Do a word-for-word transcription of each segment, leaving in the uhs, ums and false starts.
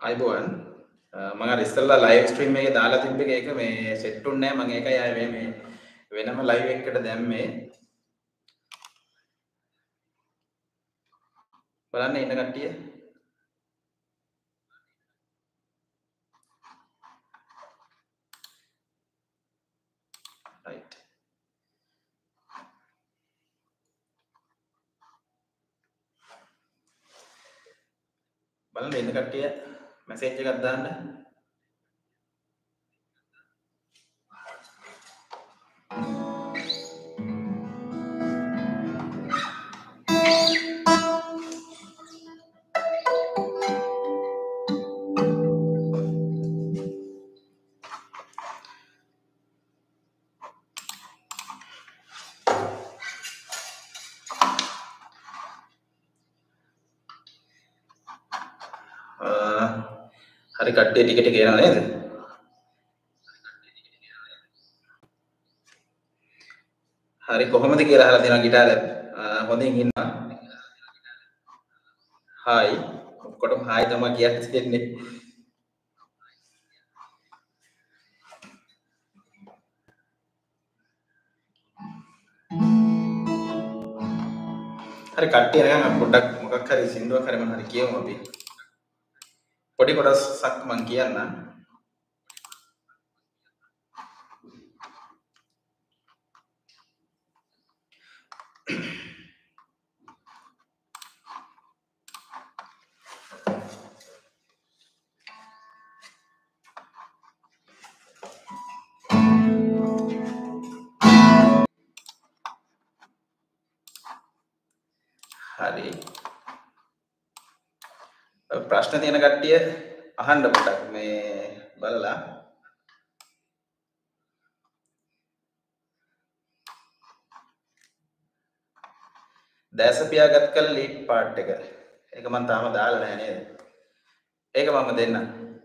අයිබෝවන් මම අර ඉස්සෙල්ලා ලයිව් ස්ට්‍රීම් එකේ දාලා තිබ්බ එක මේ සෙට් උන්නේ නැහැ මම ඒකයි ආයේ මේ වෙනම ලයිව් එකකට දැම්මේ බලන්න ඉන්න කට්ටිය රයිට් බලන්න ඉන්න කට්ටිය මැසේජ් එකක් දාන්න හරි කට්ටිය ටික ටික එනවා නේද? හරි කොහොමද කියලා අහලා තියෙනවා ගිටාර හොඳින් ඉන්නවා. හායි ඔක්කොටම හායි තමයි කියන්න තියෙන්නේ. හරි කට්ටිය නිකන් පොඩ්ඩක් මොකක් හරි සින්දුවක් හරි මොන හරි කියමු අපි. පොඩි කොටසක් මම කියන්නම්. හරි ප්‍රශ්න තියෙන කට්ටිය අහන්න පොඩ්ඩක් මේ බලලා දැස පියාගත් කල ලීඩ් පාර්ට් එක ඒක මම තාම දාලා නැහැ නේද? ඒක මම දෙන්න.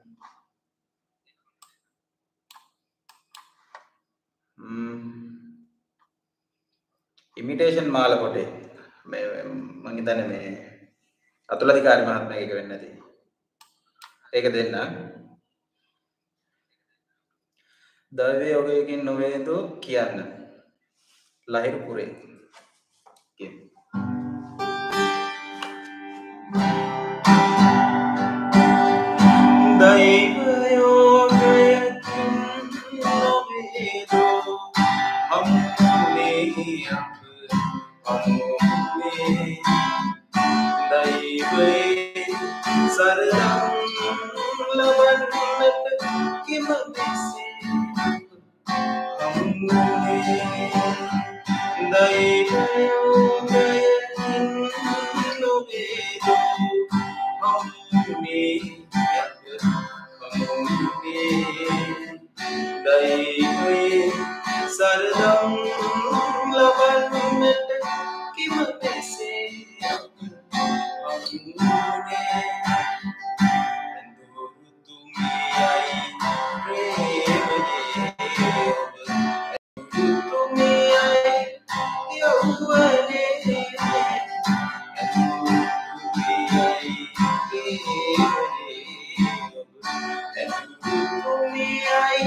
ඉමිටේෂන් මාල පොටේ මේ මම හිතන්නේ මේ අතුලධිකාරි මහත්මයාගේ එක වෙන්නේ නැති. ඒක දෙන්න. දෛවයේ ඔබේකින් නොවේද කියන්න. ලහිරු පුරේ. දෛවයෝගයකින් නොවේද අම්මේ අම්මේ දෛවයේ සරදම් ලබන්නට කිමදෙසේ අම්මේ දෛවයෝගයකින් නොවේද අම්මේ දෛවයේ සරදම් ලබන්නට කිමදෙසේ අම්මුනේ ඇඳුරු තුමියයි ප්‍රේමයේ ඇඳුරු තුමියයි යෞවනයේ ඇඳුරු තුමියයි ප්‍රේමයේ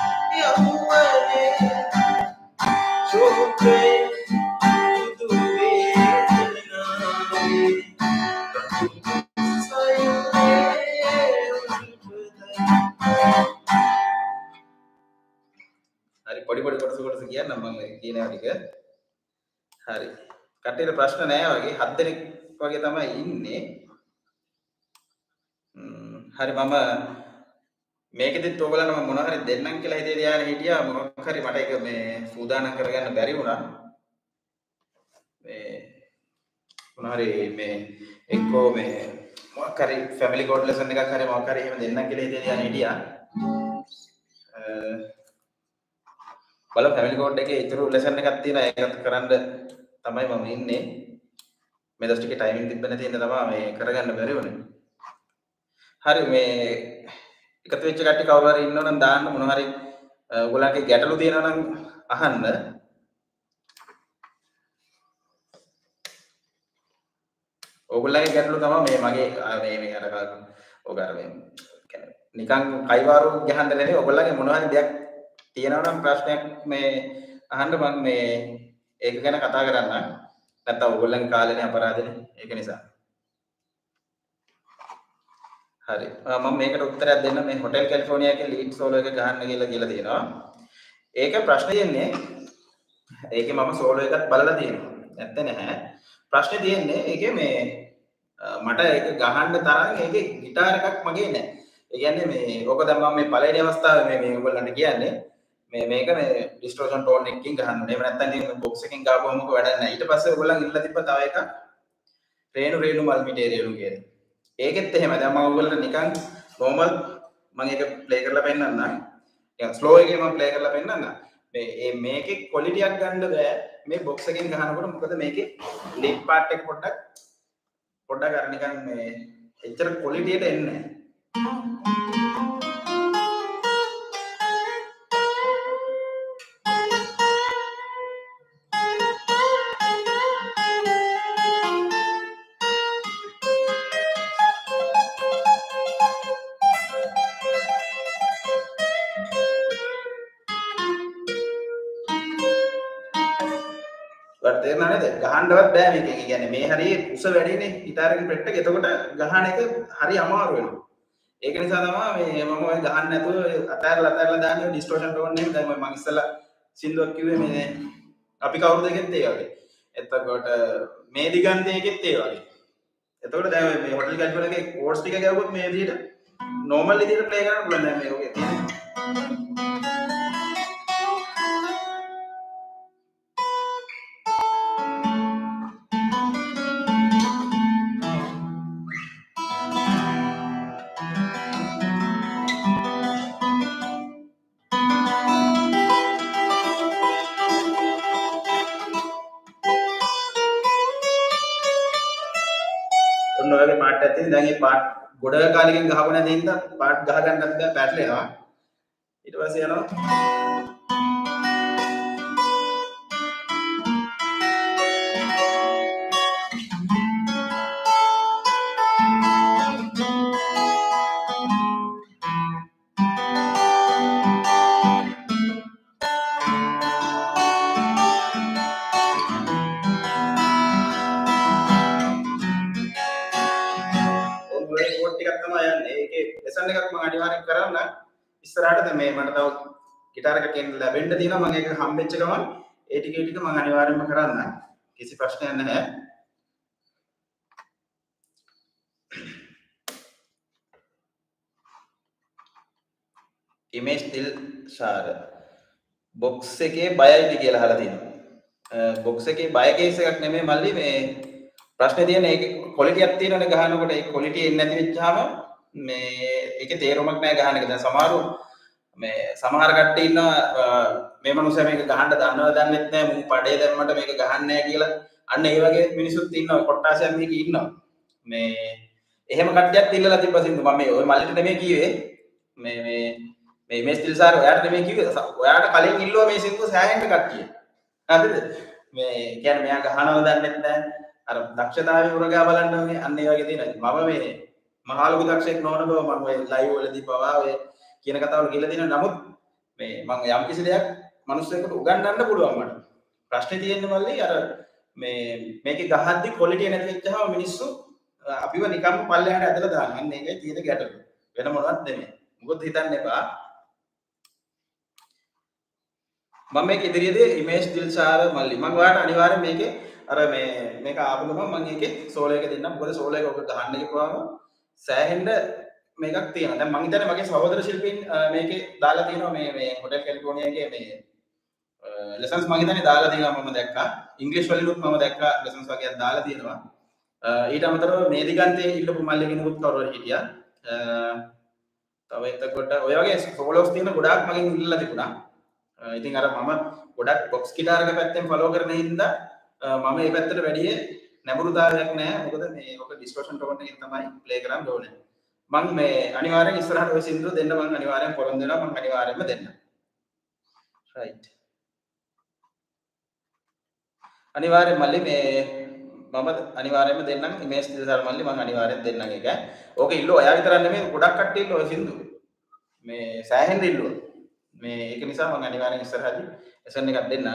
හරි පොඩි පොඩි කොටස කොටස කියන්න මම කියනවා ටික. හරි. කට්ටියට ප්‍රශ්න නැහැ වගේ හත් දෙනෙක් වගේ තමයි ඉන්නේ. හරි මම මේකෙදිත් ඔයගලන්ට මම මොන හරි දෙන්නම් කියලා හිතේ තියාගෙන හිටියා මොකක් හරි මට ඒක මේ සූදානම් කරගන්න බැරි වුණා. මේ මොන හරි මේ එක්කෝ මේ මොකක් හරි ෆැමිලි කෝඩ් ලෙසන් එකක් හරි මොකක් හරි එහෙම දෙන්නම් කියලා හිතේ තියාගෙන හිටියා. බල ෆැමිලි කෝඩ් එකේ ඉතුරු ලෙසන් එකක් තියෙනවා ඒකත් කරන්න තමයි මම ඉන්නේ. මේ දවස් ටිකේ ටයිමින් තිබ්බ නැති ඉන්න තමයි මේ කරගන්න බැරි වුණේ. හරි මේ එකතු වෙච්ච කට්ටිය කවුරු හරි ඉන්නව නම් දාන්න මොන හරි ඔයගොල්ලන්ගේ ගැටලු තියෙනවා නම් අහන්න. ඔයගොල්ලන්ගේ ගැටලු තමයි මේ මගේ මේ මේ අර ඔක අර මේ කියන්නේ නිකන් කයිවාරු ගහන්න නෙමෙයි ඔයගොල්ලන්ගේ මොනවා හරි දෙයක් තියෙනවා නම් ප්‍රශ්නයක් මේ අහන්න මම මේ ඒක ගැන කතා කරන්න. නැත්තම් ඔයගොල්ලන්ගේ කාලේනේ අපරාධනේ. ඒක නිසා. හරි. මම මේකට උත්තරයක් දෙන්න මේ හොටෙල් කැලිෆෝනියා එකේ ලීඩ් සෝලෝ එක ගහන්න කියලා කියලා තියෙනවා. ඒක ප්‍රශ්නේ තියෙන්නේ ඒකේ මම සෝලෝ එකත් බලලා තියෙනවා. නැත්te නැහැ. ප්‍රශ්නේ තියෙන්නේ ඒකේ මේ මට ඒක ගහන්න තරම් ඒකේ গিitar එකක් මගේ නැහැ. ඒ කියන්නේ මේ ඕක දැන් මම මේ පළවෙනි අවස්ථාවේ මේ මේ ඔයගොල්ලන්ට කියන්නේ මේ මේක මේ ඩිස්ටෝෂන් ටෝන් එකකින් ගහන්න ඕනේ. එහෙම නැත්නම් මේ බොක්ස් එකකින් ගාපුවම මොක වැඩක් නැහැ. ඊට පස්සේ ඔයගොල්ලන් ඉල්ලලා තිබ්බ තව එකක් රේණු රේණු මල්මිටේරියලු කියලා. ඒකෙත් එහෙම දැන් මම ඔයගොල්ලන්ට නිකන් normal මම ඒක ප්ලේ කරලා පෙන්නන්නම්. නිකන් ස්ලෝ එකේ මම ප්ලේ කරලා පෙන්නන්නම්. මේ මේකේ ක්වොලිටියක් ගන්න බෑ මේ බොක්ස් එකෙන් ගහනකොට මොකද මේකේ ලිප් පාර්ට් එක පොඩ්ඩක් පොඩ්ඩක් අර නිකන් මේ එච්චර ක්වොලිටියට එන්නේ නැහැ. තේරෙනව නේද? ගහන්නවත් බෑ මේකෙන්. ඒ කියන්නේ මේ හරිය උස වැඩිනේ গিitar එකේ ප්‍රෙට් එක. එතකොට ගහන එක හරි අමාරු වෙනවා. ඒක නිසා තමයි මේ මම ඔය ගහන්න නැතුව අතහැරලා අතහැරලා දාන්නේ ඩිස්ටෝෂන් ටෝන් එක. දැන් මම ඉස්සලා සින්දුවක් කිව්වේ මේ අපි කවුරුද එකෙත් ඒ වගේ. එතකොට මේ දිගන්තයේ එකෙත් ඒ වගේ. එතකොට දැන් මේ හොටෙල් කැලිෆෝනියා එකේ කෝඩ්ස් ටික ගැවුවොත් මේ විදිහට නෝමල් විදිහට ප්ලේ කරන්න පුළුවන්. දැන් මේ ඔගේ තියෙන ඔන්න ඔයගේ පාට් එකක් තියෙන. දැන් මේ පාට් ගොඩ කාලෙකින් ගහපු නැති හින්දා පාට් ගහ ගන්නත් බෑ පැටලෙනවා. ඊට පස්සේ යනවා ලෙසන් එකක් මම අනිවාර්යෙන් කරන්න ඉස්සරහට මේ මට තව গিitar එකක් එන්න ලැබෙන්න තියෙනවා. මම ඒක හම්බෙච්ච ගමන් ඒ ටික ටික මම අනිවාර්යෙන්ම කරන්න. කිසි ප්‍රශ්නයක් නැහැ. ඉමේජ් තිල් ශාර බොක්ස් එකේ බයයිද කියලා අහලා තියෙනවා. බොක්ස් එකේ බය කේස් එකක් නෙමෙයි මල්ලි. මේ ප්‍රශ්නේ තියෙන්නේ ඒකේ ක්වොලිටියක් තියෙනවනේ ගහනකොට. ඒ ක්වොලිටි එන්නේ නැති වෙච්චාම මේ ඒකේ තේරුමක් නැහැ ගහන එක. දැන් සමහරු මේ සමහර කට්ටිය ඉන්නවා මේ මනුස්සයා මේක ගහන්න දන්නවද දන්නෙත් නැහැ. මුන් පඩේ දැම්මට මේක ගහන්නේ නැහැ කියලා. අන්න ඒ වගේ මිනිස්සුත් ඉන්නවා. කොට්ටාසයක් මේක ඉන්නවා. මේ එහෙම කට්ටියක් ඉල්ලලා තිබ්බා සින්දු. මම මේ ඔය මල්ලිට නෙමෙයි කිව්වේ. මේ මේ මේ ඉමේජ් තිල් සාර් ඔයාට නෙමෙයි කිව්වේ. ඔයාට කලින් ඉල්ලුවා මේ සින්දුව සෑහෙන්න කට්ටිය. හරිද? මේ කියන්නේ මෙයා ගහනවද දන්නෙත් නැහැ. අර දක්ෂතාවය උරගා බලන්න ඕනේ. අන්න ඒ වගේ තියෙනවා. මම මේ මහලොකු දක්ෂයෙක් නොවන බව මම ඔය ලයිව් වලදී පවා ඔය කියන කතාවල කියලා දෙනවා. නමුත් මේ මම යම් කිසි දෙයක් මිනිස්සුන්ට උගන්වන්න පුළුවන් මට. ප්‍රශ්නේ තියෙන්නේ මල්ලි අර මේ මේකේ ගහද්දි ක්වොලිටි නැති වෙච්චාම මිනිස්සු අපිව නිකම්ම පල්ලෙහාට ඇදලා දානවා. අන්න ඒකයි තියෙන ගැටලුව. වෙන මොනවත් නෙමෙයි. මොකද හිතන්න එපා. මම මේක ඉදිරියේදී ඉමේජ් දිල්ෂාර මල්ලි මම ඔයාලට අනිවාර්යෙන් මේකේ අර මේ මේක ආපු ගමන් මම ඒකේ සෝලෝ එක දෙන්නම්. මොකද සෝලෝ එක ඔක ගහන්න ගිහුවාම සෑහෙන්න මේකක් තියෙනවා. දැන් මම හිතන්නේ මගේ සහෝදර ශිල්පීන් මේකේ දාලා තියෙනවා මේ මේ හොටෙල් කැලිෆෝනියා එකේ මේ ලෙසන්ස් මම හිතන්නේ දාලා තියෙනවා. මම දැක්කා. ඉංග්‍රීසි වලිනුත් මම දැක්කා ලෙසන්ස් වගේක් දාලා තියෙනවා. ඊට අමතරව මේ දිගන්තේ ඉල්ලපු මල්ලි කෙනෙකුත් කවුරු හරි හිටියා. තව එතකොට ඔය වගේ සෝලෝස් තියෙන ගොඩාක් මගෙන් ඉල්ලලා තිබුණා. ඉතින් අර මම ගොඩක් බොක්ස් গিitar එක පැත්තෙන් ෆලෝ කරන හින්දා මම මේ පැත්තට වැඩි නැඹුරුතාවයක් නැහැ. මොකද මේ ඔක ඩිස්කෂන් ටෝන් එකෙන් තමයි ප්ලේ කරන්න ඕනේ. මම මේ අනිවාර්යෙන් ඉස්සරහට ඔය සින්දුව දෙන්න මම අනිවාර්යෙන් පොරොන්දු වෙනවා. මම අනිවාර්යෙන්ම දෙන්න. රයිට්. අනිවාර්යෙන් මල්ලි මේ මම අනිවාර්යයෙන්ම දෙන්නම් ඉමේජ් දිසාර මල්ලි මම අනිවාර්යෙන් දෙන්නම් ඒක. ඕක ඉල්ලුව ඔයා විතරක් නෙමෙයි ගොඩක් කට්ටිය ඉල්ලුව සින්දු. මේ සෑහෙන්න ඉල්ලුව. මේ ඒක නිසා මම අනිවාර්යෙන් ඉස්සරහදී එසන් එකක් දෙන්නම්.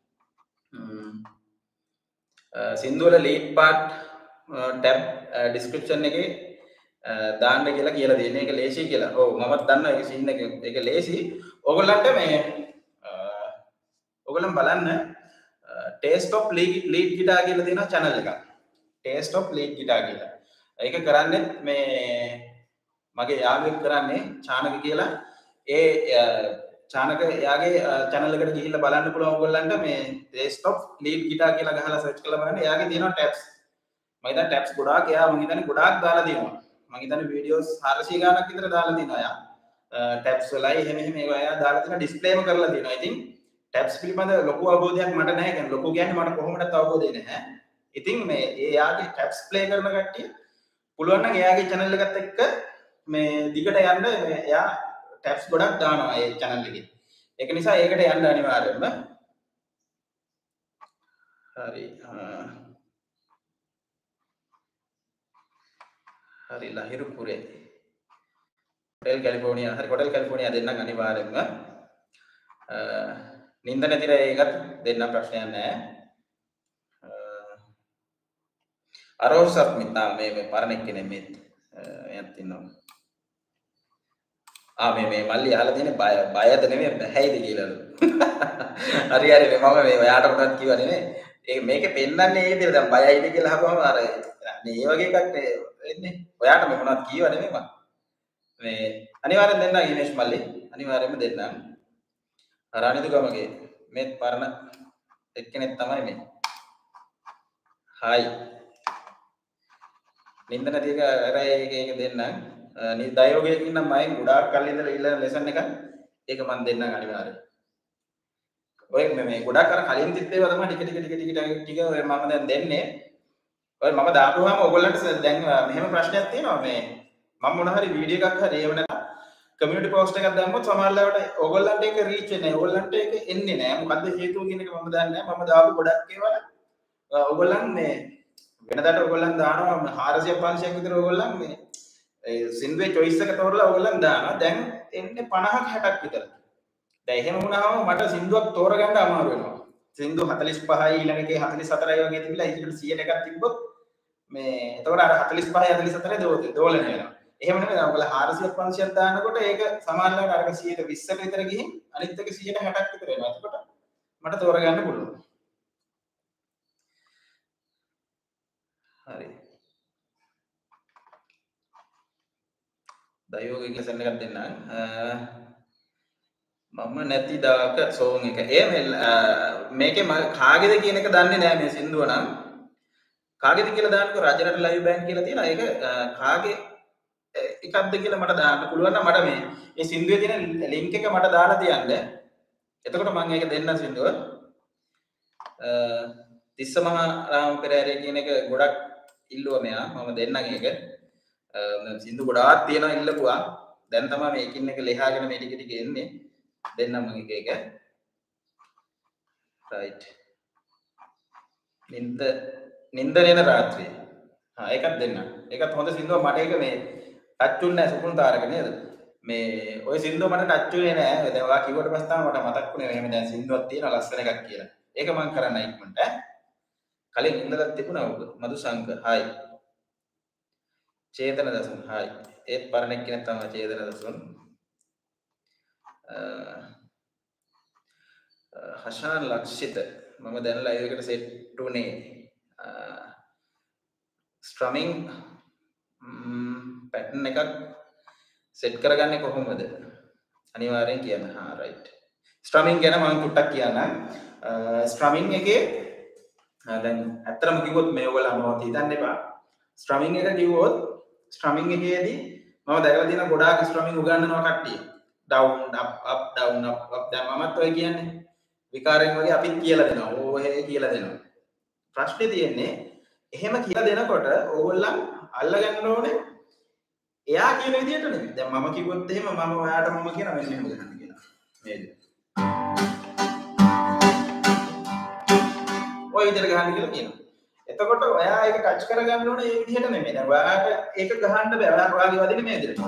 සින්දු වල ලීඩ් පාර්ට් ටැබ් ඩිස්ක්‍රිප්ෂන් එකේ දාන්න කියලා කියලා දෙන්නේ. ඒක ලේසි කියලා. ඔව් මමත් දන්නවා ඒක සීන් එක ඒක ලේසි. ඕගොල්ලන්ට මේ ඔයගොල්ලන් බලන්න ටේස්ට් ඔෆ් ලීඩ් ගිටාර් කියලා තියෙනවා channel එකක්. ටේස්ට් ඔෆ් ලීඩ් ගිටාර් කියලා. ඒක කරන්නේ මේ මගේ යාළුවෙක් කරන්නේ චානක කියලා. ඒ චානක එයාගේ channel එකට ගිහිල්ලා බලන්න පුළුවන් ඔයගොල්ලන්ට මේ ටේස්ට් ඔෆ් ලීඩ් ගිටාර් කියලා ගහලා search කරලා බලන්න. එයාගේ තියෙනවා tabs. මම හිතන්නේ tabs ගොඩාක් එයා මම හිතන්නේ ගොඩාක් දාලා තියෙනවා. මම හිතන්නේ වීඩියෝස් හාරසිය ගානක් විතර දාලා තියෙනවා එයා. tabs වලයි එහෙම එහෙම ඒවා එයා දාලා තියෙනවා ඩිස්ප්ලේම කරලා තියෙනවා. ඉතින් tabs පිළිබඳ ලොකු අවබෝධයක් මට නැහැ. කියන්නේ ලොකු කියන්නේ මට කොහොමදත් අවබෝධය නැහැ. ඉතින් මේ ඒ යාගේ tabs play කරන කට්ටිය පුළුවන් නම් එයාගේ channel එකත් එක්ක මේ දිගට යන්න මේ එයා tabs ගොඩක් දානවා ඒ channel එකේ. ඒක නිසා ඒකට යන්න අනිවාර්යයෙන්ම. හරි. හරි ලහිරු පුරේ. Hotel California. හරි හොටෙල් කැලිෆෝනියා දෙන්නම් අනිවාර්යයෙන්ම. නින්ද නැතිර ඒකත් දෙන්න ප්‍රශ්නයක් නැහැ. අරෝර් සබ්මිට් නා මේ මේ පරණෙක් කෙනෙක් මේ එයත් ඉන්නවා. ආ මේ මේ මල්ලි අහලා තියෙන්නේ බය බයද නෙමෙයි බැහැයිද කියලාලු. හරි හරි මම මේ ඔයාට උනත් කිව්වා නෙමෙයි. ඒක මේකේ පෙන්නන්නේ ඒ විදිහට දැන් බයයිද කියලා අහපුවම අර මේ ඒ වගේ එකක් වෙන්නේ. ඔයාට මේ මොනවද කිව්වා නෙමෙයි මම. මේ අනිවාර්යෙන් දෙන්නම් ඉමේජ් මල්ලි. අනිවාර්යෙන්ම දෙන්නම්. රානිදු ගමගේ මේ පරණ එක්කෙනෙක් තමයි මේ. හායි. නින්ද නැති එක අර ඒක ඒක දෙන්නම්. නී දයෝගයකින් නම් මම ගොඩාක් කල් ඉඳලා ඉල්ලන ලෙසන් එක ඒක මම දෙන්නම් අනිවාර්යෙන්. ඔය මේ ගොඩාක් අර කලින් තිබ්බ ඒවා තමයි ටික ටික ටික ටික ටික ඔය මම දැන් දෙන්නේ. ඔය මම දාපුවාම ඔයගොල්ලන්ට දැන් මෙහෙම ප්‍රශ්නයක් තියෙනවා මේ මම මොන හරි වීඩියෝ එකක් හරි ඒව නැත්නම් කමියුනිටි පෝස්ට් එකක් දැම්මොත් සමහරවිට ඕගොල්ලන්ට ඒක රීච් වෙන්නේ නැහැ. ඕගොල්ලන්ට ඒක එන්නේ නැහැ. මොකද්ද හේතුව කියන එක මම දන්නේ නැහැ. මම දාපු ගොඩක් ඒවා ඕගොල්ලන් මේ වෙනදාට ඕගොල්ලන් දානවා හාරසිය පන්සියක් විතර ඕගොල්ලන් මේ ඒ සින්දුවේ choice එක තෝරලා ඕගොල්ලන් දානවා. දැන් එන්නේ පනහක් හැටක් විතර. දැන් එහෙම වුණාම මට සින්දුවක් තෝරගන්න අමාරු වෙනවා. සින්දු හතළිස් පහයි ඊළඟ එකේ හතළිස් හතරයි වගේ තිබිලා ඒකට සීයට එකක් තිබ්බොත් මේ එතකොට අර හතළිස් පහයි හතළිස් හතරයි දෝලණය වෙනවා. එහෙම නෙමෙයි ඔයාලා හාරසිය පන්සියක් දානකොට ඒක සමානලාට අරක සීයට විස්සක විතර ගිහින් අනිත් එක සීයට හැටක් විතර වෙනවා. එතකොට මට තෝරගන්න පුළුවන්. හරි. දයෝගික ලෙසන් එකක් දෙන්නම්. මම නැති දාක සෝන් එක. ඒ මේකේ මම කාගේද කියන එක දන්නේ නැහැ මේ සින්දුව නම්. කාගේද කියලා දාන්නකො රජරට ලයිව් බෑන්ඩ් කියලා තියෙනවා. ඒක කාගේ එකක්ද කියලා මට දාන්න පුළුවන් නම් මට මේ මේ සින්දුවේ තියෙන ලින්ක් එක මට දාලා තියන්න. එතකොට මම ඒක දෙන්න සින්දුව. තිස්ස මහා රාම පෙරේරා කියන එක ගොඩක් ඉල්ලුවා මෙයා. මම දෙන්නම් ඒක. සින්දු ගොඩාක් තියෙනවා ඉල්ලපුවා. දැන් තමයි මේ එකින් එක ලියාගෙන මේ ටික ටික එන්නේ. දෙන්නම් මම එක එක. රයිට්. නින්ද නින්ද වෙන රාත්‍රිය. හා ඒකත් දෙන්න. ඒකත් හොඳ සින්දුවක් මට ඒක මේ ටච් උන්නේ නැහැ සුකුන් තාරක නේද? මේ ওই සින්දුව මට ටච් උනේ නැහැ. දැන් ඔයා කිව්වට පස්සේ තමයි මට මතක් වුණේ මෙහෙම දැන් සින්දුවක් තියෙනවා ලස්සන එකක් කියලා. ඒක මම කරන්න ඉක්මනට ඈ. කලින් ඉඳලා තිබුණා ඔබ මදුසංක හායි. චේතන දසුන් හායි. ඒත් පරණෙක් කෙනෙක් තමයි චේතන දසුන්. හෂාන් ලක්ෂිත මම දැන් ලයිව් එකට සෙට් උනේ. ස්ට්‍රමින් පැටර්න් එකක් සෙට් කරගන්නේ කොහොමද? අනිවාර්යෙන් කියන්න. හා රයිට්. ස්ට්‍රමින් ගැන මම පොඩ්ඩක් කියන්නම්. ස්ට්‍රමින් එකේ දැන් ඇත්තටම කිව්වොත් මේ ඔයගොල්ලෝ අමෝත් හිතන්න එපා. ස්ට්‍රමින් එක කිව්වොත් ස්ට්‍රමින් එකේදී මම දැකලා තියෙන ගොඩාක් ස්ට්‍රමින් උගන්වනවා කට්ටිය. Down up up down up up දැන් මමත් ඔය කියන්නේ විකාරයෙන් වගේ අපිත් කියලා දෙනවා. ඕ හේ කියලා දෙනවා. ප්‍රශ්නේ තියෙන්නේ එහෙම කියලා දෙනකොට ඕගොල්ලන් අල්ලගන්න ඕනේ එයා කියන විදිහට නෙමෙයි. දැන් මම කිව්වොත් එහෙම මම ඔයාට මම කියන මෙන්න මෙහෙම ගන්න කියලා. නේද? ඔය විදිහට ගන්න කියලා කියනවා. එතකොට ඔයා ඒක ටච් කරගන්න ඕනේ මේ විදිහට නෙමෙයි. දැන් ඔයාට ඒක ගහන්න බෑ. ඔයා ඔයාගේ වදිනේ මේ විදිහට.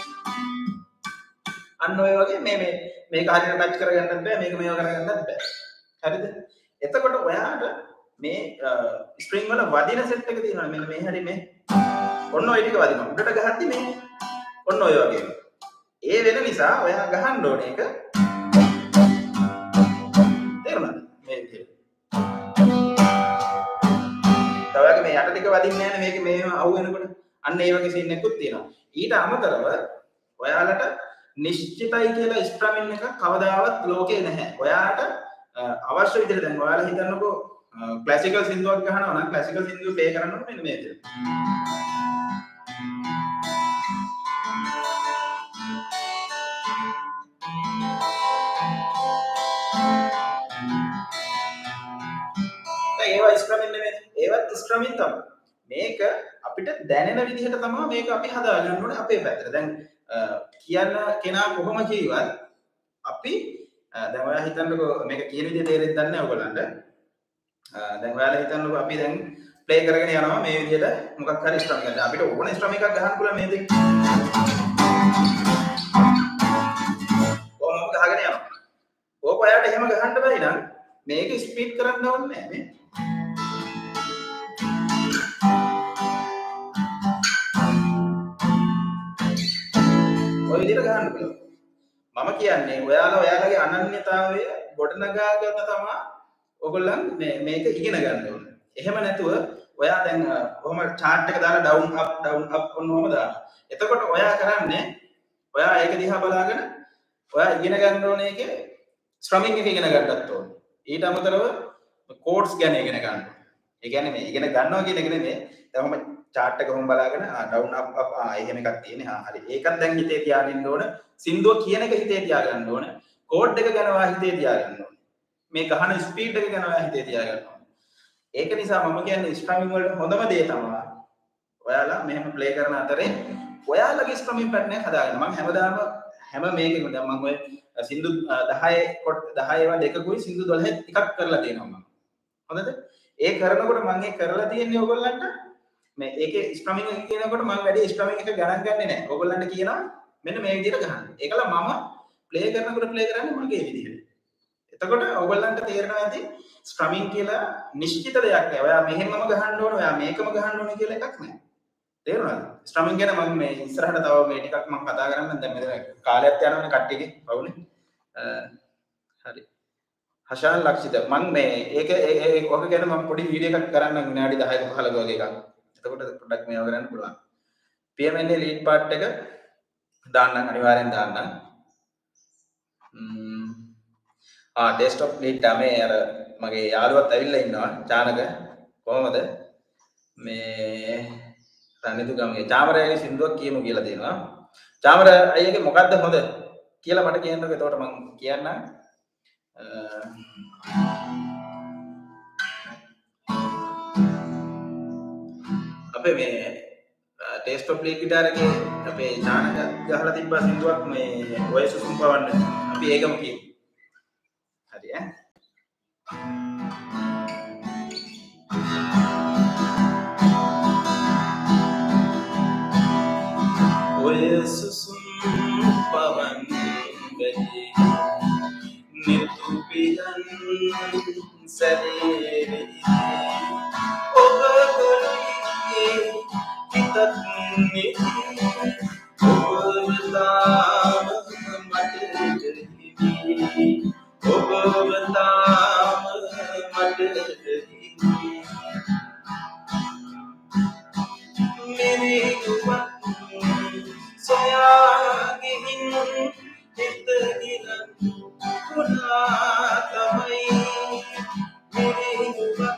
අන්න ඔය වගේ මේ මේ මේක හරියට ටච් කරගන්නත් බෑ. මේක මේව කරගන්නත් බෑ. හරිද? එතකොට ඔයාට මේ ස්ප්‍රින්ග් වල වදින සෙට් එක තියෙනවා. මෙන්න මේ හැටි මේ. ඔන්න ඔය ටික වදිනවා. උඩට ගහද්දි මේ ඔන්න ඔය වගේ. ඒ වෙන නිසා ඔයා ගහන්න ඕනේ ඒක. තේරුණාද? මේ විදිහට. තවගේ මේ යට ටික වදින්නේ නැහැ නේ මේක මේව අහු වෙනකොට. අන්න ඒ වගේ සීන් එකකුත් තියෙනවා. ඊට අමතරව ඔයාලට නිශ්චිතයි කියලා ස්ට්‍රමින් එක කවදාවත් ලෝකේ නැහැ. ඔයාට අවශ්‍ය විදිහට දැන් ඔයාලා හිතන්නකෝ ක්ලාසිකල් සින්දුවක් ගහනවා නම් ක්ලාසිකල් සින්දුව ප්ලේ කරන්න ඕනේ මෙන්න මේ විදිහට. දැන් ඒවා ස්ට්‍රමින් නෙමෙයි. ඒවත් ස්ට්‍රමින් තමයි. මේක අපිට දැනෙන විදිහට තමයි මේක අපි හදාගන්න ඕනේ අපේ පැත්තට. දැන් කියන්න කෙනා කොහොම කිව්වත් අපි දැන් ඔයා හිතන්නකෝ මේක කියන විදිහ තේරෙන්නේ නැහැ ඔයගොල්ලන්ට. දැන් ඔයාලා හිතන්නකෝ අපි දැන් ප්ලේ කරගෙන යනවා මේ විදිහට මොකක් හරි ස්ට්‍රම් එකක්. අපිට ඕනේ ස්ට්‍රම් එකක් ගහන්න පුළුවන් මේ දෙක. කොහොමද ගහගෙන යනවා. ඕක ඔයාලට එහෙම ගහන්න බැරි නම් මේක ස්පීඩ් කරන්න ඕනේ නැහැ නේ. ඔය විදිහට ගහන්න පුළුවන්. මම කියන්නේ ඔයාලා ඔයාලගේ අනන්‍යතාවය ගොඩනගා ගන්න තමයි ඔයගොල්ලන් මේ මේක ඉගෙන ගන්න ඕනේ. එහෙම නැතුව ඔයා දැන් කොහොම chart එක දාලා down up down up ඔන්නෝම දානවා. එතකොට ඔයා කරන්නේ ඔයා ඒක දිහා බලාගෙන ඔයා ඉගෙන ගන්න ඕනේ ඒකේ ස්ට්‍රමින් එක ඉගෙන ගන්නත් ඕනේ. ඊට අමතරව කෝඩ්ස් ගැන ඉගෙන ගන්න ඕනේ. ඒ කියන්නේ මේ ඉගෙන ගන්නවා කියන එක නෙමෙයි. දැන් ඔහම chart එක කොහොම බලාගෙන ආ down up up ආ එහෙම එකක් තියෙන්නේ. ආ හරි. ඒකත් දැන් හිතේ තියාගෙන ඉන්න ඕන. සින්දුව කියන එක හිතේ තියාගන්න ඕන. කෝඩ් එක ගැන ඔයා හිතේ තියාගන්න ඕන. මේ ගහන ස්පීඩ් එක ගැන ඔයා හිතේ තියාගන්න ඕන. ඒක නිසා මම කියන්නේ ස්ට්‍රමින් වලට හොඳම දේ තමයි ඔයාලා මෙහෙම ප්ලේ කරන අතරේ ඔයාලගේ ස්ට්‍රමින් පැටර්න් එක හදාගන්න. මම හැමදාම හැම මේකෙම දැන් මම ඔය සින්දු දහය කොට දහය ඒවා දෙකකුයි සින්දු දොළහ එකක් කරලා තියෙනවා මම. හොඳද? ඒ කරනකොට මම ඒ කරලා තියෙන්නේ ඔයගොල්ලන්ට මේ ඒකේ ස්ට්‍රමින් එක කියනකොට මම වැඩි ස්ට්‍රමින් එක ගණන් ගන්නෙ නැහැ. ඔයගොල්ලන්ට කියනවා මෙන්න මේ විදිහට ගහන්න. ඒකල මම ප්ලේ කරනකොට ප්ලේ කරන්නේ මගේ විදිහට. එතකොට ඔයගොල්ලන්ට තේරෙනවා ඇති ස්ට්‍රමින් කියලා නිශ්චිත දෙයක් නෑ. ඔයා මෙහෙමම ගහන්න ඕන, ඔයා මේකම ගහන්න ඕන කියලා එකක් නෑ. තේරුණාද? ස්ට්‍රමින් ගැන මම මේ ඉස්සරහට තව මේ ටිකක් මම කතා කරන්න දැන් මෙතන කාලයක් යනවනේ කට්ටියගේ පවුනේ. හරි. හෂාන් ලක්ෂිත මම මේ ඒක ඒක ඔක ගැන මම පොඩි වීඩියෝ එකක් කරන්න විනාඩි දහයක පහළක වගේ එකක්. එතකොට පොඩ්ඩක් මේව කරන්න පුළුවන්. P M N A lead part එක දාන්න අනිවාර්යෙන් දාන්න. ම්ම් ආ ඩෙස්ක්ටොප් ලීඩ් තමයි අර මගේ යාළුවත් ඇවිල්ලා ඉන්නවා චානක කොහමද මේ රනිදු ගමගේ චාමරයාගේ සින්දුවක් කියමු කියලා දෙනවා. චාමර අයියගේ මොකද්ද හොඳ කියලා මට කියන්නකෝ. එතකොට මම කියන්නම්. අපේ මේ ඩෙස්ක්ටොප් ලීඩ් ගිටාර එකේ අපේ චානක ගහලා තිබ්බ සින්දුවක් මේ ඔය සුසුම් පවන්න අපි ඒකම කියමු. හරි ඈ ඔය සුසුම් පවන් වෙලි නිතුපියන් සැලේ ඔබ ගොලේ හිතත් නිති ඔබ තාම මට හිමි ඔබ තාම මට හිමි मेरे ऊपर सोयागिन हित गिरन पुनातमई मेरे ऊपर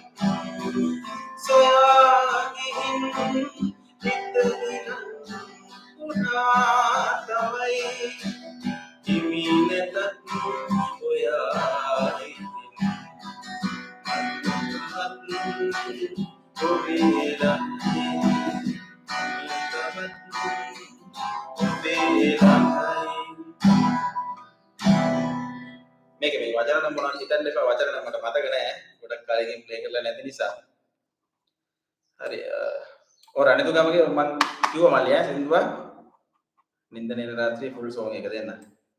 सोयागिन हित गिरन पुनातमई हिमीनत ओयाई ओबेला මේක මේ වචන නම් මොනවද හිතන්න එපා. වචන නම් මට මතක නෑ. ගොඩක් කාලෙකින් ප්ලේ කරලා නැති නිසා. හරි ඔය රණිතු ගමගේ මම කිව්වා මල්ලි ඈ සින්දුවා නින්දනේ රාත්‍රියේ ෆුල් සෝන් එක දෙන්න.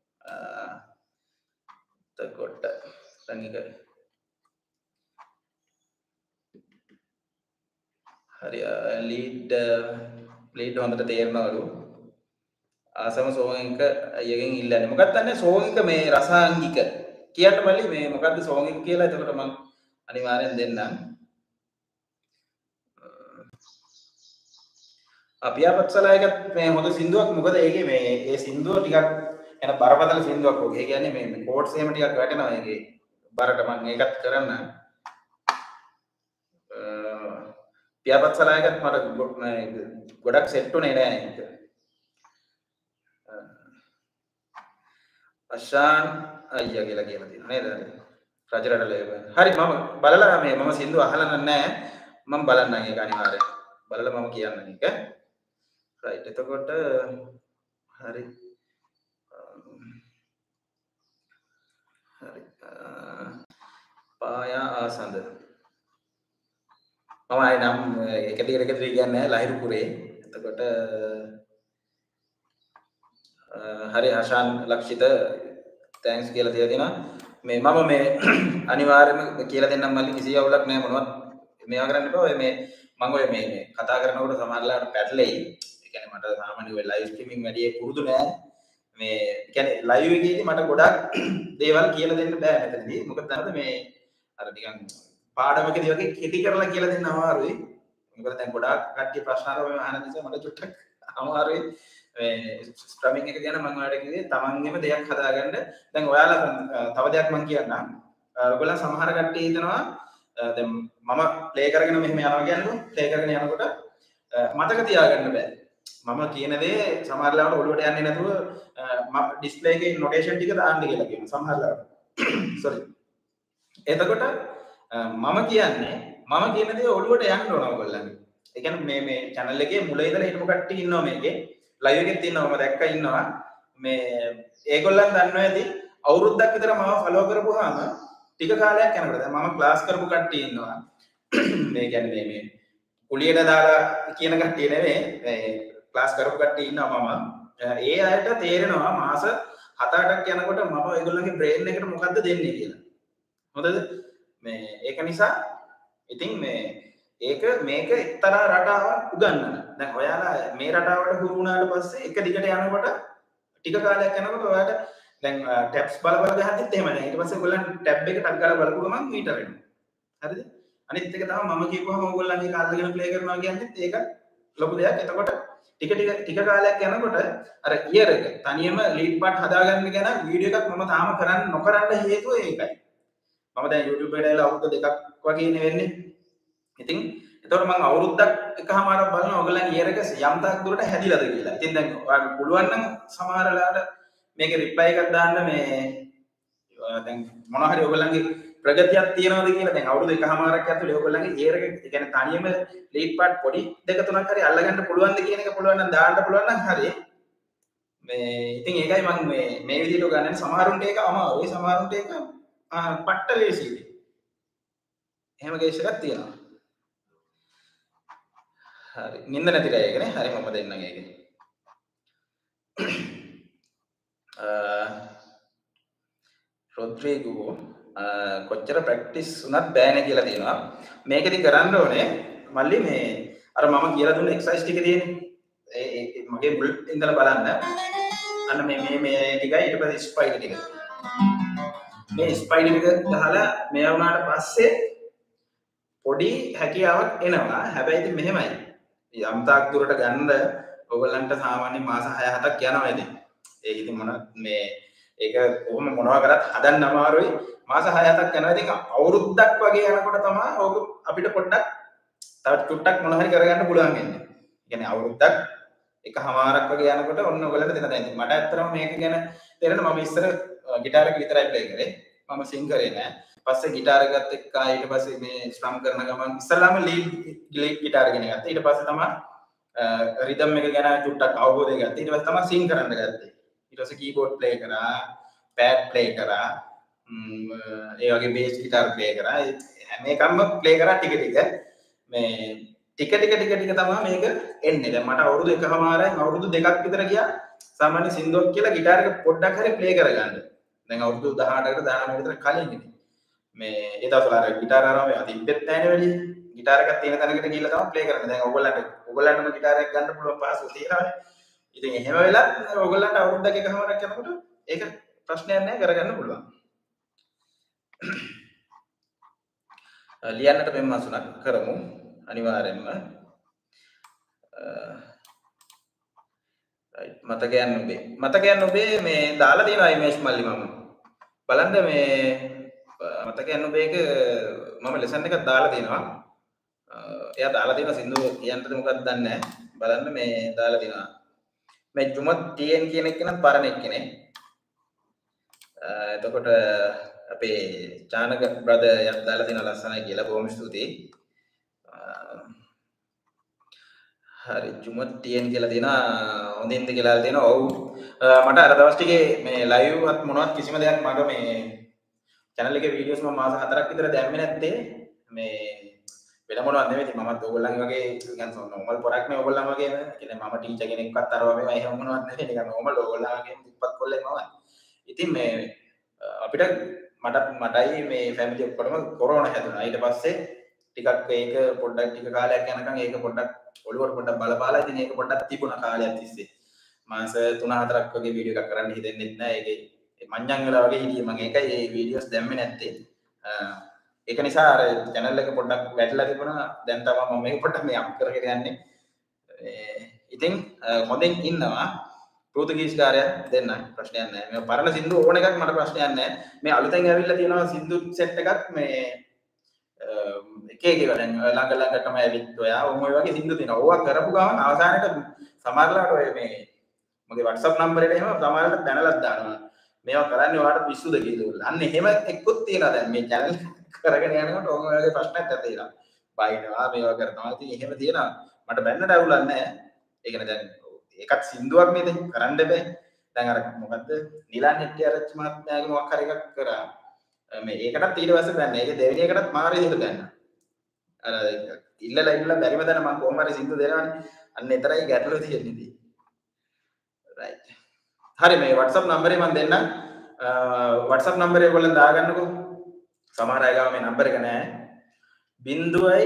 එතකොට රණික හරි ලීඩ් ලීඩ් හොඳට තේරෙනවලු. ආසම සෝන් එක අයියගෙන් ඉල්ලන්නේ. මොකක්ද දන්නේ සෝන් එක මේ රසාංගික. කියන්න මල්ලි මේ මොකද්ද සෝන් එක කියලා. එතකොට මම අනිවාර්යෙන් දෙන්නම්. අපියාපත්සලායකත් මේ හොඳ සින්දුවක්. මොකද ඒකේ මේ ඒ සින්දුව ටිකක් එන බරපතල සින්දුවක් වගේ. ඒ කියන්නේ මේ කෝඩ්ස් එහෙම ටිකක් වැටෙනවා ඒකේ. බරට මම ඒකත් කරන්න. පියාපත්සලායකත් මට ගොඩක් සෙට් උනේ නෑ ඒක. අෂාන් අයියා කියලා කියලා තියෙනවා නේද? රජරට ලේබල්. හරි මම බලලා මේ මම සින්දුව අහලා නැහැ. මම බලන්නම් ඒක අනිවාර්යෙන්. බලලා මම කියන්නම් ඒක. රයිට් එතකොට හරි. හරි. පායා ආසඳ. මම ආයි නම් එක දිගට එක දිගට කියන්නේ ලහිරුපුරේ. එතකොට හරි අෂාන් ලක්ෂිත තෑන්ක්ස් කියලා තියලා දෙනවා. මේ මම මේ අනිවාර්යයෙන්ම කියලා දෙන්නම් මල්ලි කිසි අවුලක් නැහැ මොනවත් මේවා කරන්න එපා. ඔය මේ මම ඔය මේ මේ කතා කරනකොට සමහරලාට පැටලෙයි. ඒ කියන්නේ මට සාමාන්‍ය ඔය ලයිව් ස්ට්‍රීමින් වැඩි පුරුදු නෑ. මේ කියන්නේ ලයිව් එකේදී මට ගොඩක් දේවල් කියලා දෙන්න බෑ මෙතනදී. මොකද නැද්ද මේ අර ටිකන් පාඩමකදී වගේ කෙටි කරලා කියලා දෙන්න අමාරුයි. මොකද දැන් ගොඩාක් කට්ටිය ප්‍රශ්න අහනවා අහන නිසා මට චුට්ටක් අමාරුයි. ස්ට්‍රමින් එක ගැන මම ඔයාලට කිව්වේ තමන්ගේම දෙයක් හදාගන්න. දැන් ඔයාලා තව දෙයක් මම කියන්නම්. ඔයගොල්ලෝ සමහර කට්ටිය හිතනවා දැන් මම ප්ලේ කරගෙන මෙහෙම යනවා කියන්නේ ප්ලේ කරගෙන යනකොට මතක තියාගන්න බෑ. මම කියන දේ සමහර ලාවට ඔළුවට යන්නේ නැතුව මම ඩිස්ප්ලේ එකේ නොටේෂන් ටික දාන්න කියලා කියනවා සමහර ලාවට. සෝරි. එතකොට මම කියන්නේ මම කියන දේ ඔළුවට යන්න ඕන ඔයගොල්ලන්ගේ. ඒ කියන්නේ මේ මේ channel එකේ මුල ඉඳලා හිටපු කට්ටිය ඉන්නවා මේකේ. ලයිව් එකෙත් ඉන්නවා මම දැක්කා ඉන්නවා. මේ ඒගොල්ලන් දන්නවා ඇති අවුරුද්දක් විතර මම ෆලෝ කරපුවාම ටික කාලයක් යනකොට දැන් මම ක්ලාස් කරපු කට්ටිය ඉන්නවා. මේ කියන්නේ මේ කුලියට දාලා කියන කට්ටිය නෙවෙයි මේ ක්ලාස් කරපු කට්ටිය ඉන්නවා මම. ඒ අයට තේරෙනවා මාස හත අටක් යනකොට මම ඒගොල්ලන්ගේ බ්‍රේන් එකට මොකද්ද දෙන්නේ කියලා. හොඳද? මේ ඒක නිසා ඉතින් මේ ඒක මේක එක්තරා රටාවක් උගන්වන. දැන් ඔයාලා මේ රටාවට හුරු වුණාට පස්සේ එක දිගට යනකොට ටික කාලයක් යනකොට ඔයාලට දැන් ටැබ්ස් බල බල ගහද්දිත් එහෙම නැහැ. ඊට පස්සේ ඔයගොල්ලන් ටැබ් එක ටක් ගාලා බලපුව ගමන් මීටර එනවා. හරිද? අනිත් එක තමයි මම කියපුවම ඔයගොල්ලන් ඒක අල්ලගෙන ප්ලේ කරනවා කියන්නේත් ඒක ලොකු දෙයක්. එතකොට ටික ටික ටික කාලයක් යනකොට අර ඉයර් එක තනියම ලීඩ් පාට් හදාගන්න ගැන වීඩියෝ එකක් මම තාම කරන්න නොකරන්න හේතුව ඒකයි. මම දැන් YouTube එකට ඇවිල්ලා අවුරුදු දෙකක් වගේ ඉන්නේ වෙන්නේ. ඉතින් එතකොට මම අවුරුද්දක් එකමාරක් බලනවා ඔයගොල්ලන්ගේ ඉයර් එක යම් තාක් දුරට හැදිලාද කියලා. ඉතින් දැන් ඔයාලට පුළුවන් නම් සමහර වෙලාවට මේකේ රිප්ලයි එකක් දාන්න මේ දැන් මොනවා හරි ඔයගොල්ලන්ගේ ප්‍රගතියක් තියනවද කියලා. දැන් අවුරුදු එකමාරක් ඇතුලේ ඔයගොල්ලන්ගේ ඉයර් එක ඒ කියන්නේ තනියම ලීඩ් පාට් පොඩි දෙක තුනක් හරි අල්ලගන්න පුළුවන්ද කියන එක පුළුවන් නම් දාන්න පුළුවන් නම් හරි. මේ ඉතින් ඒකයි මම මේ මේ විදිහට ගන්න සමහරුන්ට ඒක අමාරුයි සමහරුන්ට ඒක පට්ට ලේසියි. එහෙම කේස් එකක් තියෙනවා. හරි නින්ද නැතිලා ඒකනේ. හරි මම දෙන්නම් ඒකේ. රොඩ්රිගෝ කොච්චර ප්‍රැක්ටිස් වුණත් බෑනේ කියලා තියෙනවා. මේකෙදි කරන්න ඕනේ මල්ලි මේ අර මම කියලා දුන්න එක්සර්සයිස් ටික තියෙන්නේ. ඒ මගේ මුල් ඉඳලා බලන්න. අන්න මේ මේ මේ ටිකයි ඊට පස්සේ ස්පයිඩර් ටික. මේ ස්පයිඩර් ටික ගහලා මෙයා වුණාට පස්සේ පොඩි හැකියාවක් එනවා. හැබැයි ඉතින් මෙහෙමයි. යම් තාක් දුරට ගන්න ඔයගොල්ලන්ට සාමාන්‍යයෙන් මාස හය හතක් යනවා ඉතින්. ඒක ඉතින් මොන මේ ඒක කොහොම මොනවා කරත් හදන්න අමාරුයි. මාස හය හතක් යනවා. ඉතින් අවුරුද්දක් වගේ යනකොට තමයි ඕක අපිට පොඩ්ඩක් තව චුට්ටක් මොන හරි කරගන්න පුළුවන් වෙන්නේ. ඒ කියන්නේ අවුරුද්දක් එකමාරක් වගේ යනකොට ඔන්න ඔයගොල්ලන්ට දෙන දැන් මට ඇත්තටම මේක ගැන තේරෙන මම ඉස්සර ගිටාර එක විතරයි ප්ලේ කරේ. මම සිං කරේ නෑ. පස්සේ ගිටාර එකත් එක්ක ඊට පස්සේ මේ ස්ට්‍රම් කරන ගමන් ඉස්සලාම ලීඩ් ලීඩ් ගිටාර ගෙන ගත්තා. ඊට පස්සේ තමයි රිද්ම් එක ගැන චුට්ටක් අවබෝධය ගත්තා. ඊට පස්සේ තමයි සිං කරන්න ගත්තේ. ඊට පස්සේ කීබෝඩ් ප්ලේ කරා, පැඩ් ප්ලේ කරා, ඒ වගේ බේස් ගිටාර ප්ලේ කරා. හැම එකක්ම ප්ලේ කරා ටික ටික. මේ ටික ටික ටික ටික තමයි මේක එන්නේ. දැන් මට අවුරුදු එකමාරෙන් අවුරුදු දෙකක් විතර ගියා සාමාන්‍ය සින්දුවක් කියලා গিitar එක පොඩ්ඩක් හරි ප්ලේ කරගන්න. දැන් අවුරුදු දහඅටකට දහනවයකට විතර කලින් ඉතින් මේ ඒ දවස්වල අර গিitar අරම මේවා තිබ්බෙත් නැහැ වැඩි. গিitar එකක් තියෙන තැනකට ගිහිල්ලා තමයි ප්ලේ කරන්නේ. දැන් ඕගොල්ලන්ට ඕගොල්ලන්ටම গিitar එකක් ගන්න පුළුවන් පහසුව තියෙනවානේ. ඉතින් එහෙම වෙලත් ඕගොල්ලන්ට අවුරුද්දක එකමාරක් යනකොට ඒක ප්‍රශ්නයක් නැහැ කරගන්න පුළුවන්. ලියන්නට පෙම්මසුණක් කරමු අනිවාර්යෙන්ම. රයිට් මතකයන් ඔබේ මතකයන් ඔබේ මේ දාලා තියෙනවා ඉමේජ් මල්ලි මම බලන්න මේ මතකයන් ඔබේක මම ලෙසන් එකක් දාලා තියෙනවා. එයා දාලා තියෙන සින්දුව කියන්නද මොකක්ද දන්නේ නැහැ. බලන්න මේ දාලා තියෙනවා මේ ජුමත් ටීඑන් කියන එක නම් පරණ එක්කනේ. එතකොට අපේ චානක බ්‍රදර් යක් දාලා තියෙන ලස්සනයි කියලා බොහොම ස්තුතියි. හරි ජුමත් ටීඑන් කියලා තියෙනවා හොඳින්ද කියලා තියෙනවා. ඔව් මට අර දවස් ටිකේ මේ ලයිව් වත් මොනවත් කිසිම දෙයක් මට මේ channel එකේ වීඩියෝස් මම මාස හතරක් විතර දැම්මේ නැත්තේ මේ වෙන මොනවද නෙමෙයි. ඉතින් මමත් ඕගොල්ලන්ගේ වගේ නිකන් normal පොරක් නේ ඕගොල්ලන් වගේම. කියන්නේ මම ටීචර් කෙනෙක්වත් අර වගේ එහෙම මොනවත් නෙමෙයි. නිකන් normal ඕගොල්ලන් වගේ ඉපත් කොල්ලෙක් මම. ඉතින් මේ අපිට මට මටයි මේ ෆැමිලි ඔක්කොටම කොරෝනා හැදුනා. ඊට පස්සේ ටිකක් ඒක පොඩ්ඩක් ටික කාලයක් යනකම් ඒක පොඩ්ඩක් ඔළුවට පොඩ්ඩක් බලපාලා ඉතින් ඒක පොඩ්ඩක් තිබුණා කාලයක් තිස්සේ. මාස තුන හතරක් වගේ වීඩියෝ එකක් කරන්න හිතෙන්නේ නැහැ. ඒකේ මංජන් වෙලා වගේ හිටියේ මම. ඒකයි මේ වීඩියෝස් දැම්මේ නැත්තේ. ඒක නිසා අර channel එක පොඩ්ඩක් වැටලා තිබුණා. දැන් තමයි මම මේක පොඩ්ඩක් මේ අප් කරගෙන යන්නේ. ඉතින් හොඳින් ඉන්නවා. පෘතුගීස් කාර්යය දෙන්න ප්‍රශ්නයක් නැහැ. මේ පරණ සින්දු ඕන එකක් මට ප්‍රශ්නයක් නැහැ. මේ අලුතෙන් ඇවිල්ලා තියෙනවා සින්දු සෙට් එකක් මේ එක එක ඒවා දැන් ළඟ ළඟටම ඇවිත් ඔයා ඔය වගේ සින්දු තියෙනවා. ඕවා කරපු ගමන් අවසානයේ සමහරලාට ඔය මේ මගේ WhatsApp නම්බර් එකට එහෙම සමහරලාට දැනලත් දානවා. මේවා කරන්නේ ඔයාලට පිස්සුද කියලා. අන්න එහෙම එක්කුත් තියෙනවා දැන් මේ channel කරගෙන යනකොට ඕම ඔයගේ ප්‍රශ්නයක් ඇතිලා. බයිනවා මේවා කරනවා. ඉතින් එහෙම තියෙනවා. මට බැන්නට අවුලක් නැහැ. ඒ කියන්නේ දැන් ඒකත් සින්දුවක් නේද කරන්න බෑ. දැන් අර මොකද්ද නිලන් හෙට්ටිආරච්චි මහත්මයාගේ මොකක් හරි එකක් කරා. මේ ඒකටත් ඊට පස්සේ බෑන්න. ඒක දෙවෙනි එකටත් මාර විදිහට බෑන්න. අර ඉල්ලලා ඉල්ලලා බැරිම දැන මම කොහොම හරි සින්දු දෙනවනේ. අන්න එතරයි ගැටලුව තියෙන්නේ. රයිට්. හරි මේ WhatsApp නම්බරේ මම දෙන්නම්. WhatsApp නම්බරේ ඔයගොල්ලෝ දාගන්නකෝ. සමහර අය ගාව මේ නම්බර එක නෑ. ज़ीरो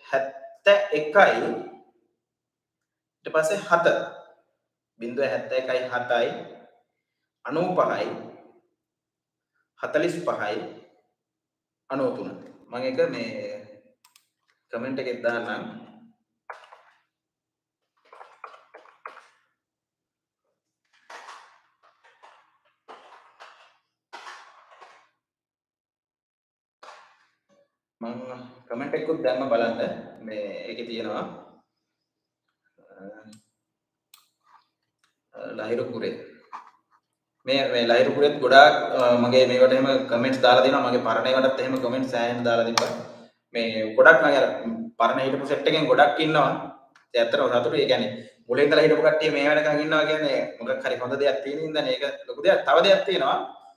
हत्तर एक ඊට පස්සේ හත ज़ीरो हत्तर एक හතයි नव्वदයි හතළිස් පහයි नव्वद මම එක මේ කමෙන්ට් එකෙන් දාන්නම්. මම කමෙන්ට් එකකුත් දැම්ම බලන්න මේ ඒකේ තියෙනවා ලහිරු කුරේ මේ මේ ලහිරු කුරේත් ගොඩාක් මගේ මේවට එහෙම කමෙන්ට්ස් දාලා දෙනවා. මගේ පරණ ඒවාටත් එහෙම කමෙන්ට්ස් සෑහෙන දාලා තිබ්බා. මේ ගොඩක් මගේ අර පරණ හිටපු සෙට් එකෙන් ගොඩක් ඉන්නවා. ඒ ඇත්තටම සතුටුයි. ඒ කියන්නේ මුලින් ඉඳලා හිටපු කට්ටිය මේ වෙනකන් ඉන්නවා කියන්නේ මොකක් හරි හොඳ දෙයක් තියෙන ඉඳන් ඒක ලොකු දෙයක්. තව දෙයක් තියෙනවා.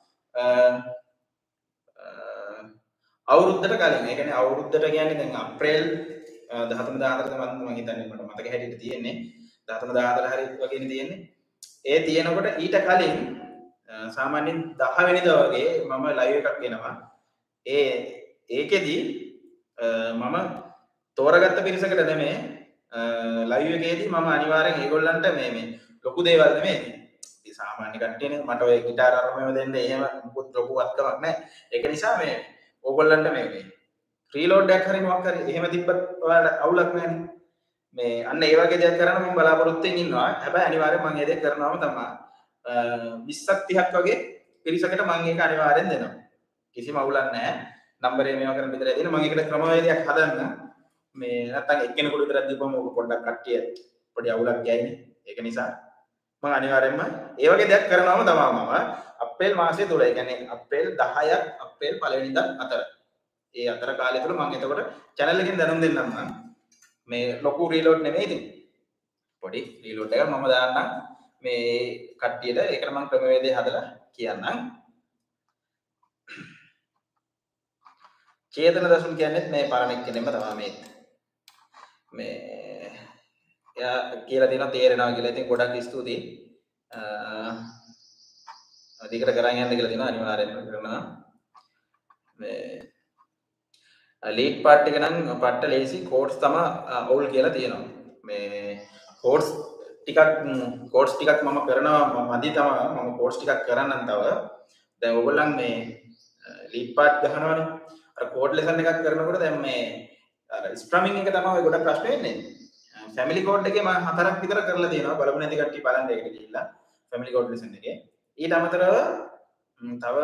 අවුරුද්දට කලින් ඒ කියන්නේ අවුරුද්දට කියන්නේ දැන් අප්‍රේල් දහතුන දහහතර තමයි මම හිතන්නේ මට මතක හැටියට තියෙන්නේ දහතුන දහහතර හරි වගේනේ තියෙන්නේ. ඒ තියෙනකොට ඊට කලින් සාමාන්‍යයෙන් දහ වෙනිදා වගේ මම ලයිව් එකක් ගෙනවා. ඒ ඒකෙදි මම තෝරගත්ත පිරිසකට නෙමෙයි ලයිව් එකේදී මම අනිවාර්යෙන් ඒගොල්ලන්ට මේ මේ ලොකු දේවල් නෙමෙයි. ඉතින් සාමාන්‍ය කට්ටියනේ මට ඔය গিitar අරමුම දෙන්න එහෙම මොකුත් ලොකු වත්කමක් නැහැ. ඒක නිසා මේ ඕගොල්ලන්ට මේ මේ රීලෝඩ් එකක් හරි මොකක් හරි එහෙම තිබ්බත් ඔයාලට අවුලක් නැහැ. මේ අන්න ඒ වගේ දෙයක් කරන්න මම බලාපොරොත්තු වෙමින් ඉන්නවා. හැබැයි අනිවාර්යෙන් මම ඒ දේ කරනවාම තමයි. විස්සක් තිහක් වගේ පිරිසකට මම ඒක අනිවාර්යෙන් දෙනවා. කිසිම අවුලක් නැහැ. නම්බරේ මේවා කරන් විතරයි දෙන්නේ. මම ඒකට ක්‍රමවේදයක් හදන්න. මේ නැත්තම් එක්කෙනෙකුට විතරක් දීපම ඔක පොඩ්ඩක් කට්ටිය පොඩි අවුලක් ගෑයිනේ. ඒක නිසා මම අනිවාර්යෙන්ම ඒ වගේ දෙයක් කරනවාම තමයි මම අප්‍රේල් මාසයේ තුල ඒ කියන්නේ අප්‍රේල් දහය අප්‍රේල් පළවෙනිදා අතර ඒ අතර කාලය තුල මම එතකොට channel එකෙන් දැනුම් දෙන්නම් මම මේ ලොකු රීලෝඩ් නෙමෙයි ඉතින් පොඩි රීලෝඩ් එකක් මම දාන්නම් මේ කට්ටියට ඒකට මම ක්‍රමවේදය හදලා කියන්නම්. චේතන දසුන් කියන්නේත් මේ පරණ එක්කෙනෙක්ම තමයි මේ මේ එයා කියලා තියෙනවා තේරෙනවා කියලා. ඉතින් ගොඩක් ස්තුතියි. අධිකට කරන් යන්න කියලා තියෙනවා අනිවාර්යෙන්ම කරනවා. මේ ලීඩ් පාර්ට් එක නම් පට්ට ලේසි කෝඩ්ස් තමයි අවුල් කියලා තියෙනවා. මේ කෝඩ්ස් ටිකක් කෝඩ්ස් ටිකක් මම කරනවා මදි තමයි මම කෝඩ්ස් ටිකක් කරන්නම් තව. දැන් ඕගොල්ලන් මේ ලීඩ් පාර්ට් ගහනවනේ. අර කෝඩ් ලෙසන් එකක් කරනකොට දැන් මේ අර ස්ක්‍රමින් එක තමයි ඔය ගොඩක් ප්‍රශ්න වෙන්නේ. ෆැමිලි කෝඩ් එකේ මම හතරක් විතර කරලා තියෙනවා. බලමු නැති කට්ටිය බලන්න ඒකට ගිහිල්ලා ෆැමිලි කෝඩ් ලෙසන් එකේ. ඊට අමතරව තව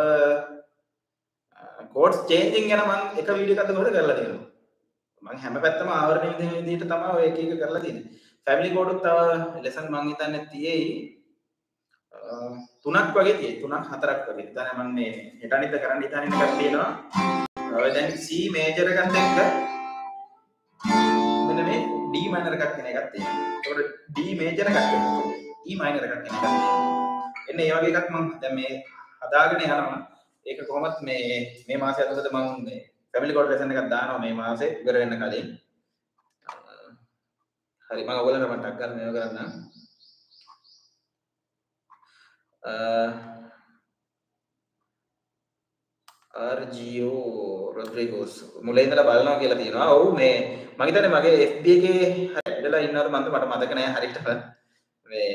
කෝඩ්ස් චේන්ජින් ගැන මම එක වීඩියෝ එකක් අද කරලා තියෙනවා. මම හැම පැත්තම ආවරණය වෙන විදිහට තමයි ඔය එක එක කරලා තියෙන්නේ. ෆැමිලි කෝඩ් උත් තව ලෙසන් මම හිතන්නේ තියෙයි තුනක් වගේ තියෙයි. තුනක් හතරක් වගේ. දැන් මම මේ හෙට අනිත් කරන්න හිතන එකක් තියෙනවා. ඔය දැන් C මේජර් එකත් එක්ක මෙන්න මේ D මයිනර් එකක් කියන එකක් තියෙනවා. ඒකට D මේජර් එකක් තියෙනවා. E මයිනර් එකක් කියන එකක් තියෙනවා. එන්න ඒ වගේ එකක් මම දැන් මේ හදාගෙන යනවා. ඒක කොහොමත් මේ මේ මාසය ඇතුළත මම මේ ෆැමිලි කෝඩ් ලෙසන් එකක් දානවා මේ මාසේ ඉවර වෙන්න කලින්. හරි මම ඔයගොල්ලන්ට මතක් කරන්න මේව කරන්න. ආර් ජී ඕ රොඩ්රිගෝස් මුලින් ඉඳලා බලනවා කියලා තියෙනවා. ඔව් මේ මම හිතන්නේ මගේ එෆ් බී එකේ හැදලා ඉන්නවද මන්ද මට මතක නෑ හරියට. මේ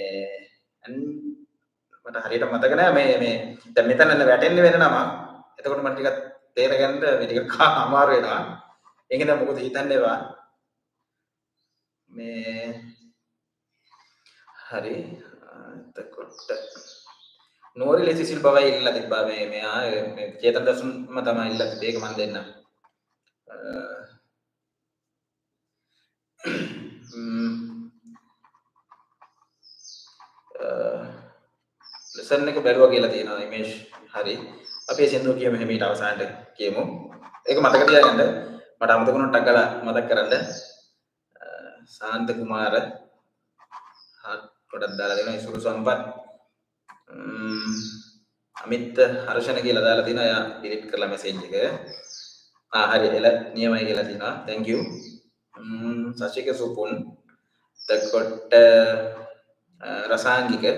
මට හරියට මතක නෑ මේ මේ දැන් මෙතන වැටෙන්නේ වෙන නම. එතකොට මට ටිකක් තේරගන්න මේ ටිකක් අමාරු වෙනවා. ඒකෙන්ද මොකද හිතන්නේ වා. මේ හරි එතකොට නෝරිල සිසිල් බවයි ඉල්ලලා තිබ්බා මේ මෙයා මේ චේතන දසුන්ම තමයි ඉල්ලලා තිබ්බේ. ඒක මම දෙන්නම්. ලෙසන් එක බැලුවා කියලා තියෙනවා ඉමේජ්. හරි. අපි සින්දුව කියමු හැමීට අවසානට කියමු. ඒක මතක තියාගන්න. මට අමතක වුණොත් ටක් ගාලා මතක් කරන්න. සාන්ත කුමාර හත් කොටක් දාලා දෙනවා. ඉසුරු සම්පත් අමිත් හර්ෂණ කියලා දාලා තිනවා. එයා ඩිලීට් කරලා මැසේජ් එක. ආ හරි එල නියමයි කියලා තිනවා. thank you. ම්ම් සශික සුපුන් තකොට රසාංගික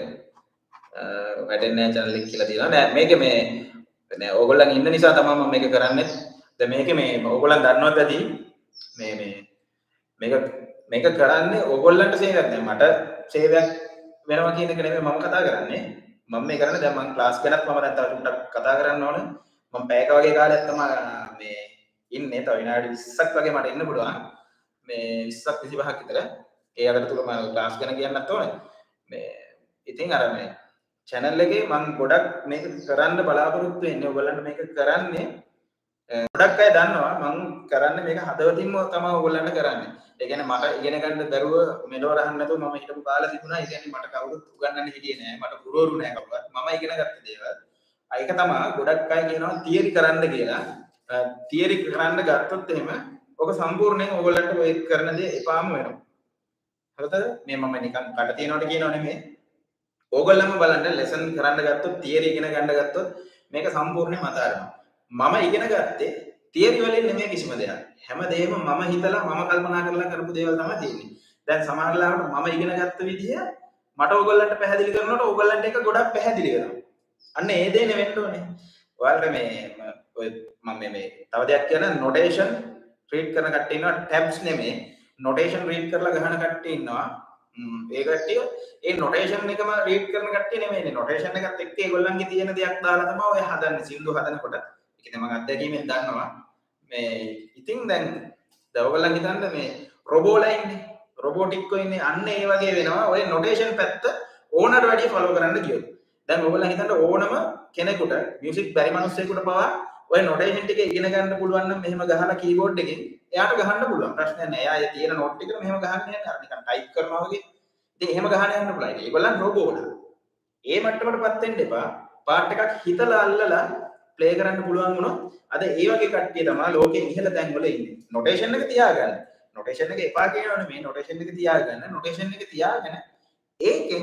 වැටෙන්නේ channel එක කියලා තියනවා. නෑ මේකේ මේ නෑ ඕගොල්ලන් ඉන්න නිසා තමයි මම මේක කරන්නේ. දැන් මේකේ මේ ඕගොල්ලන් දන්නවද ඇති මේ මේ මේක මේක කරන්නේ ඕගොල්ලන්ට සේවයක් නෑ මට සේවයක් වෙනවා කියන එක නෙමෙයි මම කතා කරන්නේ. මම මේ කරන්නේ දැන් මම ක්ලාස් ගැනත් මම දැන් තව ටිකක් කතා කරන්න ඕන. මම පැයක වගේ කාලයක් තමයි මේ ඉන්නේ. තව විනාඩි විස්සක් වගේ මට ඉන්න පුළුවන්. මේ විස්සක් විසිපහක් විතර. ඒ අතරතුර මම ක්ලාස් ගැන කියන්නත් ඕනේ. මේ ඉතින් අර මේ channel එකේ මම ගොඩක් මේක කරන්න බලාපොරොත්තු වෙන්නේ. ඔයගොල්ලන්ට මේක කරන්නේ ගොඩක් අය දන්නවා මම කරන්නේ මේක හදවතින්ම තමයි ඔයගොල්ලන්ට කරන්නේ. ඒ කියන්නේ මට ඉගෙන ගන්න බැරුව මෙලොව රහන්න නැතුව මම හිටපු කාලේ තිබුණා. ඒ කියන්නේ මට කවුරුත් උගන්වන්න හිටියේ නෑ. මට ගුරුවරු නෑ කවුරුත්. මම ඉගෙන ගත්ත දේවල්. ඒක තමයි ගොඩක් අය කියනවා තියරි කරන්න කියලා. තියරි කරන්න ගත්තොත් එහෙම ඔක සම්පූර්ණයෙන් ඔයගොල්ලන්ට ඔය කරන දේ එපාම වෙනවා. හරිද? මේ මම නිකන් කට තියනවට කියනව නෙමෙයි. ඕගොල්ලන්ම බලන්න ලෙසන් කරන්න ගත්තොත් තියරි ඉගෙන ගන්න ගත්තොත් මේක සම්පූර්ණයෙන්ම අතාරිනවා. මම ඉගෙන ගත්තේ තියරි වලින් නෙමෙයි කිසිම දෙයක්. හැමදේම මම හිතලා මම කල්පනා කරලා කරපු දේවල් තමයි තියෙන්නේ. දැන් සමහර ලාවට මම ඉගෙන ගත්ත විදිය මට ඕගොල්ලන්ට පැහැදිලි කරනකොට ඕගොල්ලන්ට ඒක ගොඩක් පැහැදිලි වෙනවා. අන්න ඒ දේ නෙවෙන්න ඕනේ. ඔයාලට මේ ඔය මම මේ තව දෙයක් කියන නොටේෂන් රීඩ් කරන කට්ටිය ඉන්නවා ටැබ්ස් නෙමෙයි නොටේෂන් රීඩ් කරලා ගහන කට්ටිය ඉන්නවා. ඒ කට්ටිය ඒ නොටේෂන් එකම රීඩ් කරන කට්ටිය නෙමෙයිනේ. නොටේෂන් එකත් එක්ක ඒගොල්ලන්ගේ තියෙන දෙයක් දාලා තමයි ඔය හදන්නේ සින්දු හදනකොට. ඒක තමයි මම අත්දැකීමෙන් දන්නවා. මේ ඉතින් දැන් දවගලන් හිතන්න මේ රොබෝලා ඉන්නේ. රොබෝටික්කෝ ඉන්නේ. අන්න ඒ වගේ වෙනවා. ඔය නොටේෂන් පැත්ත ඕනට වැඩිය ෆලෝ කරන්න ගියොත්. දැන් ඔයගොල්ලන් හිතන්න ඕනම කෙනෙකුට මියුසික් බැරි මිනිස්සෙකුට පවා ඔය නොටේෂන් ටික ඉගෙන ගන්න පුළුවන් නම් මෙහෙම ගහලා කීබෝඩ් එකෙන් එයාට ගහන්න පුළුවන්. ප්‍රශ්නයක් නෑ. එයා ඒ තියෙන නෝට් ටිකට මෙහෙම ගහන්න යන්නේ. අර නිකන් ටයිප් කරනවා වගේ. ඉතින් එහෙම ගහන්න යන්න පුළුවන්. ඒගොල්ලන් රොබෝලා. ඒ මට්ටමටපත් වෙන්න එපා. පාර්ට් එකක් හිතලා අල්ලලා ප්ලේ කරන්න පුළුවන් වුණොත් අද ඒ වගේ කට්ටිය තමයි ලෝකෙ ඉහළ තැන් වල ඉන්නේ. නොටේෂන් එක තියාගන්න. නොටේෂන් එක එපා කියනවනේ මේ නොටේෂන් එක තියාගන්න. නොටේෂන් එක තියාගෙන ඒකෙන්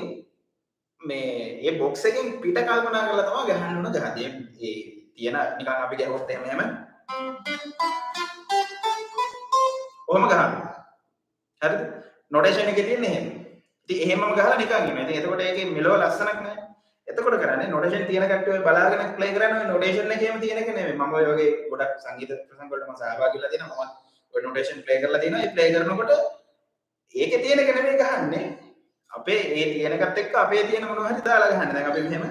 මේ ඒ බොක්ස් එකෙන් පිට කල්පනා කරලා තමයි ගහන්න ඕන ගහදී. ඒ තියෙන නිකන් අපි ගහුවොත් එහෙම එහෙම කොහොම ගහන්නේ? හරිද? නොටේෂන් එකේ තියෙන්නේ එහෙම. ඉතින් එහෙමම ගහලා නිකන් ඉන්නවා. ඉතින් එතකොට ඒකේ මෙලෝ ලස්සනක් නැහැ. එතකොට කරන්නේ නොටේෂන් තියෙන කට්ටිය ඔය බලාගෙන ප්ලේ කරන්නේ නොටේෂන් එකේම තියෙන එක නෙමෙයි. මම ඔය වගේ ගොඩක් සංගීත ප්‍රසංග වලට මම සහභාගී වෙලා තියෙනවා. මම ඔය නොටේෂන් ප්ලේ කරලා තියෙනවා. ඒ ප්ලේ කරනකොට ඒකේ තියෙන එක නෙමෙයි ගහන්නේ. අපේ ඒ තියෙන එකත් එක්ක අපේ තියෙන මොනවා හරි දාලා ගහන්නේ. දැන් අපි මෙහෙම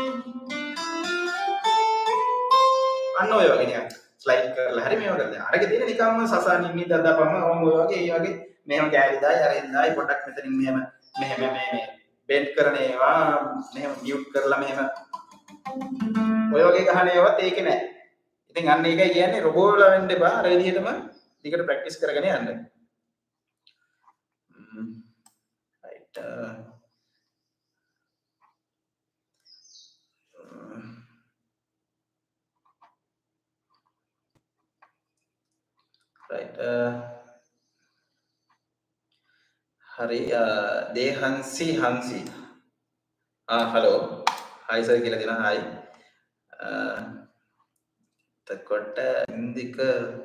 අන්න ඔය වගේ නිකන් ස්ලයිඩ් කරලා හරි මේව කරලා. අරගේ තියෙන නිකම්ම සසානින් නිදා දාපම ඔම් ඔය වගේ ඒ වගේ මෙහෙම කෑලි දායි අරින් දායි පොඩක් මෙතනින් මෙහෙම මෙහෙම මේ බෙන්ඩ් කරන ඒවා මෙහෙම මියුට් කරලා මෙහෙම ඔය වගේ ගහන ඒවාත් ඒකේ නැහැ. ඉතින් අන්න ඒකයි කියන්නේ රොබෝ වල වෙන්න එපා. අර විදිහටම දිගට ප්‍රැක්ටිස් කරගෙන යන්න. right uh, right uh, hari uh, Dehansi Hansi ah hello hi sir කියලා දෙනවා hi uh, එතකොට ඉන්දික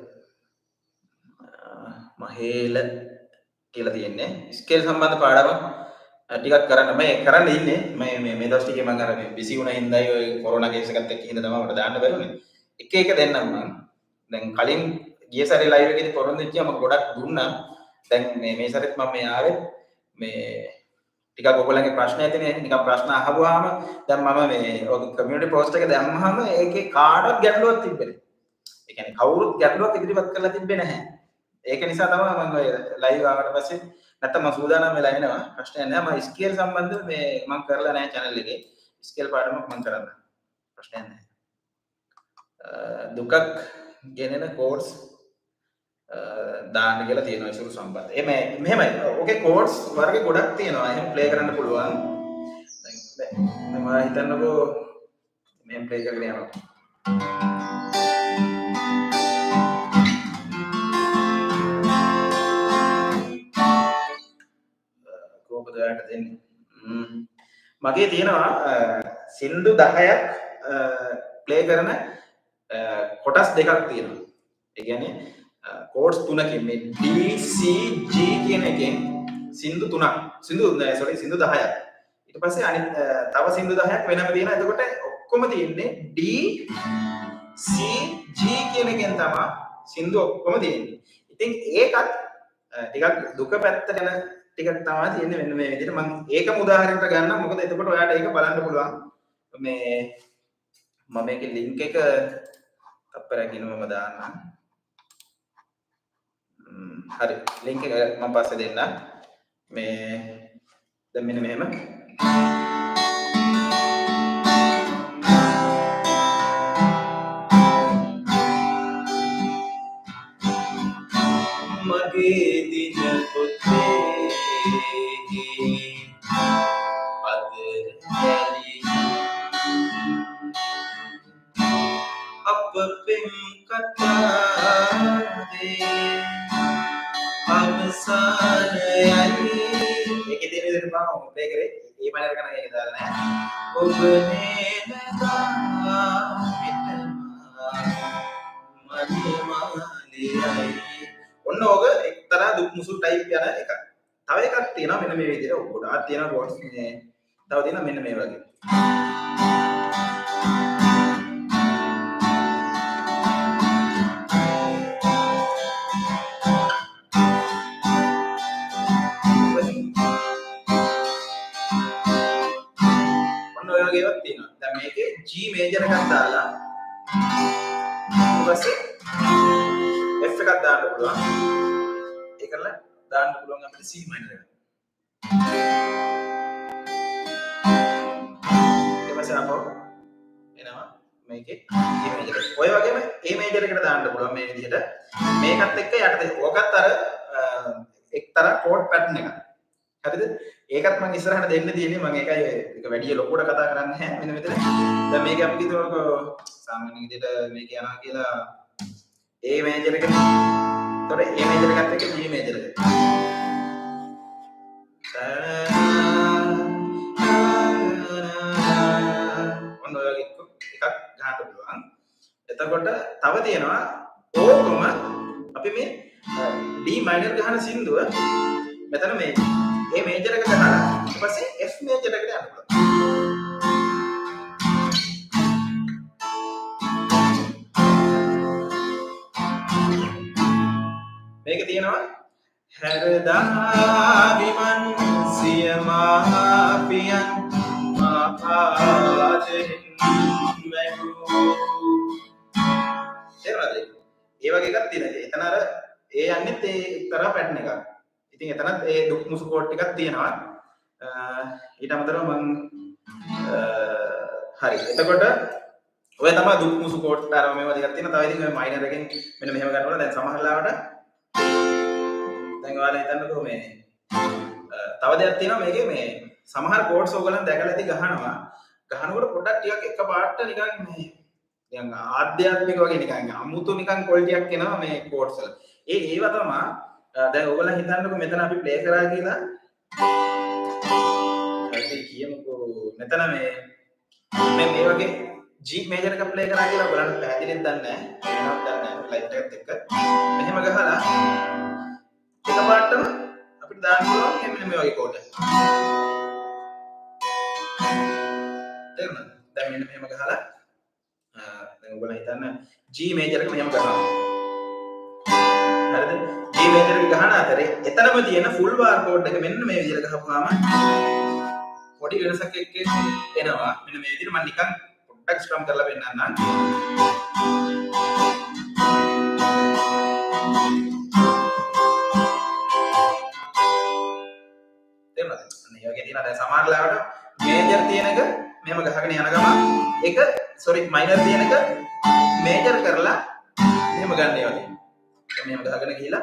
මහේල කියලා තියෙන්නේ ස්කේල් සම්බන්ධ පාඩම ටිකක් කරන්න මම කරන්න ඉන්නේ මම මේ මේ දවස් ටිකේ මම අර මේ බිසි වුණා හින්දායි ඔය කොරෝනා කේස් එකත් එක්ක හින්දා තමයි මට දාන්න බැරුනේ එක එක දෙන්නම් මම දැන් කලින් ගිය සැරේ ලයිව් එකේදී පොරොන්දු වෙච්චා මම ගොඩක් දුන්නා දැන් මේ මේ සැරේත් මම මේ ආවේ මේ ටිකක් ඔයගොල්ලන්ගේ ප්‍රශ්න ඇතිනේ නිකන් ප්‍රශ්න අහපුවාම දැන් මම මේ ඔය කමියුනිටි පෝස්ට් එක දැම්මහම ඒකේ කාටවත් ගැටලුවක් තිබ්බේ නැහැ ඒ කියන්නේ කවුරුත් ගැටලුවක් ඉදිරිපත් කරලා තිබ්බේ නැහැ ඒක නිසා තමයි මම ඔය ලයිව් ආවට පස්සේ නැත්තම් මම සූදානම් වෙලා එනවා ප්‍රශ්නයක් නැහැ මම ස්කේල් සම්බන්ධව මේ මම කරලා නැහැ channel එකේ ස්කේල් පාඩමක් මම කරන්න ප්‍රශ්නයක් නැහැ දුකක් ගෙනෙන කෝඩ්ස් දාන්න කියලා තියෙනවා ඉසුරු සම්බන්ධ. එමේ මෙහෙමයි. ඔකේ කෝඩ්ස් වර්ග ගොඩක් තියෙනවා. එහෙම ප්ලේ කරන්න පුළුවන්. දැන් මම හිතන්නකෝ මේ ප්ලේ කරගෙන යනවා. කොහොමද ඔයාලට දෙන්නේ? මගේ තියෙනවා සින්දු දහයක් ප්ලේ කරන කොටස් දෙකක් තියෙනවා. ඒ කියන්නේ කෝඩ්ස් තුනකින් මේ D C G කියන එකෙන් සින්දු තුනක් සින්දු sorry සින්දු දහයක්. ඊට පස්සේ අනිත් තව සින්දු දහයක් වෙනම තියෙනවා. එතකොට ඔක්කොම තියෙන්නේ D C G කියන එකෙන් තමයි සින්දු ඔක්කොම තියෙන්නේ. ඉතින් ඒකත් ටිකක් දුක පැත්තට යන ටිකක් තමයි තියෙන්නේ මෙන්න මේ විදිහට. මම ඒකම උදාහරණයක් ගන්නම්. මොකද එතකොට ඔයාලට ඒක බලන්න පුළුවන්. මේ මම මේකේ link එක තප්පරයක් ඉන්නවම දාන්නම්. හරි link එක මම පස්සේ දෙන්නම්. මේ දැන් මෙන්න මෙහෙම මගේ දින පොතේ අද යලි අප පෙම් කතාවේ අවසානයයි ඒකේ තියෙන විදිහට මම ප්ලේ කරේ ඒ මලර කරන එක දාලා නැහැ ඔබ නේදා පිටම මනිමාලියයි ඔන්න ඕක එක්තරා දුක් මුසු ටයිප් යන එකක් තව එකක් තියෙනවා මෙන්න මේ විදිහට ගොඩාක් තියෙනවා කෝඩ්ස් මේ තව තියෙනවා මෙන්න මේ වගේ ඒවත් තියෙනවා. දැන් මේකේ G මේජර් එකක් දාලා ඊට පස්සේ F එකක් දාන්න පුළුවන්. ඒකල දාන්න පුළුවන් අපිට C මයිනර් එක. ඊට පස්සේ අපෝ එනවා මේකේ G මේජර් එක. ඔය වගේම A මේජර් එකට දාන්න පුළුවන් මේ විදිහට. මේකත් එක්ක යටට ඕකත් අර එක්තරා කෝඩ් පැටර්න් එකක්. හරිද? ඒකත් මම ඉස්සරහට දෙන්න තියෙන්නේ මම ඒකයි ඒක වැඩි ලොකුවට කතා කරන්නේ නැහැ මෙන්න මෙතන. දැන් මේක අපි හිතමුකෝ සාමාන්‍ය විදිහට මේක යනවා කියලා A මේජර් එක. ඒතකොට A මේජර් එකත් එක්ක G මේජර් එක. ඔන්න ඔය වගේ එකක් ගන්න පුළුවන්. එතකොට තව තියෙනවා ඕකම අපි මේ D minor ගහන සින්දුව මෙතන මේ A major එක ගහලා ඊට පස්සේ F major එකට යන්න පුළුවන්. මේක තියෙනවා හැරදා විමන් සියමාපියන් මාපාදෙන් මැඩු. තේරුණාද? ඒ වගේ එකක් තියෙනවා. එතන අර ඒ යන්නේ ඒ එක්තරා පැටර්න් එකක්. ඉතින් එතනත් ඒ දුක් මුසු කෝඩ් ටිකක් තියෙනවා. ඊට අමතරව මම හරි. එතකොට ඔය තමයි දුක් මුසු කෝඩ් තරම මේවා ටිකක් තියෙනවා. තව ඉතින් ඔය මයිනර් එකෙන් මෙන්න මෙහෙම ගන්නවල දැන් සමහර ලාවට දැන් ඔයාලා හිතන්නකෝ මේ තව දෙයක් තියෙනවා මේකේ මේ සමහර කෝඩ්ස් ඕගොල්ලන් දැකලා ඇති ගහනවා. ගහනකොට පොඩ්ඩක් ටිකක් එකපාරට නිකන් මේ නිකන් ආධ්‍යාත්මික වගේ නිකන් අමුතු නිකන් ක්වොලිටියක් එනවා මේ කෝඩ්ස් වල. ඒ ඒව තමයි දැන් ඕගොල්ලන් හිතන්නකෝ මෙතන අපි ප්ලේ කරා කියලා. හරි කියමුකෝ මෙතන මේ මේ මේ වගේ G major එක ප්ලේ කරා කියලා ඔයගොල්ලන්ට පැහැදිලිද දන්නේ නැහැ. වෙනවත් දන්නේ නැහැ ලයිට් එකත් එක්ක. මෙහෙම ගහලා එකපාරටම අපිට දාන්න පුළුවන් මෙන්න මේ වගේ කෝඩ් එකක්. තේරුණාද? දැන් මෙන්න මෙහෙම ගහලා දැන් ඔයගොල්ලෝ හිතන්න G major එක මෙහෙම ගහනවා. හරිද? G major එක ගහන අතරේ එතනම තියෙන full bar code එක මෙන්න මේ විදිහට ගහපුවාම පොඩි වෙනසක් එක්ක එනවා. මෙන්න මේ විදිහට මම නිකන් පොඩ්ඩක් ස්ට්‍රම් කරලා පෙන්නන්නම්. තේරුණාද? මේ වගේ තියෙනවා. දැන් සමහර ලාවට මේජර් තියෙන එක මෙහෙම ගහගෙන යන ගමන් ඒක සෝරි මයිනර් තියෙන එක මේජර් කරලා මෙහෙම ගන්න ඒවා තියෙනවා. මෙහෙම ගහගෙන ගිහිලා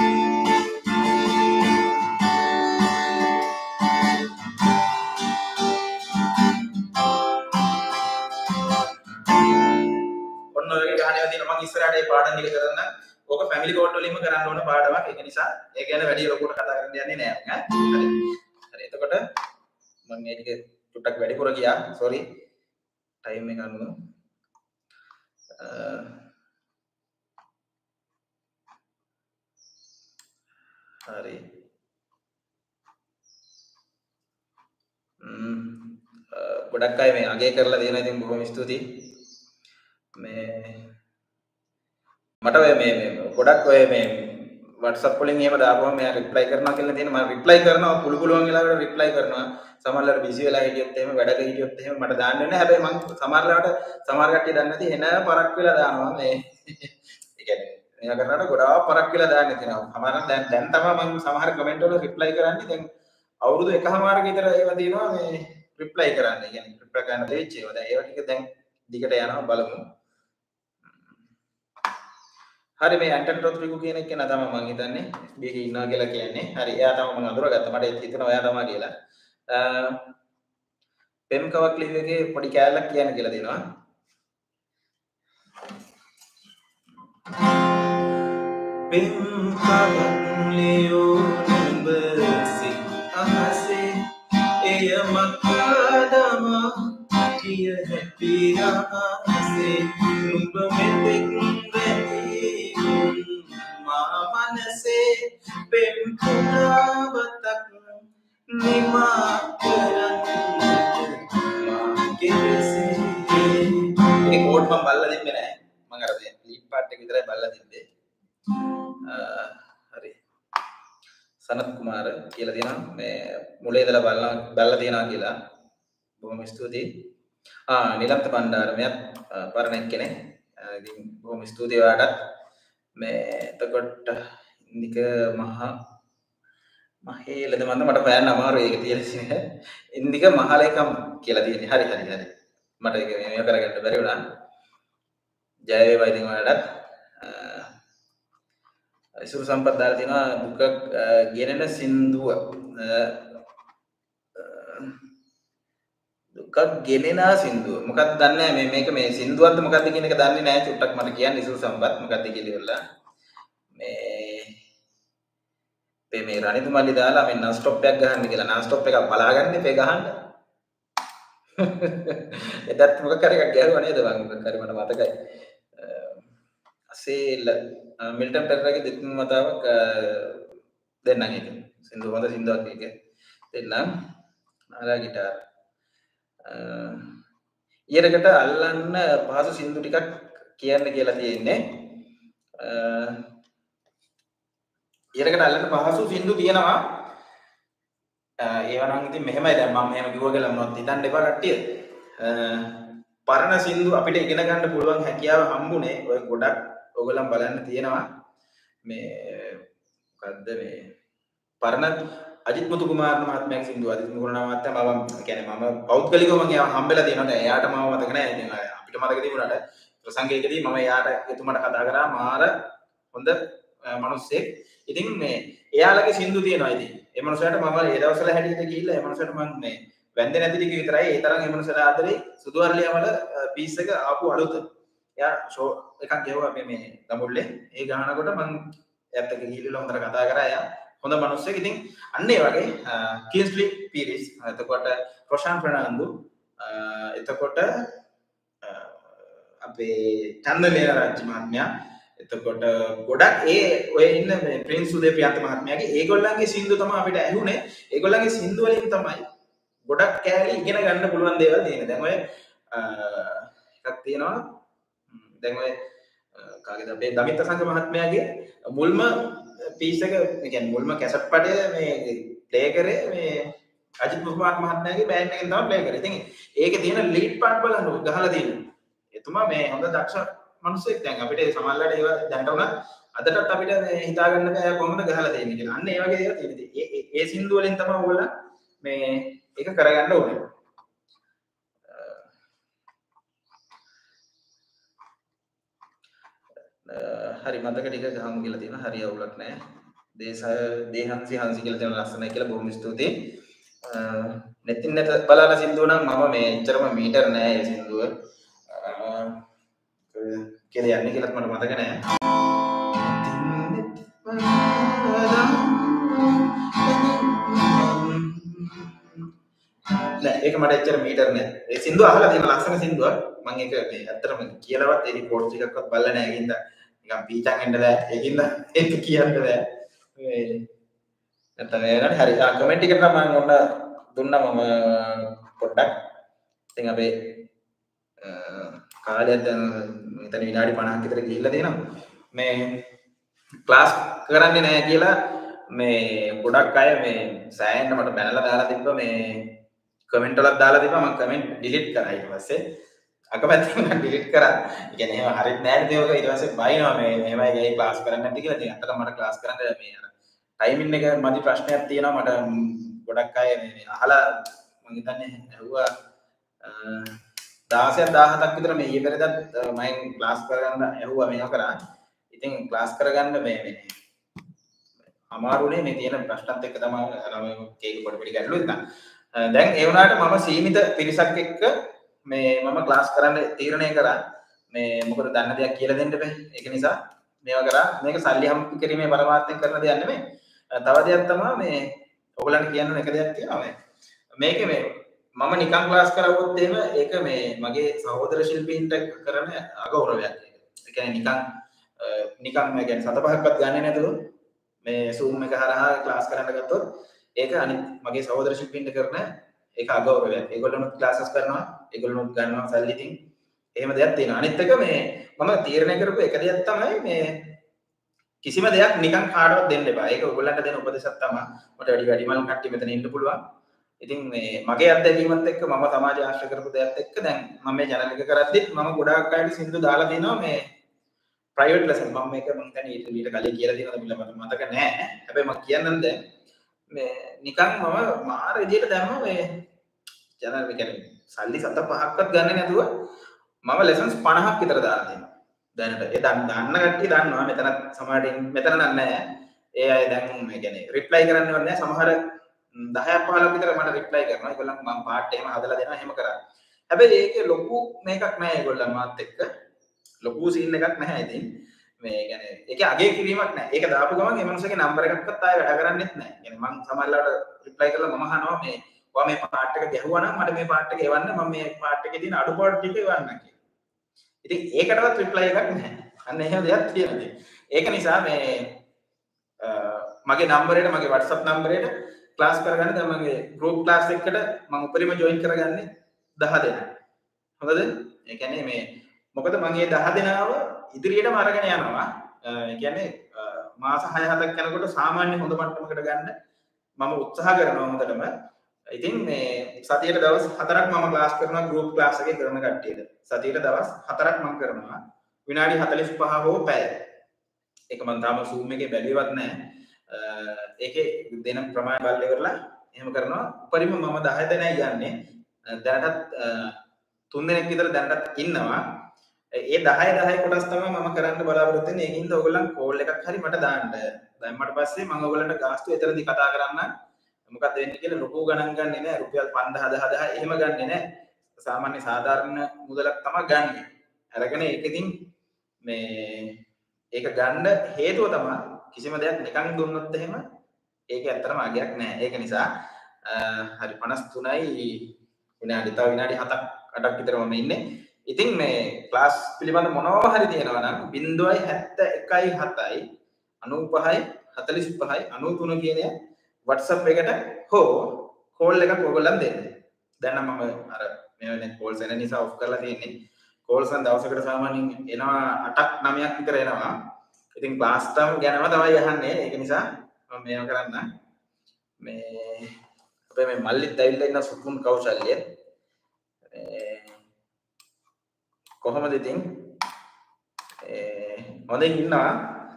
ඔන්න ඔය වගේ ගහන ඒවා තියෙනවා. මම ඉස්සරහට ඒ පාඩම් ටික කරන්න. ඕක ෆැමිලි කෝඩ් වලින්ම කරන්න ඕන පාඩමක්. ඒක නිසා ඒ ගැන වැඩි ලොකුට කතා කරන්න යන්නේ නෑ. හරි. හරි. එතකොට මම මේ ටික ටුටක් වැඩිපුර ගියා. සෝරි. ටයිම් එක අනුව. හරි. ම්ම් ගොඩක් අය මේ අගය කරලා දෙනවා. ඉතින් බොහොම ස්තුතියි. මේ මට ඔය මේ මේ ගොඩක් ඔය මේ WhatsApp වලින් එහෙම දාපුවම මෙයා රිප්ලයි කරනවා කියලා තියෙන. මම රිප්ලයි කරනවා පුළු පුළුවන් වෙලාවකට රිප්ලයි කරනවා. සමහරවල් බිසි වෙලා හිටියොත් එහෙම වැඩක හිටියොත් එහෙම මට දාන්න වෙන්නේ. හැබැයි මම සමහරවල්ට සමහර කට්ටිය දන්නේ නැති එන පරක් වෙලා දානවා මේ. ඒ කියන්නේ මෙයා කරනකොට ගොඩාක් පරක් වෙලා දාන්න තියෙනවා. සමහර දැන් දැන් තමයි මම සමහර කමෙන්ට් වල රිප්ලයි කරන්නේ. දැන් අවුරුදු එකමාරක විතර ඒවා තියෙනවා මේ රිප්ලයි කරන්න. ඒ කියන්නේ රිප්ලයි කරන්න දෙවිච්ච ඒවා. දැන් ඒවා ටික දැන් දිගට යනවා බලමු. හරි මේ ඇන්ටන් රොඩ්රිගෝ කියන එක කෙනා තමයි මම හිතන්නේ F B එකේ ඉන්නවා කියලා කියන්නේ. හරි එයා තමයි මම අඳුරගත්තා. මට හිතෙනවා එයා තමයි කියලා. අ පෙම් කවක් ලිව් එකේ පොඩි කෑල්ලක් කියන්න කියලා දෙනවා. පෙම් කවක් ලියෝ නුඹ සිත් අහසේ එය මකදම කිය හැපියාසේ නුඹ මෙතෙක් manase pem punawatak nima karan kese ini code mම බලලා දෙන්නේ නැහැ මම අර ලීඩ් පාර්ට් එක විතරයි බලලා දෙන්නේ හරි සනත් කුමාර කියලා දෙනවා මේ මුලේ ඉඳලා බලලා බලලා තියනවා කියලා බොහොම ස්තුතියි ආ නිලන්ත බණ්ඩාර මෙයත් පරණ කෙනෙක් ඉතින් බොහොම ස්තුතියි ඔයාලට මේ එතකොට ඉන්දික මහා මහේලද මන්ද මට හොයන්න අමාරුයි ඒක තියෙන්නේ ඉන්දික මහලේකම් කියලා තියෙන්නේ හරි හරි හරි මට ඒක මේව කරගන්න බැරි වුණා ජය වේවා ඉතින් ඔයාලට ඉසුරු සම්පත් දාලා තියෙනවා දුක ගෙනෙන සින්දුව දුක ගෙනෙන සින්දුව මොකක්ද දන්නේ නැහැ මේ මේක මේ සින්දුවක්ද මොකක්ද කියන එක දන්නේ නැහැ චුට්ටක් මට කියන්න ඉසුරු සම්පත් මොකක්ද කියලා ඉවරලා මේ මේ රනිදු මල්ලි දාලා මේ non stop එකක් ගහන්න කියලා non stop එකක් බලාගන්න ඉපේ ගහන්න එදත් මොකක් හරි එකක් ගැහුවා නේද මම මොකක් හරි මට මතකයි සේල මිල්ටන් පෙරරගේ දෙතුන් වතාවක් දෙන්නම් ඒක. සින්දු හොඳ සින්දුවක් ඒක. දෙන්නම්. නාලා ගිටාර්. ඊයරකට අල්ලන්න පහසු සින්දු ටිකක් කියන්න කියලා තියෙන්නේ. ඊයරකට අල්ලන්න පහසු සින්දු තියෙනවා. ඒවා නම් ඉතින් මෙහෙමයි දැන් මම මෙහෙම කිව්වා කියලා මොනවද හිතන්න එපා කට්ටිය. පරණ සින්දු අපිට ඉගෙන ගන්න පුළුවන් හැකියාව හම්බුනේ ඔය ගොඩක් ඔයගොල්ලන් බලන්න තියෙනවා මේ මොකද්ද මේ පරණ අජිත් මුතු කුමාර මහත්මයාගේ සින්දු අජිත් මුතු කුමාර මහත්මයා මම කියන්නේ මම පෞද්ගලිකව මම හම්බෙලා තියෙනවා දැන් එයාට මම මතක නැහැ ඉතින් අපිට මතක තිබුණාට ප්‍රසංගයකදී මම එයාට එතුමාට කතා කරා මාර හොඳ මිනිස්සෙක් ඉතින් මේ එයාලගේ සින්දු තියෙනවා ඉතින් ඒ මනුස්සයාට මම ඒ දවස්වල හැටියට ගිහිල්ලා ඒ මනුස්සයාට මම මේ වැන්දේ නැති ටික විතරයි ඒ තරම් ඒ මනුස්සයාට ආදරේ සුදු අරලියමල පීස් එක ආපු අලුත එයා ෂෝ එකක් ගෙවුවා මේ මේ දඹුල්ලේ ඒ ගහනකොට මම එයාත් එක්ක ගිහිල්ලා හොඳට කතා කරා එයා හොඳ මිනිස්සෙක් ඉතින් අන්න ඒ වගේ කින්ස්ලි පීරිස් එතකොට ප්‍රශාන්ත් ප්‍රනාන්දු එතකොට අපේ චන්දලේන රාජ්‍ය මහත්මයා එතකොට ගොඩක් ඒ ඔය ඉන්න මේ ප්‍රින්ස් සුදේ ප්‍රියන්ත මහත්මයාගේ ඒගොල්ලන්ගේ සින්දු තමයි අපිට ඇහුනේ ඒගොල්ලන්ගේ සින්දු වලින් තමයි ගොඩක් කෑලි ඉගෙන ගන්න පුළුවන් දේවල් තියෙනවා දැන් ඔය එකක් තියෙනවා දැන් ඔය කාගේද අපේ දමිත සංඝ මහත්මයාගේ මුල්ම පීස් එක ඒ කියන්නේ මුල්ම කැසට් පඩය මේ ප්ලේ කරේ මේ අජිත් මුතුමාත් මහත්මයාගේ බෑන්ඩ් එකෙන් තමයි ප්ලේ කරේ. ඉතින් ඒකේ තියෙන ලීඩ් පාර්ට් බලන්න ගහලා තියෙනවා. එතුමා මේ හොඳ දක්ෂ මිනිස්සෙක්. දැන් අපිට සමහරවිට ඒව දැනට උනත් අදටත් අපිට හිතා ගන්න බෑ කොහොමද ගහලා තියෙන්නේ කියලා. අන්න ඒ වගේ දේවල් තියෙනවා. ඒ ඒ සින්දු වලින් තමයි ඕගොල්ලෝ මේ ඒක කරගන්න ඕනේ. හරි මතක ටික ගහමු කියලා තියෙනවා. හරි අවුලක් නැහැ. දේශ දේහන්සි හංසි කියලා තියෙන ලස්සනයි කියලා බොහොම ස්තුතියි. නැතින් නැත බලලා සින්දුව නම් මම මේ එච්චරම මීටර් නෑ ඒ සින්දුව. කියලා යන්නේ කියලාත් මට මතක නෑ. නෑ ඒක මට එච්චර මීටර් නෑ. ඒ සින්දුව අහලා තියෙන ලස්සන සින්දුවක්. මම ඒක මේ ඇත්තටම කියලාවත් ඒ රිපෝට්ස් එකක්වත් බලලා නෑ. ඒකින්ද නිකන් පීචන් එන්න බෑ. ඒකින්ද ඒක කියන්න බෑ. මේ නැත්නම් ඒකට හරි කමෙන්ට් එකට නම් මම ඔන්න දුන්නා මම පොඩ්ඩක්. ඉතින් අපේ කාලයක් දැන් මෙතන විනාඩි පනහක් විතර ගිහිල්ලා තියෙනවා. මේ ක්ලාස් කරන්නේ නැහැ කියලා මේ ගොඩක් අය මේ සෑහෙන්න මට බැනලා දාලා තිබ්බා මේ කමෙන්ට් වලක් දාලා තිබ්බා මම කමෙන්ට් ඩිලීට් කරා ඊට පස්සේ අකමැත්තෙන් මම ඩිලීට් කරා. ඒ කියන්නේ එහෙම හරියට නැහැ නේද ඒක ඊට පස්සේ බයිනවා මේ මෙහෙමයි ගිහින් ක්ලාස් කරන්න නැති කියලා. ඉතින් අතට මට ක්ලාස් කරන්න මේ අර ටයිමින් එක මදි ප්‍රශ්නයක් තියෙනවා මට ගොඩක් අය මේ අහලා මම හිතන්නේ ඇහුවා දහසක් දහහක් විතර මේ ඊපෙරේදත් මම ක්ලාස් කරගන්න ඇහුවා මේක කරා. ඉතින් ක්ලාස් කරගන්න මේ මේ අමාරුනේ මේ තියෙන ප්‍රශ්නත් එක්ක තමයි අර මේ කේක් පොඩි පොඩි ගැටලු ඉතින්. දැන් ඒ වුණාට මම සීමිත පිරිසක් එක්ක මේ මම ක්ලාස් කරන්න තීරණය කරා. මේ මොකද දන්න දෙයක් කියලා දෙන්න බෑ. ඒක නිසා මේවා කරා. මේක සල්ලි හම්බ කිරීමේ පරමාර්ථයෙන් කරන දෙයක් නෙමෙයි. තව දෙයක් තමයි මේ ඔයගලන්ට කියන්න එක දෙයක් තියෙනවා මේ. මේකේ මේ මම නිකන් ක්ලාස් කරවුවොත් එහෙම ඒක මේ මගේ සහෝදර ශිල්පීන්ට කරන අගෞරවයක් ඒක. ඒ කියන්නේ නිකන් නිකන් මම කියන්නේ සත පහක්වත් ගන්නෙ නැතුව මේ Zoom එක හරහා ක්ලාස් කරන්න ගත්තොත් ඒක අනිත් මගේ සහෝදර ශිල්පීන්ට කරන ඒක අගෞරවයක්. ඒගොල්ලොනුත් ක්ලාසස් කරනවා, ඒගොල්ලොනුත් ගන්නවා සල්ලි ඉතින් එහෙම දෙයක් තියෙනවා. අනිත් එක මේ මම තීරණය කරපු එක දෙයක් තමයි මේ කිසිම දෙයක් නිකන් කාටවත් දෙන්න එපා. ඒක ඔයගොල්ලන්ට දෙන උපදේශයක් තමයි. මට වැඩි වැඩිමල් කට්ටිය මෙතන ඉන්න පුළුවන්. ඉතින් මේ මගේ අත්දැකීමත් එක්ක මම සමාජ ආශ්‍රය කරපු දෙයක් එක්ක දැන් මම මේ channel එක කරද්දිත් මම ගොඩාක් අයට සින්දු දාලා දිනවා මේ private lesson. මම මේක මම හිතන්නේ ඊට ඊට කලින් කියලා දිනවද කියලා මට මතක නැහැ. හැබැයි මම කියන්නම් දැන් මේ නිකන් මම මාර විදියට දැම්මා මේ channel එක කියන්නේ සල්ලි සත පහක්වත් ගන්න නැතුව මම lessons පනහක් විතර දාලා දෙනවා. දැනට ඒ දන්න කට්ටිය දන්නවා මෙතන සමහරටින් මෙතන නැහැ. ඒ අය දැන් මේ කියන්නේ reply කරන්නේවත් නැහැ. සමහර දහයක් පහළොක් විතර මට reply කරනවා. ඒගොල්ලන් මම පාට් එහෙම හදලා දෙනවා එහෙම කරා. හැබැයි ඒකේ ලොකු මේකක් නැහැ ඒගොල්ලන් මාත් එක්ක. ලොකු සීන් එකක් නැහැ ඉතින්. මේ කියන්නේ ඒකේ අගේ කිරීමක් නැහැ. ඒක දාපු ගමන් ඒ මනුස්සගේ නම්බර් එකක්වත් ආයෙ වැඩ කරන්නේත් නැහැ. يعني මම සමහරවිට reply කරලා මම අහනවා මේ ඔයා මේ පාට් එක ගැහුවා නම් මට මේ පාට් එක එවන්න මම මේ පාට් එකේ තියෙන අඩුපාඩු ටික එවන්නම් කියලා. ඉතින් ඒකටවත් reply එකක් නැහැ. අන්න එහෙම දෙයක් තියෙනවා ඉතින්. ඒක නිසා මේ මගේ නම්බරේට මගේ WhatsApp නම්බරේට ක්ලාස් කරගන්න දැන් මගේ group class එකකට මම උපරිම join කරගන්නේ දහ දෙනා. හොඳද? ඒ කියන්නේ මේ මොකද මම මේ දහ දෙනාව ඉදිරියටම අරගෙන යනවා. ඒ කියන්නේ මාස හය හතක් යනකොට සාමාන්‍ය හොඳ මට්ටමකට ගන්න මම උත්සාහ කරනවා හොඳටම. ඉතින් මේ සතියේ දවස් හතරක් මම ක්ලාස් කරනවා group class එකේ කරන කට්ටියට. සතියේ දවස් හතරක් මම කරනවා. විනාඩි හතළිස් පහ හෝ පැය. ඒක මම තාම Zoom එකේ බැලුවේවත් නැහැ. ඒකේ දෙන ප්‍රමාණය බලලා ඉවරලා එහෙම කරනවා. උපරිම මම දහ දෙනයි යන්නේ. දැනටත් තුන් දෙනෙක් විතර දැනටත් ඉන්නවා. ඒ දහය දහය කොටස් තමයි මම කරන්න බලාපොරොත්තු වෙන්නේ. ඒකින්ද ඔයගොල්ලන් කෝල් එකක් හරි මට දාන්න. දැම්මට පස්සේ මම ඔයගොල්ලන්ට ගාස්තු එතරම්දි කතා කරන්න මොකක්ද වෙන්නේ කියලා ලොකු ගණන් ගන්නෙ නෑ. රුපියල් පන්දාහ දහදාහ එහෙම ගන්නෙ නෑ. සාමාන්‍ය සාධාරණ මුදලක් තමයි ගන්නෙ. අරගෙන ඒකෙදින් මේ ඒක ගන්න හේතුව තමයි කිසිම දෙයක් නිකන් දුන්නොත් එහෙම ඒක ඇත්තටම අගයක් නෑ. ඒක නිසා හරි පනස් තුනයි විනාඩි තව විනාඩි හතක් අටක් විතර මම ඉන්නේ. ඉතින් මේ ක්ලාස් පිළිබඳ මොනවා හරි තියෙනවා නම් ज़ीरो सेवन එකයි හතයි නවය පහයි හතළිස් පහයි නවය තුන කියන WhatsApp එකට හෝ කෝල් එකක් ඔයගොල්ලන් දෙන්න. දැන් නම් මම අර මේ වෙන කෝල්ස් එන නිසා ඔෆ් කරලා තියෙන්නේ. කෝල්ස් නම් දවසකට සාමාන්‍යයෙන් එනවා අටක් නවයක් විතර එනවා. ඉතින් ක්ලාස් ටයිම් ගැනම තමයි අහන්නේ. ඒක නිසා මම මේව කරන්න මේ අපේ මේ මල්ලිත් ඇවිල්ලා ඉන්න සුකුම් කෞශල්‍ය කොහොමද ඉතින් ඒ හොඳින් ඉන්නවා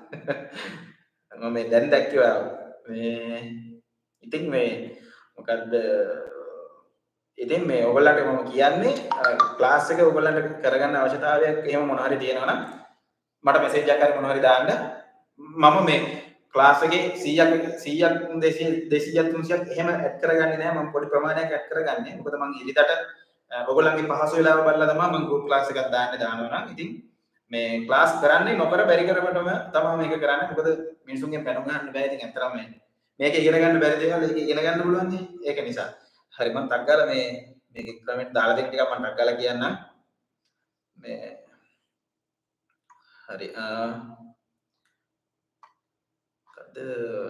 මම මේ දැන් දැක්කේ මේ ඉතින් මේ මොකද්ද ඉතින් මේ ඔයගොල්ලන්ට මම කියන්නේ ක්ලාස් එක ඔයගොල්ලන්ට කරගන්න අවශ්‍යතාවයක් එහෙම මොනවා හරි තියෙනවා නම් මට මෙසේජ් එකක් හරි මොනවා හරි දාන්න මම මේ ක්ලාස් එකේ සීයක් සීයක් දෙසීයක් තුන්සීයක් එහෙම ඇඩ් කරගන්නේ නැහැ මම පොඩි ප්‍රමාණයක් ඇඩ් කරගන්නේ මොකද මම ඉරිදට ඔයගොල්ලන්ගේ පහසු වෙලාව බලලා තමයි මම group class එකක් දාන්න දානවා නම් ඉතින් මේ ක්ලාස් කරන්නේ නොකර බැරි කරවටම තමයි මේක කරන්නේ මොකද මිනිසුන්ගෙන් පැන ගන්න බෑ ඉතින් අතරම මේක ඉගෙන ගන්න බැරි දේවල් ඒක ඉගෙන ගන්න පුළුවන් නේ ඒක නිසා හරි මම ටක් ගාලා මේ මේක කමෙන්ට් දාලා දෙන්න ටිකක් මම ටක් ගාලා කියන්නම් මේ හරි අ කද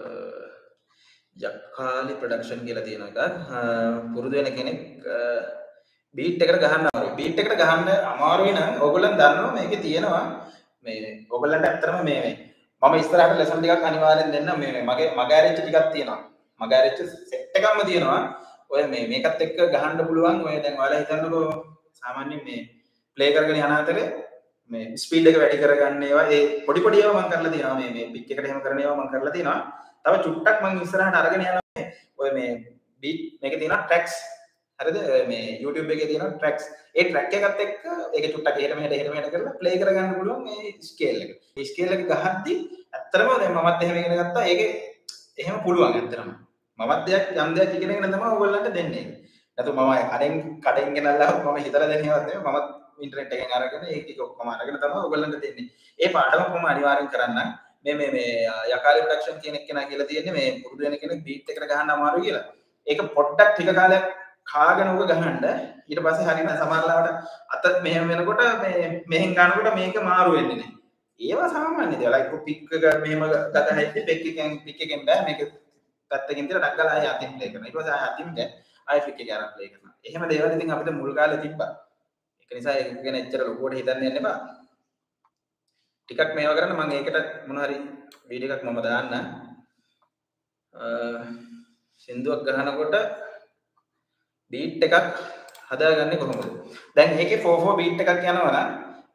යක්කාලි ප්‍රොඩක්ෂන් කියලා තියෙන එකක් පුරුදු වෙන කෙනෙක් බීට් එකට ගහන්න අමාරුයි. බීට් එකට ගහන්න අමාරුයි නම් ඕගොල්ලන් දන්නවා මේකේ තියෙනවා මේ ඕගොල්ලන්ට ඇත්තටම මේ මේ මම ඉස්සරහට ලෙසන් ටිකක් අනිවාර්යෙන් දෙන්න මේ මගේ මග ඇරිච්ච ටිකක් තියෙනවා. මග ඇරිච්ච සෙට් එකක්ම තියෙනවා. ඔය මේ මේකත් එක්ක ගහන්න පුළුවන්. ඔය දැන් ඔයාලා හිතන්නකෝ සාමාන්‍යයෙන් මේ ප්ලේ කරගෙන යන අතරේ මේ ස්පීඩ් එක වැඩි කරගන්න ඒවා ඒ පොඩි පොඩි ඒවා මම කරලා තියෙනවා. මේ මේ පික් එකට එහෙම කරන ඒවා මම කරලා තියෙනවා. තව චුට්ටක් මම ඉස්සරහට අරගෙන යනවා. ඔය මේ බීට් මේකේ තියෙනවා ට්‍රැක්ස් හරිද මේ YouTube එකේ තියෙන ට්‍රැක්ස් ඒ ට්‍රැක් එකත් එක්ක ඒක චුට්ටක් එහෙට මෙහෙට එහෙට මෙහෙට කරලා ප්ලේ කරගන්න පුළුවන් මේ ස්කේල් එක. මේ ස්කේල් එක ගහද්දි ඇත්තටම දැන් මමත් එහෙම ඉගෙන ගත්තා. ඒකේ එහෙම පුළුවන් ඇත්තටම. මමත් දෙයක් යම් දෙයක් ඉගෙනගෙන තමයි ඔයගොල්ලන්ට දෙන්නේ. නැතු මම අරෙන් කඩෙන් ගෙනල්ලා මම හිතලා දෙන්නේවත් නෙමෙයි. මමත් ඉන්ටර්නෙට් එකෙන් අරගෙන ඒක ටික ඔක්කොම අරගෙන තමයි ඔයගොල්ලන්ට දෙන්නේ. ඒ පාඩම කොහොම අනිවාර්යෙන් කරන්න. මේ මේ මේ යකාලි ප්‍රොඩක්ෂන් කියන එක කෙනා කියලා තියෙන්නේ මේ පුරුදු වෙන කෙනෙක් බීට් එකට ගහන්න අමාරුයි කියලා. ඒක පොඩ්ඩක් ටික කාලයක් කාගෙන උග ගහන්න ඊට පස්සේ හරියට සමහරලාවට අත මෙහෙම වෙනකොට මේ මෙහෙන් ගන්නකොට මේක මාරු වෙන්නේ නැහැ. ඒවා සාමාන්‍ය දේවල්. ඒක පික් එක මෙහෙම ගත හැටි පික් එකෙන් පික් එකෙන් බෑ මේක පැත්තකින් තියලා ඩක් ගාලා ආයෙ අතින් ප්ලේ කරනවා. ඊට පස්සේ ආයෙ අතින් දැන් ආයෙ පික් එක අරන් ප්ලේ කරනවා. එහෙම දේවල් ඉතින් අපිට මුල් කාලේ තිබ්බා. ඒක නිසා ඒක ගැන එච්චර ලොකුවට හිතන්න යන්න එපා. ටිකක් මේවා කරන්න මම ඒකට මොන හරි වීඩියෝ එකක් මම දාන්න. සින්දුවක් ගහනකොට බීට් එකක් හදාගන්නේ කොහොමද? දැන් මේකේ ෆෝර් ෆෝර් බීට් එකක් යනවා නම්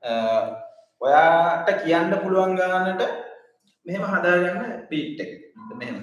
ඔයාට කියන්න පුළුවන් ගානට මෙහෙම හදාගන්න බීට් එක. මෙහෙම.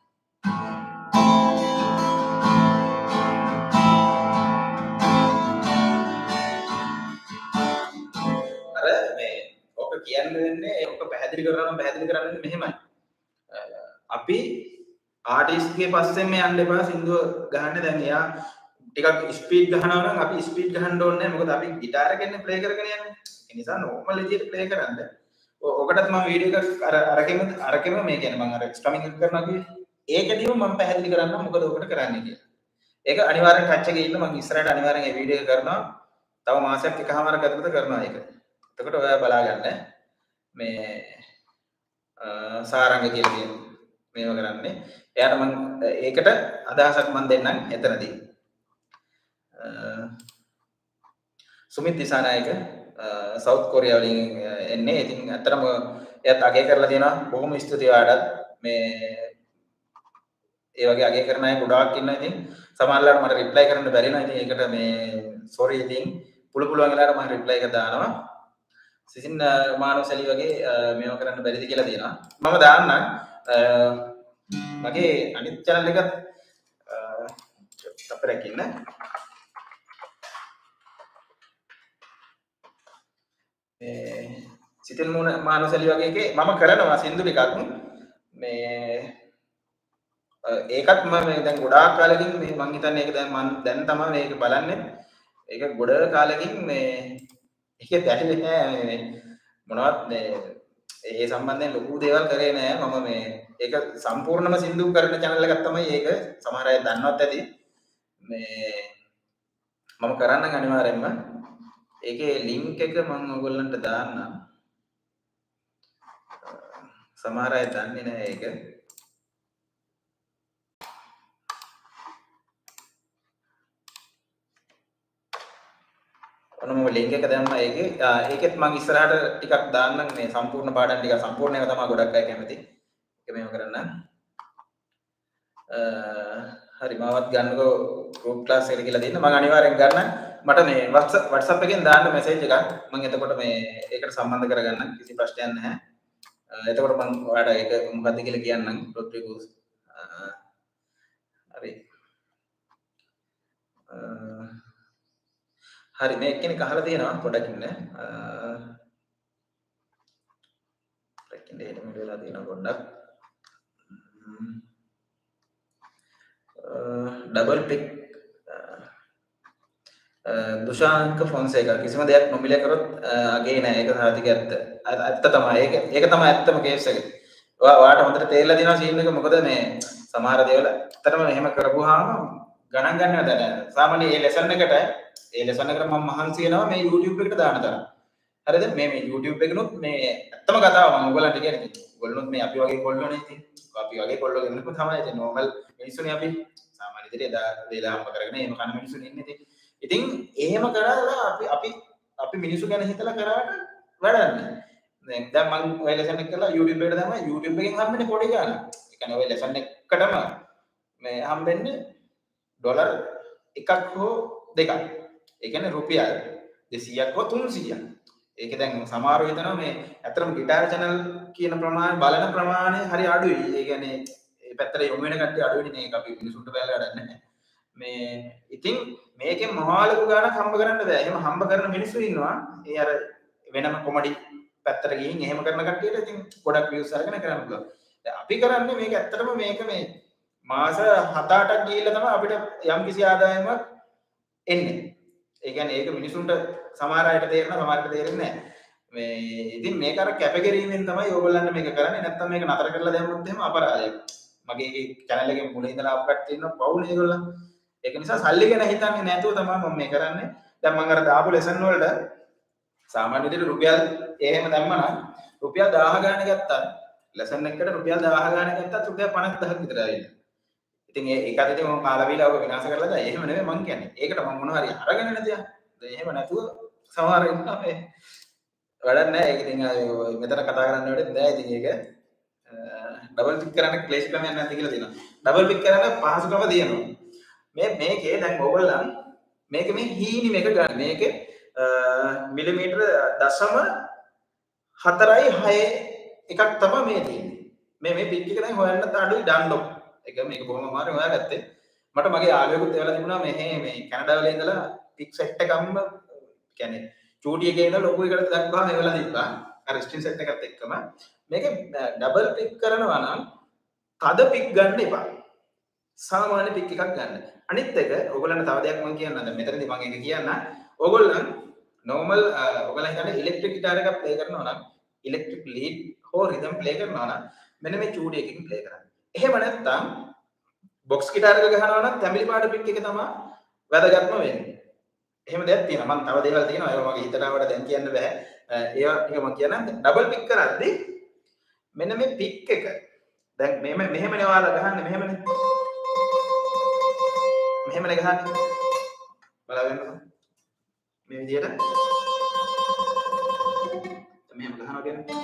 අර මේ ඔක කියන්න වෙන්නේ ඔක පැහැදිලි කරනවා නම් පැහැදිලි කරන්නේ මෙහෙමයි. අපි ආටිස්ට්ගේ පස්සෙන් මේ යන්න එපා සින්දුව ගහන්න දැන් එයා ටිකක් ස්පීඩ් ගහනවා නම් අපි ස්පීඩ් ගහන්න ඕනේ නැහැ මොකද අපි গিitar එකෙන් ප්ලේ කරගෙන යන්නේ ඒ නිසා normal විදිහට ප්ලේ කරන්න ඔකටත් මම වීඩියෝ එකක් අර අරගෙන අරගෙන මේ කියන්නේ මම අර ස්ට්‍රමින් එක කරනවා කිව්වේ ඒකදීම මම පැහැදිලි කරන්නම් මොකද ඔකට කරන්නේ කියලා ඒක අනිවාර්යෙන් ටච් එකේ ඉන්න මම ඉස්සරහට අනිවාර්යෙන් මේ වීඩියෝ එක කරනවා තව මාසයක් එකමාරක් ඇතුළත කරනවා ඒක එතකොට ඔයා බලා ගන්න මේ සාරංග කියලා කියන මේව කරන්නේ. එයාට මම ඒකට අදහසක් මම දෙන්නම් එතනදී. සුමිත් දිසානායක සවුත් කොරියාව වලින් එන්නේ. ඉතින් අතරම එයාත් අගය කරලා තියෙනවා. බොහොම ස්තුතියි ඔයාලට. මේ ඒ වගේ අගය කරන අය ගොඩාක් ඉන්නවා. ඉතින් සමහරවිට මට රිප්ලයි කරන්න බැරි වෙනවා. ඉතින් ඒකට මේ සෝරි. ඉතින් පුළු පුළුවන් වෙලාවට මම රිප්ලයි එක දානවා. සිසින් මානවසලි වගේ මේව කරන්න බැරිද කියලා තියෙනවා. මම දාන්නම් මගේ අනිත් channel එකත් අපරක් ඉන්න. මේ සිතින් මානවසලි වගේ එකේ මම කරනවා සින්දු ටිකක්. මේ ඒකත් මම දැන් ගොඩාක් කාලෙකින් මේ මං හිතන්නේ ඒක දැන් මම දැන් තමයි මේක බලන්නේ. ඒක ගොඩ කාලෙකින් මේ ඒක දැනෙන්නේ නැහැ මේ මොනවත් මේ ඒ සම්බන්ධයෙන් ලොකු දේවල් කරේ නැහැ. මම මේ ඒක සම්පූර්ණම සින්දු කරන channel එකක් තමයි ඒක. සමහර අය දන්නවත් ඇති. මේ මම කරන්න අනිවාර්යෙන්ම ඒකේ link එක මම ඔයගොල්ලන්ට දාන්නම්. සමහර අය දන්නේ නැහැ ඒක. ඔන්නම link එක දැම්මා ඒකේ. ඒකෙත් මම ඉස්සරහට ටිකක් දාන්නම් මේ සම්පූර්ණ පාඩම් ටික සම්පූර්ණ එක තමයි ගොඩක් අය කැමති. ඒක මේව කරන්න. හරි මාවත් ගන්නකෝ group class එකට කියලා දෙන්න. මම අනිවාර්යෙන් ගන්න. මට මේ WhatsApp WhatsApp එකෙන් දාන්න message එකක්. මම එතකොට මේ ඒකට සම්බන්ධ කරගන්න කිසි ප්‍රශ්නයක් නැහැ. එතකොට මම ඔයාලට ඒක මොකද්ද කියලා කියන්නම්. Rodriguez. හරි. හරි මේ එක්කෙනෙක් අහලා තියෙනවා පොඩක් ඉන්න. රෙකින් දෙහෙම වෙලා තියෙනවා පොඩ්ඩක්. ඩබල් පික් දුෂාන්ක ෆොන්සේකා කිසිම දෙයක් නොමිලේ කරොත් අගේ නෑ. ඒක සාතික ඇත්ත. ඇත්ත තමයි. ඒක ඒක තමයි ඇත්තම කේස් එක. ඔයා ඔයාට හොඳට තේරෙලා තියෙනවා සීන් එක. මොකද මේ සමහර දේවල් ඇත්තටම මෙහෙම කරපුවාම ගණන් ගන්නව දැන. සාමාන්‍ය මේ ලෙසන් එකට ඒ ලෙසන් එකට මම මහන්සි වෙනවා මේ YouTube එකට දාන තරම්. හරිද? මේ මේ YouTube එකනොත් මේ ඇත්තම කතාව මම ඔයගලන්ට කියන්නේ. ඔයගොල්ලොත් මේ අපි වගේ කොල්ලෝනේ ඉතින්. අපි වගේ කොල්ලෝ කෙනෙක්ම තමයි ඉතින් normal මිනිස්සුනේ අපි. සාමාන්‍ය විදිහට එදා වේලා හම්බ කරගෙන එහෙම කන මිනිස්සුනේ ඉන්නේ ඉතින්. ඉතින් එහෙම කරලා අපි අපි අපි මිනිස්සු ගැන හිතලා කරාට වැඩක් නෑ. දැන් දැන් මම ඔය ලෙසන් එක කරලා YouTube එකට දැම්මා. YouTube එකෙන් හම්බෙන්නේ පොඩි ගාණක්. ඒ කියන්නේ ඔය ලෙසන් එකකටම මේ හම්බෙන්නේ ඩොලර් එකක් හෝ දෙකක්. ඒ කියන්නේ රුපියල් දෙසීයක් හෝ තුන්සීයක්. ඒක දැන් සමහරව හිතනවා මේ ඇත්තටම ගිටාර් channel කියන ප්‍රමාණය බලන ප්‍රමාණය හරි අඩුයි. ඒ කියන්නේ මේ පැත්තට යොමු වෙන කට්ටිය අඩුයිනේ. මේක අපි මිනිසුන්ට බැලලා වැඩක් නැහැ. මේ ඉතින් මේකෙන් මහාලකු ගාණක් හම්බ කරන්න බෑ. එහෙම හම්බ කරන මිනිස්සු ඉන්නවා. ඒ අර වෙනම කොමඩි පැත්තට ගිහින් එහෙම කරන කට්ටියට ඉතින් ගොඩක් views අරගෙන කරන්න පුළුවන්. දැන් අපි කරන්නේ මේක ඇත්තටම මේක මේ මාස හත අටක් ගිහිල්ලා තමයි අපිට යම් කිසි ආදායමක් එන්නේ. ඒ කියන්නේ ඒක මිනිසුන්ට සමහර අයට තේරෙනවා සමහරට තේරෙන්නේ නැහැ. මේ ඉතින් මේක අර කැපකිරීමෙන් තමයි ඕගොල්ලන්ට මේක කරන්නේ. නැත්නම් මේක නතර කරලා දැම්මොත් එහෙම අපරාධයක්. මගේ channel එකේ මුලින් ඉඳලා අප්ලෝඩ් තියෙනවා පවුනේ ඒගොල්ලන්. ඒක නිසා සල්ලි ගැන හිතන්නේ නැතුව තමයි මම මේ කරන්නේ. දැන් මම අර දාපු ලෙසන් වලට සාමාන්‍ය විදිහට රුපියල් එහෙම දැම්මනම් රුපියල් දහය ගාණක් ගත්තා. ලෙසන් එකකට රුපියල් දහය ගාණක් ගත්තත් රුපියල් පනස් විතර ආවිල්ලා. ඉතින් ඒ ඒකත් ඉතින් මම කාලා බීලා ඔක විනාශ කරලා දැන් එහෙම නෙමෙයි මං කියන්නේ. ඒකට මම මොනවා හරි අරගෙන නේද යන්නේ. දැන් එහෙම නැතුව සමහර ඉන්නවා මේ වැඩක් නැහැ. ඒක ඉතින් මෙතන කතා කරන්න වෙන්නේ නැහැ. ඉතින් ඒක ඩබල් පික් කරන්න ක්ලේශ ක්‍රමයක් නැති කියලා තියෙනවා. ඩබල් පික් කරන්න පහසුකම තියෙනවා. මේ මේකේ දැන් ඕගොල්ලන් මේක මේ හීනි මේක ගන්න. මේකේ මිලිමීටර දශම හතරයි හය එකක් තමයි මේ තියෙන්නේ. මේ මේ පික් එක දැන් හොයන්නත් අඩුයි ඩන්ලොප්. ඒක මේක බොහොම අමාරුයි හොයාගත්තේ. මට මගේ යාළුවෙකුත් එවලා තිබුණා මෙහෙ මේ කැනඩා වල ඉඳලා පික් සෙට් එකක්ම කියන්නේ චූටි එකේ ඉඳලා ලොකු එකට දක්වාම එවලා තිබ්බා. අර ස්ක්‍රීන් සෙට් එකත් එක්කම මේක ඩබල් පික් කරනවා නම් තද පික් ගන්න එපා. සාමාන්‍ය පික් එකක් ගන්න. අනිත් එක ඕගොල්ලන්ට තව දෙයක් මම කියන්නම්. දැන් මෙතනදී මම ඒක කියන්න. ඕගොල්ලන් normal ඕගොල්ලන් හිතන්නේ ඉලෙක්ට්‍රික් ගිටාර එකක් ප්ලේ කරනවා නම් ඉලෙක්ට්‍රික් ලීඩ් හෝ රිද්ම් ප්ලේ කරනවා නම් මෙන්න මේ චූටි එකකින් ප්ලේ කරන්න. එහෙම නැත්නම් බොක්ස් ගිටාර එක ගහනවා නම් තැඹිලි පාට පික් එක තමයි වැදගත්ම වෙන්නේ. එහෙම දෙයක් තියෙනවා. මම තව දේවල් තියෙනවා. ඒවා මගේ හිතට ආවට දැන් කියන්න බෑ. ඒවා ටික මම කියන්නම්. ඩබල් පික් කරද්දී මෙන්න මේ පික් එක දැන් මෙහෙම මෙහෙමනේ ඔයාලා ගහන්නේ මෙහෙමනේ. මෙහෙමනේ ගහන්නේ. බලන්න මේ විදියට මෙහෙම ගහනවා කියන්නේ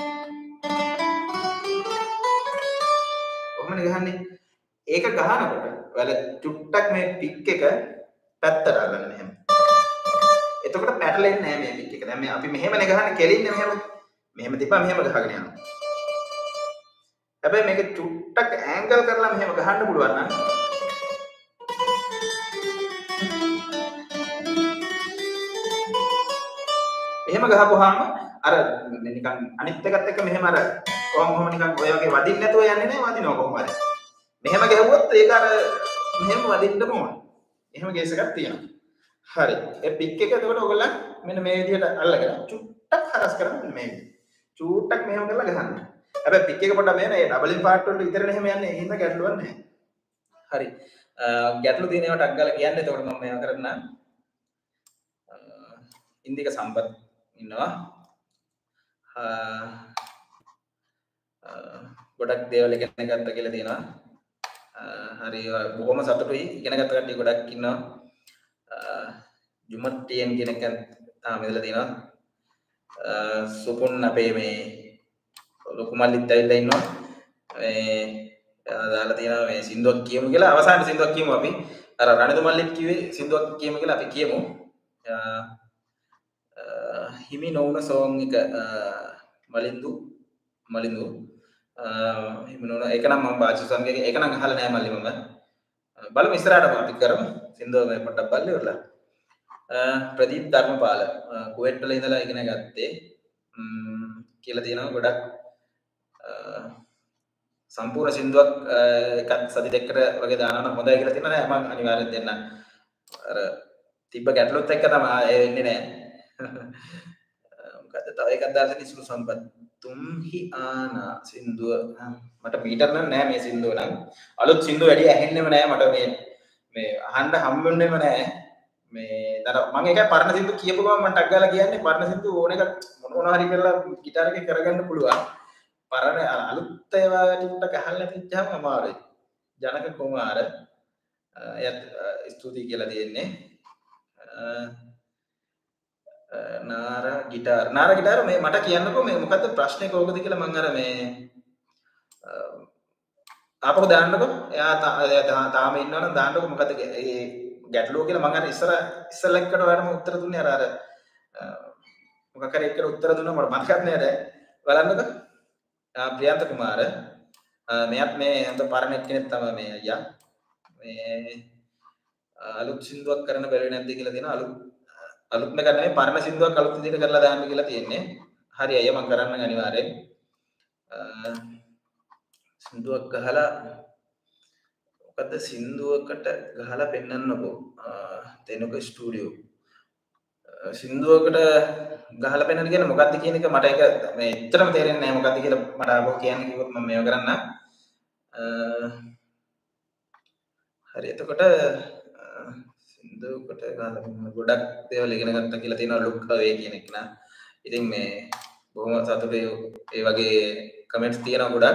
කොහොමද ගහන්නේ? ඒක ගහනකොට ඔයාලා චුට්ටක් මේ පික් එක පැත්තට අල්ලන්න මෙහෙම. එතකොට පැටලෙන්නේ නැහැ මේ පික් එක. දැන් මේ අපි මෙහෙමනේ ගහන්නේ කෙලින්නේ මෙහෙම. මෙහෙම තිබ්බා මෙහෙම ගහගෙන යනවා. හැබැයි මේක චුට්ටක් ඇන්ගල් කරලා මෙහෙම ගහන්න පුළුවන් නම් එහෙම ගහපුවාම අර නිකන් අනිත් එකත් එක්ක මෙහෙම අර කොහොම කොහොම නිකන් ඔය වගේ වදින්න නැතුව යන්නේ නැහැ වදිනවා කොහොම හරි. මෙහෙම ගැහුවොත් ඒක අර මෙහෙම වදින්නම ඕන. එහෙම කේස් එකක් තියෙනවා. හරි. ඒ පික් එක එතකොට ඔයගොල්ලන් මෙන්න මේ විදිහට අල්ලගෙන චුට්ටක් හරස් කරන්න මේ විදිහට. චුට්ටක් මෙහෙම කරලා ගහන්න. හැබැයි පික් එක පොඩ්ඩක් මෙහෙම ඒ ඩබලින් පාර්ට් වලට විතරනේ එහෙම යන්නේ. ඒ හින්දා ගැටලුවක් නැහැ. හරි. ගැටලු තියෙන ඒවා ටක් ගාලා කියන්නේ. එතකොට මම මේවා කරන්න. ඉන්දික සම්පත් ඉන්නවා. ගොඩක් දේවල් ඉගෙන ගත්තා කියලා තියෙනවා. හරි බොහොම සතුටුයි ඉගෙන ගත්ත කට්ටිය ගොඩක් ඉන්නවා. ජුමත් ටිඑන් කියන එක තාම ඉඳලා තියෙනවා. සුපුන් අපේ මේ ලොකු මල්ලිත් ඇවිල්ලා ඉන්නවා. මේ දාලා තියෙනවා මේ සින්දුවක් කියමු කියලා. අවසාන සින්දුවක් කියමු අපි. අර රණිදු මල්ලිත් කිව්වේ සින්දුවක් කියමු කියලා අපි කියමු. හිමි නොවුන සෝන් එක මලින්දු මලින්දු හිමි නොවුන ඒක නම් මම බාජු සංගයේ ඒක නම් අහලා නැහැ මල්ලි මම බලමු ඉස්සරහට අපි කරමු සින්දුව මේ පොඩ්ඩක් බලලා ඉවරලා ප්‍රදීප් ධර්මපාල කුවේට් වල ඉඳලා ඉගෙන ගත්තේ කියලා තියෙනවා ගොඩක් සම්පූර්ණ සින්දුවක් එකක් සති දෙකකට වගේ දානවා නම් හොඳයි කියලා තියෙනවා නෑ මම අනිවාර්යෙන් දෙන්න අර තිබ්බ ගැටලුත් එක්ක තමයි එන්නේ නෑ මොකද තව එකක් දාලා තියෙන ඉස්කු සම්පත් තුම්හි ආනා සින්දුව මට මීටර් නම් නෑ මේ සින්දුව නම් අලුත් සින්දුව වැඩි ඇහෙන්නෙම නෑ මට මේ මේ අහන්න හම්බුන්නේම නෑ මේ දර මම එකයි පරණ සින්දුව කියපු ගමන් මම ටක් ගාලා කියන්නේ පරණ සින්දුව ඕන එකක් මොනවා හරි කරලා ගිටාර එකේ කරගන්න පුළුවන් පරණ අලුත් ඒවා ටිකක් අහලා තිච්චාම අමාරුයි ජනක කුමාර එයත් ස්තුතියි කියලා දෙන්නේ නාරා ගිටාර නාරා ගිටාර මේ මට කියන්නකෝ මේ මොකද්ද ප්‍රශ්නේ කොහොමද කියලා මම අර මේ ආපහු දාන්නකෝ එයා තාම ඉන්නවනම් දාන්නකෝ මොකද්ද ඒ ගැටලුව කියලා මම අර ඉස්සර ඉස්සෙල්ලා එක්කට ඔයාලම උත්තර දුන්නේ අර අර මොකක් හරි එක්කට උත්තර දුන්නා මට මතකත් නෑ බලන්නකෝ ප්‍රියන්ත කුමාර මෙයාත් මේ හඳ පරණ එක්කෙනෙක් තමයි මේ අයියා මේ අලුත් සින්දුවක් කරන්න බැරි නැද්ද කියලා තියෙනවා අලුත් අලුත්ම කරන්නේ පරණ සින්දුවක් අලුත් විදිහට කරලා දාන්න කියලා තියෙන්නේ. හරි අයියා මම කරන්න අනිවාර්යෙන්. සින්දුවක් ගහලා මොකද්ද සින්දුවකට ගහලා පෙන්නන්නකෝ. තෙනුක ස්ටුඩියෝ. සින්දුවකට ගහලා පෙන්නන්න කියන්නේ මොකද්ද කියන එක මට ඒක මේ ඇත්තටම තේරෙන්නේ නැහැ මොකද්ද කියලා මට ආපහු කියන්න කිව්වොත් මම මේව කරන්න. හරි එතකොට සින්දුවකට ගහලා ගොඩක් දේවල් ඉගෙන ගත්තා කියලා තියෙනවා ලුක් අවේ කියන එක නා. ඉතින් මේ බොහොම සතුටුයි ඒ වගේ කමෙන්ට්ස් තියෙනවා ගොඩක්.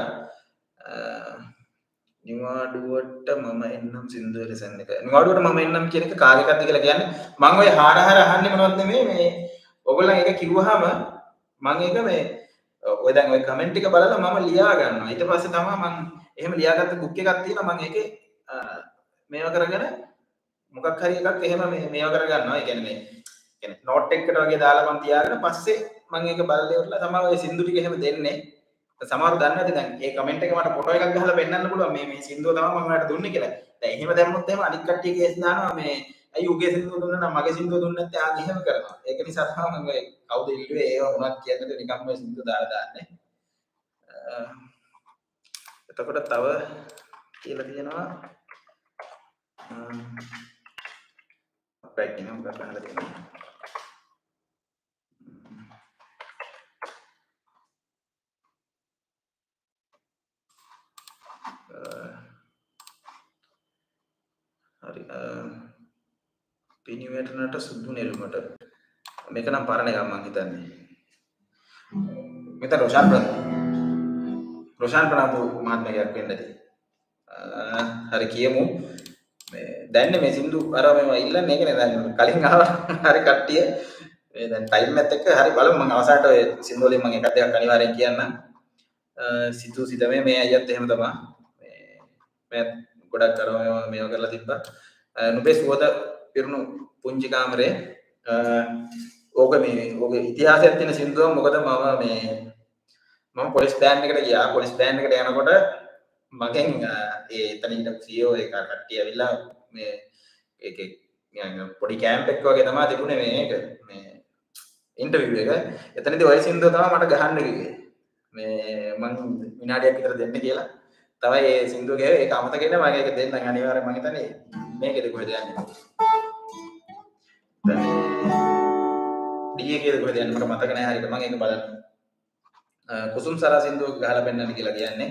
නිවාඩුවට මම එන්නම් සින්දුවේ ලෙසන් එක. නිවාඩුවට මම එන්නම් කියන එක කාගේකක්ද කියලා කියන්නේ මම ඔය හාර හාර අහන්නේ මොනවද නෙමෙයි මේ ඔයගොල්ලන් ඒක කිව්වහම මම ඒක මේ ඔය දැන් ඔය කමෙන්ට් ටික බලලා මම ලියා ගන්නවා. ඊට පස්සේ තමයි මම එහෙම ලියාගත්ත බුක් එකක් තියෙනවා මම ඒකේ මේව කරගෙන මොකක් හරි එකක් එහෙම මේ මේව කර ගන්නවා. ඒ කියන්නේ මේ කියන්නේ නෝට් එකකට වගේ දාලා මම තියාගෙන පස්සේ මම ඒක බලලා ඉවරලා තමයි ඔය සින්දු ටික එහෙම දෙන්නේ. සමහරව දන්නේ නැති දැන් ඒ කමෙන්ට් එක මට ෆොටෝ එකක් ගහලා පෙන්නන්න පුළුවන් මේ මේ සින්දුව තමයි මම ඔයාලට දුන්නේ කියලා. දැන් එහෙම දැම්මොත් එහෙම අනිත් කට්ටිය කේස් දානවා මේ අයි උගේ සින්දුව දුන්නා නම් මගේ සින්දුව දුන්නේ නැත්නම් ආ එහෙම කරනවා. ඒක නිසා තමයි මම ඔය කවුද ඉල්ලුවේ ඒව මොනවද කියන්නේ නිකම්ම ඔය සින්දුව දාලා දාන්නේ. එතකොට තව කියලා තියෙනවා back in हम कर रहे हैं hari පිනිවැටනට සුදු නෙළුමට මේක නම් පරණ එකක් මං හිතන්නේ මෙතන රොෂාන් ප්‍රනාන්දු රොෂාන් ප්‍රනාන්දු මහත්මයෙක් වෙන්න ඇති. හරි කියමු. මේ දැන් මේ සින්දු අර මම ඉල්ලන්නේ ඒකනේ දැන් කලින් ආවා හරි කට්ටිය මේ දැන් ටයිම් එකත් එක්ක හරි බලමු මම අවසානට ඔය සින්දු වලින් මම එකක් දෙකක් අනිවාර්යෙන් කියන්නම්. සිතු සිතමේ මේ අයියත් එහෙම තමයි. මේ මම ගොඩක් අර මේව කරලා තිබ්බා. නුඹේ සුවද පිරුණු පුංචි කාමරේ ඕක මේ ඕකේ ඉතිහාසයක් තියෙන සින්දුවක්. මොකද මම මේ මම පොලිස් බෑන්ඩ් එකට ගියා. පොලිස් බෑන්ඩ් එකට යනකොට මගෙන් ඒ එතන ඉන්න සීඊఓ එක කට්ටිය ඇවිල්ලා මේ ඒකේ පොඩි කැම්ප් එකක් වගේ තමයි තිබුණේ මේක මේ ඉන්ටර්විව් එක. එතනදී ඔය සින්දුව තමයි මට ගහන්න කිව්වේ. මේ මං විනාඩියක් විතර දෙන්න කියලා. තමයි ඒ සින්දුව ගේ ඒක අමතක වෙන මම ඒක දෙන්නම් අනිවාර්යෙන්. මම හිතන්නේ මේකද කොහෙද යන්නේ. දැන් ඩී එකේද කොහෙද යන්නේ මට මතක නැහැ හරියට. මම ඒක බලන්න. කුසුම් සරා සින්දුව ගහලා පෙන්නන්න කියලා කියන්නේ.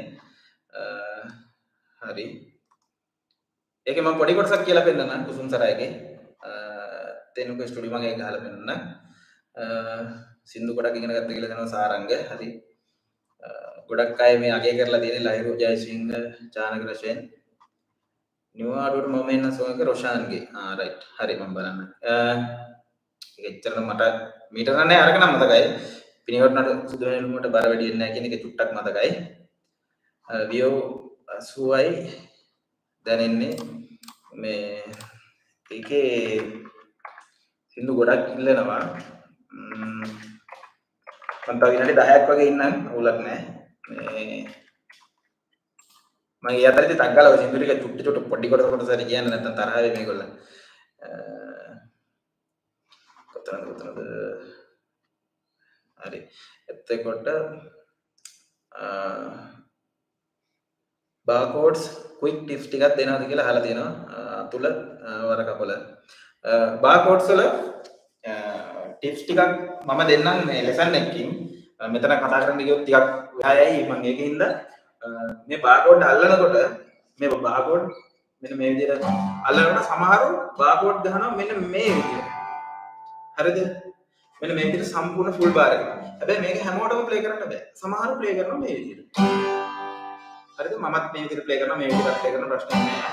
හරි. ඒකේ මම පොඩි කොටසක් කියලා පෙන්නන්නම් කුසුම් සරා එකේ. තෙනුක ස්ටුඩියෝ මම ඒක ගහලා පෙන්නන්නම්. සින්දු ගොඩක් ඉගෙන ගත්ත කියලා දෙනවා සාරංග. හරි. ගොඩක් අය මේ අගය කරලා තියෙන ලහිරු ජයසිංහ චානක රෂෙන් නිවාඩුවට මම එන්න සෝන් එක රොෂාන්ගේ. ආ රයිට්. හරි මම බලන්න. ඒක එච්චරට මට මීටර නැහැ අරගෙන මතකයි. පිනිවටනට සුදු වෙනුමට බර වැඩි වෙන්නේ නැහැ කියන එක චුට්ටක් මතකයි. වියෝ අසූවයි දැනෙන්නේ මේ ඒකේ සින්දු ගොඩක් ඉල්ලනවා. මම තව විනාඩි දහයක් වගේ ඉන්නම් අවුලක් නැහැ. මේ මම ඊය අතරදී තංගල ඔය සින්දු ටික චුට්ටි චුට්ටි පොඩි කොට කොට සරි කියන්නේ නැත්තම් තරහ වෙයි මේගොල්ලන්. කොතනද කොතනද හරි. එතකොට barcodes quick tips ටිකක් දෙනවද කියලා අහලා තියෙනවා. අතුල වරකපොල barcodes වල ටිප්ස් ටිකක් මම දෙන්නම් මේ ලෙසන් එකකින්. මෙතන කතා කරන්න ගියොත් ටිකක් වෙහයයි මම ඒකින්ද මේ barcode අල්ලනකොට මේ barcode මෙන්න මේ විදිහට අල්ලනකොට සමහරව barcode ගහනවා මෙන්න මේ විදිහට. හරිද? මෙන්න මේ විදිහට සම්පූර්ණ ෆුල් බාර් එක. හැබැයි මේක හැමෝටම ප්ලේ කරන්න බෑ. සමහරව ප්ලේ කරනවා මේ විදිහට. හරිද? මමත් මේ විදිහට ප්ලේ කරනවා මේ විදිහට ප්ලේ කරන ප්‍රශ්නයක් නෑ.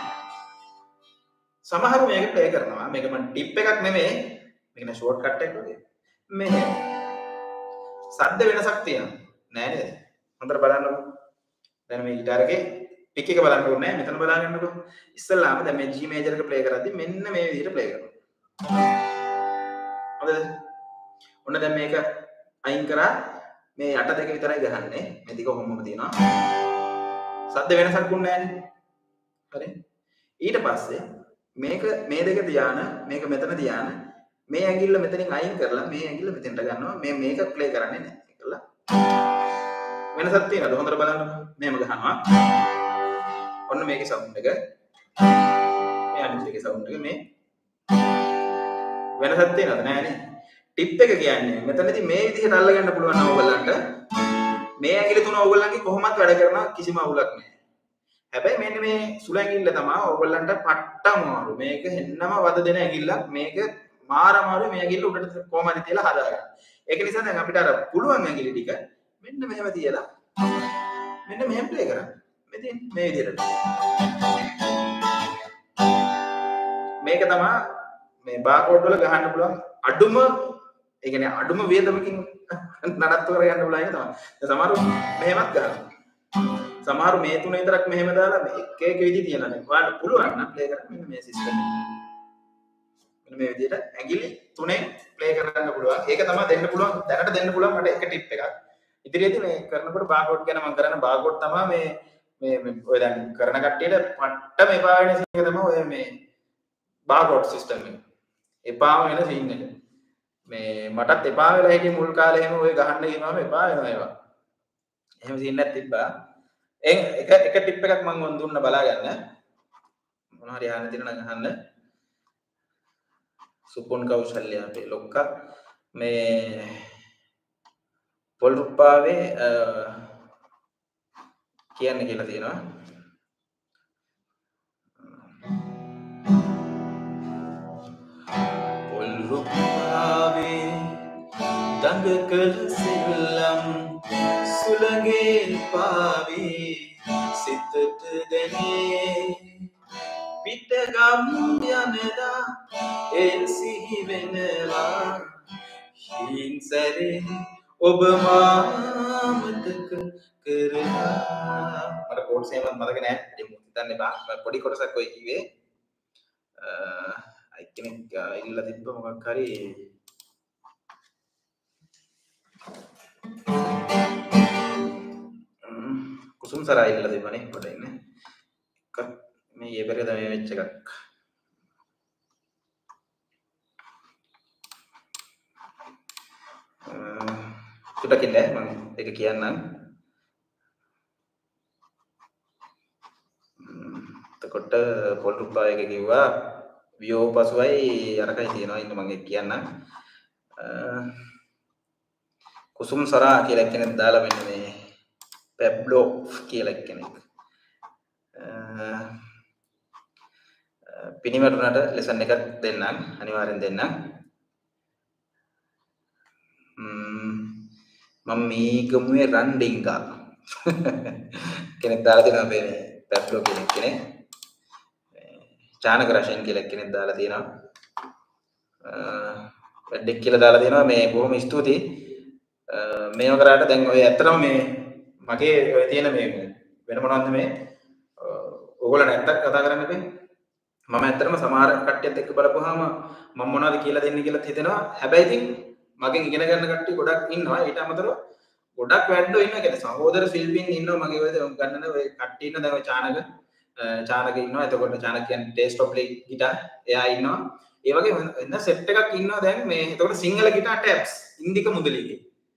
සමහරව මේක ප්ලේ කරනවා. මේක මම ටිප් එකක් නෙමෙයි. මේක නේ ෂෝට් කට් එකක් වගේ. මේ සද්ද වෙනසක් තියෙනවා. නෑ නේද? හොඳට බලන්නකො. දැන් මේ ගිටාර එකේ පික් එක බලන්න ඕනේ නෑ. මෙතන බලාගන්නකො. ඉස්සල්ලාම දැන් මේ G මේජර් එක ප්ලේ කරද්දි මෙන්න මේ විදිහට ප්ලේ කරනවා. හරිද? ඔන්න දැන් මේක අයින් කරා මේ යට දෙක විතරයි ගහන්නේ. මේ ටික කොහොමද තියෙනවා. සද්ද වෙනසක් වුන්නේ නෑනේ. හරි? ඊට පස්සේ මේක මේ දෙක තියාන මේක මෙතන තියාන මේ ඇඟිල්ල මෙතනින් අයින් කරලා මේ ඇඟිල්ල මෙතෙන්ට ගන්නවා. මේ මේක ප්ලේ කරන්නේ නැහැ. ඒකලා වෙනසක් තියෙනවද? හොඳට බලන්න. මේම ගහනවා. ඔන්න මේකේ සවුන්ඩ් එක. මේ අනිත් එකේ සවුන්ඩ් එක මේ වෙනසක් තියෙනවද? නෑනේ. ටිප් එක කියන්නේ මෙතනදී මේ විදිහට අල්ලගන්න පුළුවන් නම් ඔයගලන්ට මේ ඇඟිලි තුන ඔයගලන්ගේ කොහොමවත් වැඩ කරනවා කිසිම අවුලක් නැහැ. හැබැයි මෙන්න මේ සුළු ඇඟිල්ල තමයි ඔයගලන්ට පට්ටම අමාරු. මේක හෙන්නම වද දෙන ඇඟිල්ලක්. මේක මාර අමාරු මේ ඇඟිල්ල උඩට කොහොම හරි තියලා හදාගන්න. ඒක නිසා දැන් අපිට අර පුළුවන් ඇඟිලි ටික මෙන්න මෙහෙම තියලා මෙන්න මෙහෙම ප්ලේ කරන්න. මෙතෙන් මේ විදිහට. මේක තමයි මේ බාර්කෝඩ් වල ගහන්න පුළුවන් අඩුම ඒ කියන්නේ අඩුම වේදමකින් නඩත්තු කරගන්න පුළුවන් එක තමයි. දැන් සමහරව මෙහෙමත් ගහනවා. සමහර මේ තුන විතරක් මෙහෙම දාලා එක එක විදි තියනවා. ඔයාලට පුළුවන් නම් ප්ලේ කරන්න මෙන්න මේ සිස්ටම් එක. මෙන්න මේ විදිහට ඇඟිලි තුනෙන් ප්ලේ කරන්න පුළුවන්. ඒක තමයි දෙන්න පුළුවන්. දැනට දෙන්න පුළුවන් මට එක ටිප් එකක්. ඉදිරියේදී මේ කරනකොට බාර්කෝඩ් ගැන මම කරන බාර්කෝඩ් තමයි මේ මේ ඔය දැන් කරන කට්ටියට පට්ටම එපා වෙන සීන් එක තමයි ඔය මේ බාර්කෝඩ් සිස්ටම් එක. එපාම වෙන සීන් එක. මේ මටත් එපා වෙලා හිටිය මුල් කාලේ එහෙම ඔය ගහන්න ගියාම එපා වෙනවා ඒවා. එහෙම සීන් එකක් තිබ්බා. එක එක ටිප් එකක් මම වොන් දුන්න බලා ගන්න. මොනවා හරි අහන්න තියෙනවා නම් අහන්න. සුපුන් කෞශල්‍ය අපේ ලොක්කා මේ පොල්රුප්පාවේ කියන්න කියලා තියෙනවා. පොල්රුප්පාවේ ගඟ කළ සෙල්ලම් සුළඟේ පාවී සිතට දැනේ පිටගම් යනදා ඒ සිහි වෙනවා හිින් සැරේ ඔබ මාමතක කරලා මට කෝඩ්ස් එහෙමත් මතක නෑ ඉතින් හිතන්න එපා පොඩි කොටසක් ඔය කිව්වේ අයි කෙනෙක් ඉල්ලලා තිබ්බ මොකක් හරි කුසුම් සරා ඉල්ලලා තිබ්බනේ කොට ඉන්නේ එකක් මේ ඊපෙරේද මේ වෙච්ච එකක් චුට්ටක් ඉන්න මම ඒක කියන්නම් එතකොට පොල් රුප්පා එක කිව්වා වියෝ පසුවයි අරකයි තියෙනවා ඉන්න මම ඒක කියන්නම් කුසුම් සරා කියලා කෙනෙක් දාලා මෙන්න මේ පැබ්ලෝ කියලා කෙනෙක් පිනිවරුණට ලෙසන් එකක් දෙන්නම් අනිවාර්යෙන් දෙන්නම් මම මේ ගමුවේ රන්ඩින්ගා කෙනෙක් දාලා තියෙනවා මේ පැබ්ලෝ කෙනෙක් කෙනෙක් චානක රෂන් කියලා කෙනෙක් දාලා තියෙනවා වැඩක් කියලා දාලා තියෙනවා මේ බොහොම ස්තුතියි මේව කරාට දැන් ඔය ඇත්තටම මේ මගේ ඔය තියෙන මේ වෙන මොනවද මේ ඕගොල්ලෝ නැත්තම් කතා කරන්න බෑ මම ඇත්තටම සමහර කට්ටියත් එක්ක බලපුවාම මම මොනවද කියලා දෙන්නේ කියලා හිතෙනවා හැබැයි ඉතින් මගෙන් ඉගෙන ගන්න කට්ටිය ගොඩක් ඉන්නවා ඊට අමතරව ගොඩක් වැඩෝ ඉන්නවා කියන්නේ සහෝදර ශිල්පීන් ඉන්නවා මගේ ඔය ගන්නන ඔය කට්ටිය ඉන්න දැන් ඔය චානක චානක ඉන්නවා එතකොට චානක කියන්නේ ටේස්ට් ඔෆ් ලීග් ගිටාර් එයා ඉන්නවා ඒ වගේ වෙන සෙට් එකක් ඉන්නවා දැන් මේ එතකොට සිංහල ගිටාර් ටැප්ස් ඉන්දික මුදලිගේ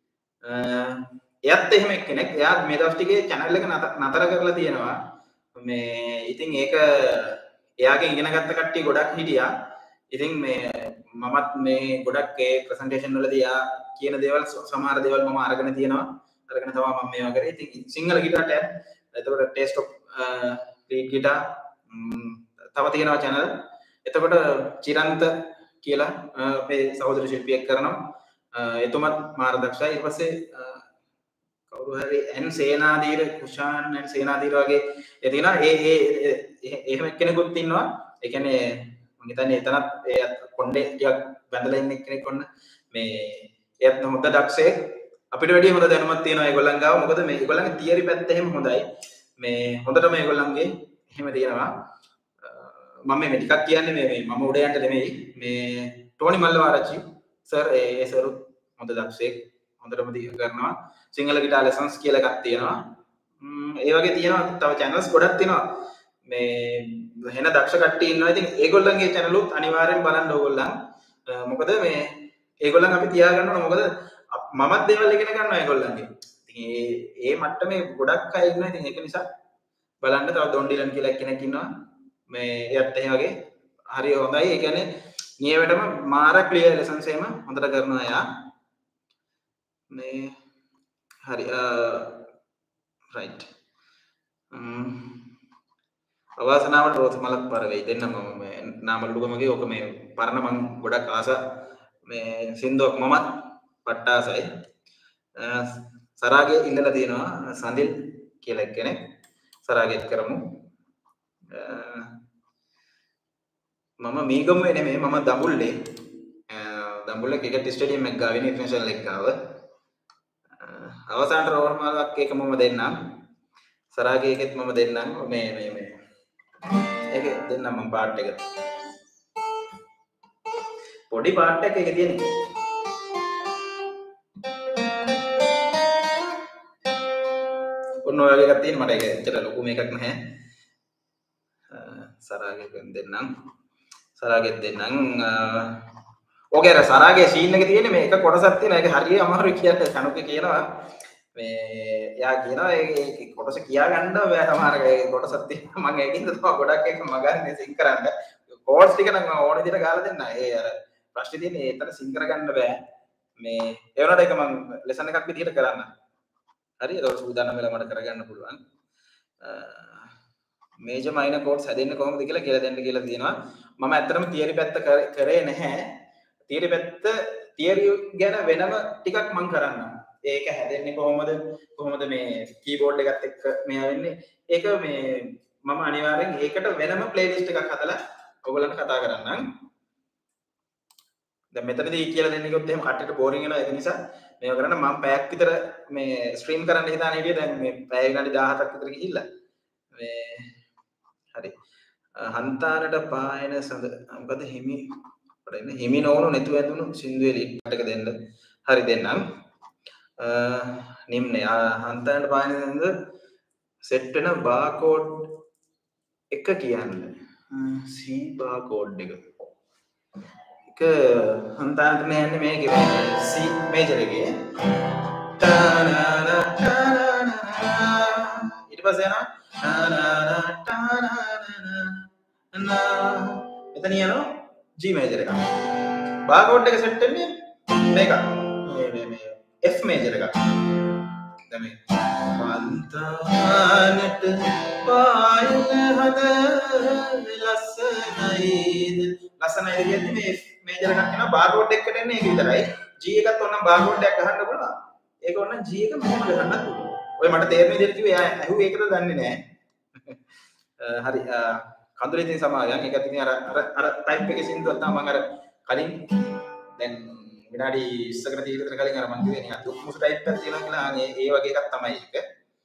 එයත් එහෙම එක්කෙනෙක් එයා මේ දවස් ටිකේ channel එක නතර කරලා තියෙනවා මේ ඉතින් ඒක එයාගෙන් ඉගෙන ගත්ත කට්ටිය ගොඩක් හිටියා ඉතින් මේ මමත් මේ ගොඩක් ඒ ප්‍රසන්ටේෂන් වලදී යා කියන දේවල් සමහර දේවල් මම අරගෙන තියෙනවා අරගෙන තමයි මම මේවා කරේ ඉතින් සිංහල ගිටාර් ටැප් එතකොට ටේස්ට් ඔෆ් ලීඩ් ගිටාර් තව තියෙනවා channel එතකොට චිරන්ත කියලා අපේ සහෝදර ශිල්පියෙක් කරනවා එතුමත් මාර දක්ෂයි ඊට පස්සේ කවුරු හරි එන් සේනාධීර කුෂාන් එන් සේනාධීර වගේ ඒ තියෙනවා ඒ ඒ එහෙම කෙනෙකුත් ඉන්නවා ඒ කියන්නේ මම හිතන්නේ එතනත් ඒ කොණ්ඩේ ටිකක් බැඳලා ඉන්න කෙනෙක් ඔන්න මේ එයත් හොඳ දක්ෂයෙක් අපිට වැඩිය හොඳ දැනුමක් තියෙනවා ඒගොල්ලන් ගාව මොකද මේ ඒගොල්ලන්ගේ තියරි පැත්ත එහෙම හොඳයි මේ හොඳටම ඒගොල්ලන්ගේ එහෙම තියෙනවා මම මේ ටිකක් කියන්නේ මේ මම උඩ යන්න නෙමෙයි මේ ටෝනි මල්ලවාරච්චි සර් ඒ සර් හොඳ දක්ෂයෙක් හොඳටම දී කරනවා සිංහල ගිටාර් ලෙසන්ස් කියලා එකක් තියෙනවා ඒ වගේ තියෙනවා තව channels ගොඩක් තියෙනවා මේ වෙන දක්ෂ කට්ටිය ඉන්නවා ඉතින් ඒගොල්ලන්ගේ channel උත් අනිවාර්යෙන් බලන්න ඕගොල්ලන් මොකද මේ ඒගොල්ලන් අපි තියා ගන්නවා මොකද මමත් දේවල් ඉගෙන ගන්නවා ඒගොල්ලන්ගේ ඉතින් ඒ ඒ මට්ටමේ ගොඩක් අය ඉන්නවා ඉතින් ඒක නිසා බලන්න තව ඩොන්ඩිලන් කියලා කෙනෙක් ඉන්නවා මේ එයත් ඒ වගේ හරි හොඳයි ඒ කියන්නේ නියමෙටම මාර ක්ලියර් ලෙසන්ස් එහෙම හොඳට කරනවා යා මේ හරි රයිට් අවාසනාවට රෝස මලක් පර වෙයි දෙන්න මම මේ නාමල්ලුගමගේ ඔක මේ පරණ මං ගොඩක් ආස මේ සින්දුවක් මමත් පට්ටාසයි සරාගේ ඉල්ලලා තියෙනවා සඳිල් කියලා කෙනෙක් සරාගෙත් කරමු මම මීගමුවේ නෙමෙයි මම දඹුල්ලේ දඹුල්ලේ ක්‍රිකට් ස්ටේඩියම් එක ගාව ඉන්ටර්නැෂනල් එක ගාව අවසානට රෝවර් මාලක් එක මම දෙන්නම් සරාගේ එකෙත් මම දෙන්නම් මේ මේ මේ ඒක දෙන්නම් මම පාර්ට් එක පොඩි පාර්ට් එකක් ඒක තියෙන්නේ ඔන්න ඔය වගේ එකක් තියෙන මට ඒක ඇත්තට ලොකු මේකක් නැහැ සරාගේ දෙන්නම් සරාගෙත් දෙන්නම් ඕකේ අර සරාගේ සීන් එකේ තියෙන්නේ මේ එක කොටසක් තියෙනවා ඒක හරිය අමාරුයි කියන්න කනුකේ කියනවා මේ යා කියනවා ඒ කොටස කියා ගන්න බෑ සමහර ඒ කොටසක් තියෙනවා මම ඒකින්ද තමයි ගොඩක් එක මගන්නේ සිං කරන්න කෝඩ්ස් ටික නම් ඕන විදිහට ගාලා දෙන්න ඒ අර ප්‍රශ්නේ තියෙන්නේ ඒතර සිං කරගන්න බෑ මේ ඒ වුණාට ඒක මම ලෙසන් එකක් විදිහට කරන්න හරි ඒක සූදානම් වෙලා මට කරගන්න පුළුවන් මේජර් මයිනර් කෝඩ්ස් හැදෙන්නේ කොහොමද කියලා කියලා දෙන්න කියලා තියෙනවා මම ඇත්තටම තියරි පැත්ත කරේ නැහැ තියරි පැත්ත තියරි ගැන වෙනම ටිකක් මම කරන්නම්. ඒක හැදෙන්නේ කොහොමද? කොහොමද මේ කීබෝඩ් එකත් එක්ක මෙයා වෙන්නේ? ඒක මේ මම අනිවාර්යෙන් ඒකට වෙනම ප්ලේලිස්ට් එකක් හදලා ඔයගොල්ලන්ට කතා කරන්නම්. දැන් මෙතනදී කියලා දෙන්න කිව්වොත් එහෙම කට්ටියට බෝරින් වෙනවා. ඒක නිසා මේක කරන්න මම පැයක් විතර මේ ස්ට්‍රීම් කරන්න හිතාන හිටියේ. දැන් මේ පැය විනාඩි දහහක් විතර ගිහිල්ලා මේ හරි හන්තානට පායන සඳ මොකද හිමි පඩන්නේ හිමි නොවුණු නැතුව ඇඳුණු සින්දුවේ ලිට් එක දෙන්න. හරි දෙන්නම්. නිම්න හන්තානට පායන සඳ සෙට් වෙන බාකෝඩ් එක කියන්න. සී බාකෝඩ් එක එක හන්තානට නෑන්නේ මේක සී මේජර් එකේ ටානානා ටානානා ඊට පස්සේ යනවා ටානානා ටානානා එතන යනවා G මේජර් එක. බාකෝඩ් එක සෙට් වෙන්නේ මේක. මේ මේ මේ F මේජර් එක. දැන් මේ හන්තානට පායන හද ලස්සනයිද ලස්සනයිද කියන්නේ මේ F මේජර් එකක් වෙනවා. බාකෝඩ් එකට එන්නේ ඒක විතරයි. G එකත් ඕනම් බාකෝඩ් එකක් ගහන්න පුළුවන්. ඒක ඕනම් G එක මෙහෙම ගහන්නත් පුළුවන්. ඔය මට තේරෙන විදිහට කිව්වේ එයා ඇහුවේ ඒකද දන්නේ නැහැ. හරි කඳුලේ තියෙන සමාගම් ඒකත් ඉතින් අර අර අර ටයිප් එකේ සින්දුවක් තමයි මම අර කලින් දැන් විනාඩි විස්සකට තිහකට කලින් අර මම කිව්වේ නිකන් දුක් මුසු ටයිප් එකක් තියෙනවා කියලා. අනේ ඒ වගේ එකක් තමයි ඒක.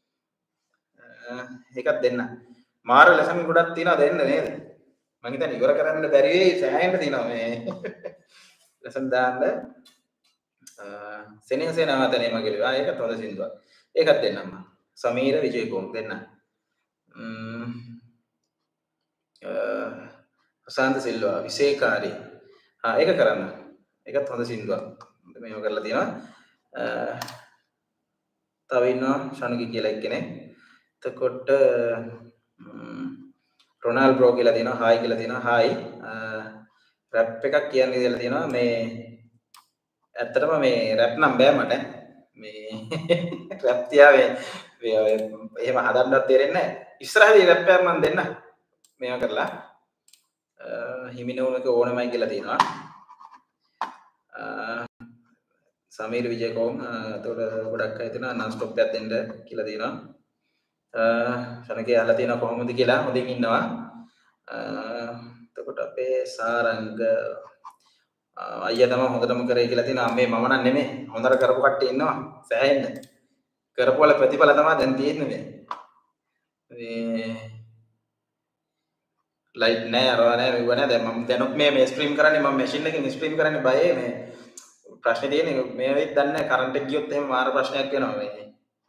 ඒකත් දෙන්න. මාර ලෙසන් ගොඩක් තියෙනවා දෙන්න නේද? මම හිතන්නේ ඉවර කරන්න බැරි වෙයි සෑහෙන්න තියෙනවා මේ ලෙසන් දාන්න. සෙනෙහ සේනාවතනේ මගේ ලියවා ඒකත් හොඳ සින්දුවක්. ඒකත් දෙන්නම් මම. සමීර විජේකෝම් දෙන්න. ම්ම් ප්‍රසාන්ත සිල්වා විශේෂකාරී. ආ ඒක කරන්න. ඒකත් හොඳ සින්දුවක්. මේව කරලා තියෙනවා. තව ඉන්නවා ශනුකි කියලා එක්කෙනෙක්. එතකොට රොනාල්ඩෝ කියලා තියෙනවා. හායි කියලා තියෙනවා. හායි. රැප් එකක් කියන්න කියලා තියෙනවා. මේ ඇත්තටම මේ රැප් නම් බෑ මට. මේ රැප් තියාවේ එහෙම හදන්නත් තේරෙන්නේ නැහැ. ඉස්සරහදී රැප් එකක් මම දෙන්න. මේවා කරලා හිමිනෝමක ඕනමයි කියලා තියෙනවා. සමීර විජේකෝම් එතකොට ගොඩක් අය තියෙනවා නන් ස්ටොප් එකක් දෙන්න කියලා තියෙනවා. ශනකේ අහලා තියෙනවා කොහොමද කියලා හොඳින් ඉන්නවා. එතකොට අපේ සාරංග අයියා තමයි හොඳටම කරේ කියලා තියෙනවා. මේ මම නම් නෙමෙයි හොඳට කරපු කට්ටිය ඉන්නවා සෑහෙන්න. කරපු වල ප්‍රතිඵල තමයි දැන් තියෙන්නේ මේ. මේ ලයිට් නෑ අරවා නෑ මෙව නෑ. දැන් මම දැනුත් මේ මේ ස්ට්‍රීම් කරන්නේ මම මැෂින් එකෙන් ස්ට්‍රීම් කරන්නේ බයේ මේ ප්‍රශ්නේ තියෙන්නේ මේ වෙයිත් දන්නේ නෑ කරන්ට් එක ගියොත් එහෙම මාර ප්‍රශ්නයක් වෙනවා මේ.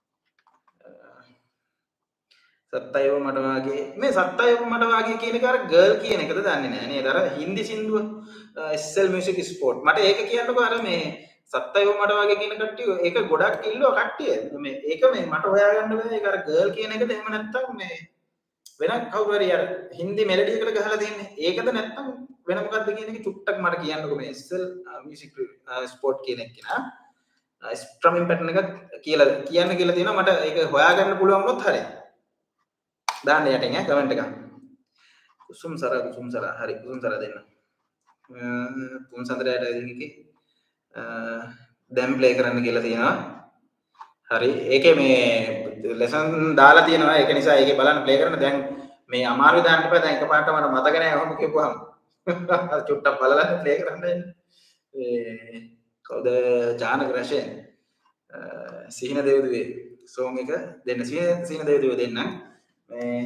සත්තයව මට වාගේ මේ සත්තයව මට වාගේ කියන එක අර ගර්ල් කියන එකද දන්නේ නෑ නේද? අර හින්දි සින්දුව S L Music Sport මට ඒක කියන්නකෝ අර මේ සත්තයව මට වාගේ කියන කට්ටිය ඒක ගොඩක් ඉල්ලුවා කට්ටිය. මේ ඒක මේ මට හොයාගන්න බෑ ඒක අර ගර්ල් කියන එකද එහෙම නැත්තම් මේ වෙන කවුරු හරි අර හින්දි මෙලඩි එකකට ගහලා තියෙන්නේ ඒකද නැත්තම් වෙන මොකක්ද කියන එක චුට්ටක් මට කියන්නකෝ මේ S L Music Sport කියන එක නා ස්ට්‍රමින් පැටර්න් එක කියලා කියන්න කියලා තියෙනවා. මට ඒක හොයාගන්න පුළුවන් වුණොත් හරියි. දාන්න යටින් ඈ කමෙන්ට් එක. කුසුම් සර කුසුම් සර හරි කුසුම් සර දෙන්න. තුන් සඳරයට ඉතින් දැන් ප්ලේ කරන්න කියලා තියෙනවා. හරි ඒකේ මේ ලෙසන් දාලා තියෙනවා. ඒක නිසා ඒකේ බලන්න ප්ලේ කරන්න. දැන් මේ අමාරු දාන්න එපා. දැන් එකපාරට මට මතක නැහැ ඔහොම කියපුවාම. චුට්ටක් බලලා ප්ලේ කරන්න එන්න. ඒ කවුද ජානක රෂෙන් සිහින දේවදුවේ සෝන් එක දෙන්න. සිහින දේවදුවේ දෙන්න. මේ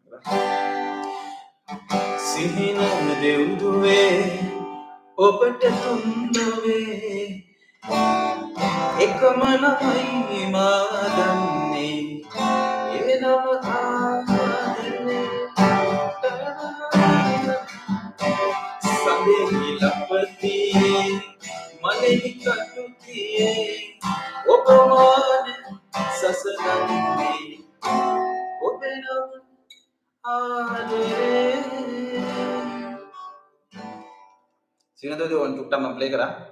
සිහින දෙව්දුවේ ඔබට තුන්දවේ එකම නමයි මා දන්නේ ඒ නම ආදරේ සඳෙහි ලපතියේ මලෙහි කටුතියේ ඔබ මාන සසනන්නේ ඔබේ නම ආදරේ. සිනදෝද ඔන් චුට්ටක් මම ප්ලේ කරා.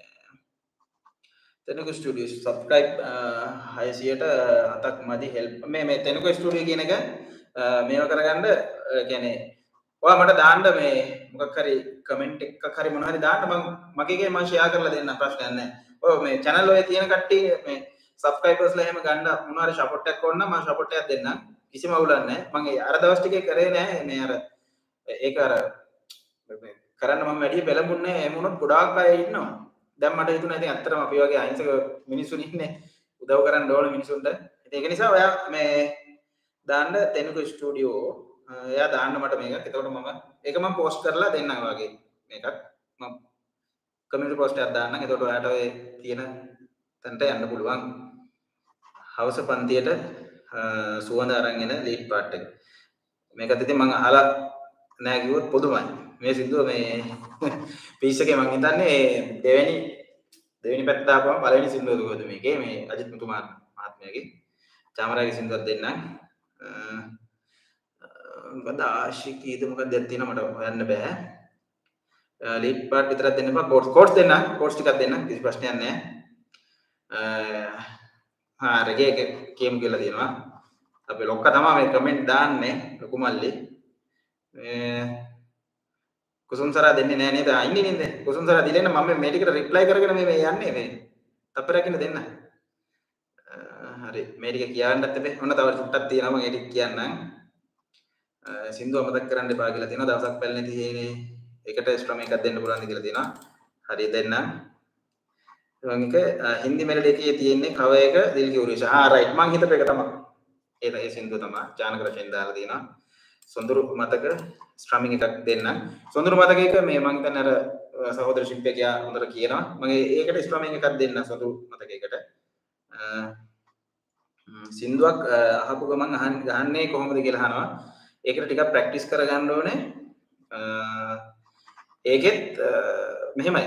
තෙනුකු ස්ටුඩියෝ සබ්ස්ක්‍රයිබ් හයසියට හතක් මදි හෙල්ප් මේ මේ තෙනුකු ස්ටුඩියෝ කියන එක මේව කරගන්න කියන්නේ ඔයා මට දාන්න මේ මොකක් හරි කමෙන්ට් එකක් හරි මොනවා හරි දාන්න මම මගේගේ මම ෂෙයා කරලා දෙන්න ප්‍රශ්නයක් නැහැ. ඔය මේ channel එකේ තියෙන කට්ටිය මේ subscribers ලා එහෙම ගන්න මොනවා හරි support එකක් ඕන නම් මම support එකක් දෙන්නම්. කිසිම අවුලක් නැහැ. මම අර දවස් ටිකේ කරේ නැහැ මේ අර ඒක අර කරන්න මම වැඩි පෙළඹුන්නේ නැහැ. එහෙම වුණොත් ගොඩාක් අය ඉන්නවා. දැන් මට හිතුණා ඉතින් ඇත්තටම අපි වගේ අහිංසක මිනිස්සුන් ඉන්නේ උදව් කරන්න ඕන මිනිසුන්ට. ඉතින් ඒක නිසා ඔයා මේ දාන්න තෙනුකු ස්ටුඩියෝ එයා දාන්න මට මේකක්. එතකොට මම ඒක මම පෝස්ට් කරලා දෙන්නම් වගේ මේකක්. මම කමියුනිටි පෝස්ට් එකක් දාන්නම්. එතකොට ඔයාට ඔය තියෙන තැනට යන්න පුළුවන්. හවස පන්තියට සුවඳ අරන් එන ලීඩ් පාර්ට් එක. මේකත් ඉතින් මම අහලා නෑ කිව්වොත් පොදුමයි. මේ සින්දුව මේ පීස් එකේ මම හිතන්නේ දෙවෙනි දෙවෙනි පැත්ත දාපුවම පළවෙනි සින්දුව දුවද මේකේ මේ අජිත් මුතුමාර මහත්මයාගේ චාමරාගේ සින්දුවක් දෙන්නම්. මොකද ආශිකීද මොකක්ද තියෙනවා මට හොයන්න බෑ. ලීඩ් පාර්ට් විතරක් දෙන්න එපා. කෝඩ්ස් කෝඩ්ස් දෙන්න. කෝඩ්ස් ටිකක් දෙන්න. කිසි ප්‍රශ්නයක් නෑ. හා රෙගේ එක කියමු කියලා තියෙනවා. අපි ලොක්ක තමයි මේ කමෙන්ට් දාන්නේ ලොකු මල්ලි. මේ කුසුම්සරා දෙන්නේ නෑ නේද? ඉන්නේ නේද? කුසුම්සරා දිලෙන්න මම මේ ටිකට රිප්ලයි කරගෙන මේ මේ යන්නේ මේ. තප්පරකින් දෙන්න. හරි මේ ටික කියන්නත් එපේ. ඔන්න තව ටුට්ටක් තියෙනවා මම ඒ ටික කියන්නම්. සින්දුව මතක් කරන්න එපා කියලා තියෙනවා. දවසක් පැල්ලේ තියෙන්නේ. ඒකට ස්ට්‍රම් එකක් දෙන්න පුළුවන්ද කියලා තියෙනවා. හරි දෙන්න. ඊළඟ එක හින්දි මෙලඩි එකේ තියෙන්නේ කව එක දිල් की उरिश. ආ රයිට් මං හිතපු එක තමයි. ඒ ඒ සින්දුව තමයි. ජානක රචෙන් දාලා තියෙනවා. සොඳුරු මතක ස්ට්‍රමින් එකක් දෙන්න. සොඳුරු මතක එක මේ මං හිතන්නේ අර සහෝදර ශිල්පියා හොඳට කියනවා. මම ඒකට ස්ට්‍රමින් එකක් දෙන්න සොඳුරු මතකයකට. සින්දුවක් අහපු ගමන් අහන්න ගහන්නේ කොහොමද කියලා අහනවා. ඒකට ටිකක් ප්‍රැක්ටිස් කරගන්න ඕනේ. ඒකෙත් මෙහෙමයි.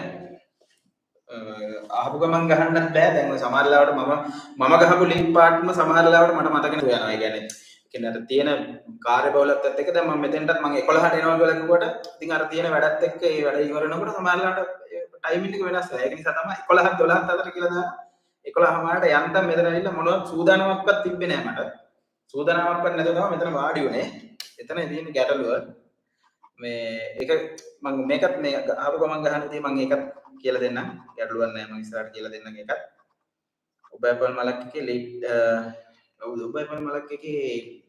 අහපු ගමන් ගහන්නත් බෑ. දැන් ඔය සමහර ලාවට මම මම ගහපු ලින්ක් පාර්ට්ම සමහර ලාවට මට මතක නෑ යනවා. ඒ කියන්නේ කියන්නේ අර තියෙන කාර්යබහුලත්වයත් එක්ක දැන් මම මෙතෙන්ටත් මම එකොළහට එනවා කියලා කිව්වට ඉතින් අර තියෙන වැඩත් එක්ක ඒ වැඩ ඉවර වෙනකොට සමහර ලාවට ටයිමින් එක වෙනස් වෙනවා. ඒක නිසා තමයි එකොළහ දොළහ අතර කියලා දාන එකොළහ මාට යන්තම් මෙතන ඇවිල්ලා මොනවත් සූදානමක්වත් තිබ්බේ නෑ මට. සූදානමක්වත් නැතුව තමයි මෙතන වාඩි වුණේ. එතන තියෙන ගැටලුව මේ ඒක මම මේකත් මේ ආපු ගමන් ගහන්න ඉතින් මම ඒකත් කියලා දෙන්නම්. ගැටලුවක් නෑ මම ඉස්සරහට කියලා දෙන්නම් ඒකත්. ඔබ අපල් මලක් එකේ ලීඩ් ඔව් ඔබ අපල් මලක් එකේ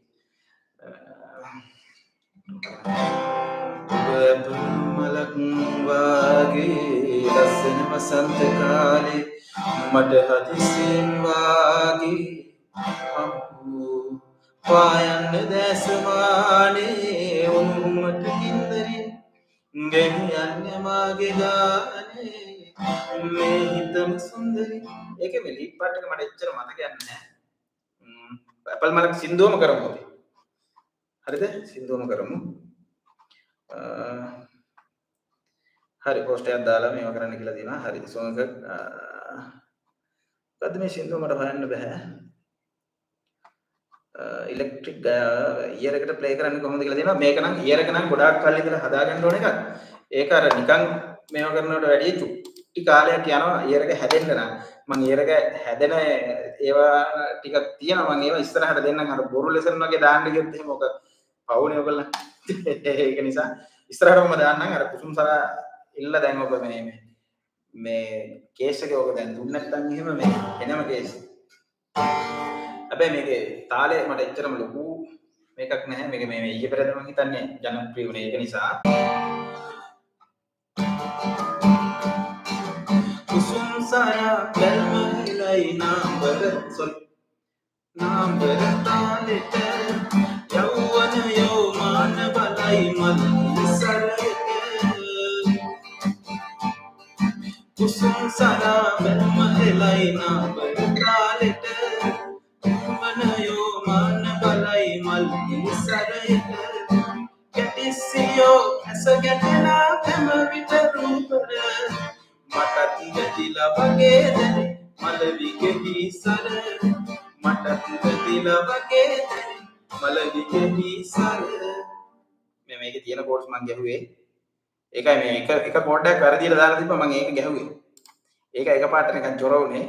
ඔබ අපල් මලක් වාගේ ලස්සන වසන්ත කාලේ මට හදිසියෙන් වාගේ අම්මු පායන්න දැසමානේ උම්මට හින්දරින් ගෙන යන්නේ මාගේ ගානේ මේ හිතම සුන්දරි. ඒකේ මේ ලීඩ් පාර්ට් එක මට එච්චර මතකයක් නැහැ. අපල් මලක් සින්දුවම කරමු අපි. හරිද? සින්දුවම කරමු. හරි පෝස්ට් එකක් දාලා මේවා කරන්න කියලා දිනවා. හරි සෝංග එක මොකද්ද මේ සින්දුව මට හොයන්න බෑ. ඉලෙක්ට්‍රික් ඉයර් එකට ප්ලේ කරන්න කොහොමද කියලා දෙනවා. මේක නම් ඉයර් එක නම් ගොඩාක් කල් ඉඳලා හදාගන්න ඕන එකක්. ඒක අර නිකන් මේවා කරනකොට වැඩි චුට්ටි කාලයක් යනවා ඉයර් එක හැදෙන්න නම්. මම ඉයර් එක හැදෙන ඒවා ටිකක් තියෙනවා. මම ඒවා ඉස්සරහට දෙන්නම්. අර බොරු ලෙසන් වගේ දාන්න ගියොත් එහෙම ඔක පවුනේ ඔයගොල්ලෝ. ඒක නිසා ඉස්සරහටම දාන්නම්. අර කුසුම්සරා ඉල්ල දැන් ඔක මේ මේ කේස් එකේ ඔක දැන් දුන්න නැත්නම් එහෙම මේ එනම කේස්. හැබැයි මේකේ තාලේ මට එච්චරම ලොකු මේකක් නැහැ. මේක මේ ඊයේ පෙරේද මම හිතන්නේ ජනප්‍රිය වුණේ. ඒක නිසා කුසුම්සරා බැල්මලයි නාඹර සොල් නාඹර තාලෙට යවවන යෝමාන බලයි මල් ඉසරයට කුසුම්සරා බැල්මලයි නාඹර තාලෙට යවවන යෝමාන බලයි මල් ඉසරයට කැටිසියෝ ඇස ගැටෙනා හැම විට රූපර මටත් ගතිලා වගේ දැනේ මලවිගෙහි සර මටත් ගතිලා වගේ දැනේ මලවිගෙහි සර. මේ මේකේ තියෙන කෝඩ්ස් මම ගැහුවේ. ඒකයි මේ එක එක කෝඩ් එකක් වැරදිලා දාලා තිබ්බා මම ඒක ගැහුවේ. ඒක එකපාරට නිකන් ජොර වුණේ.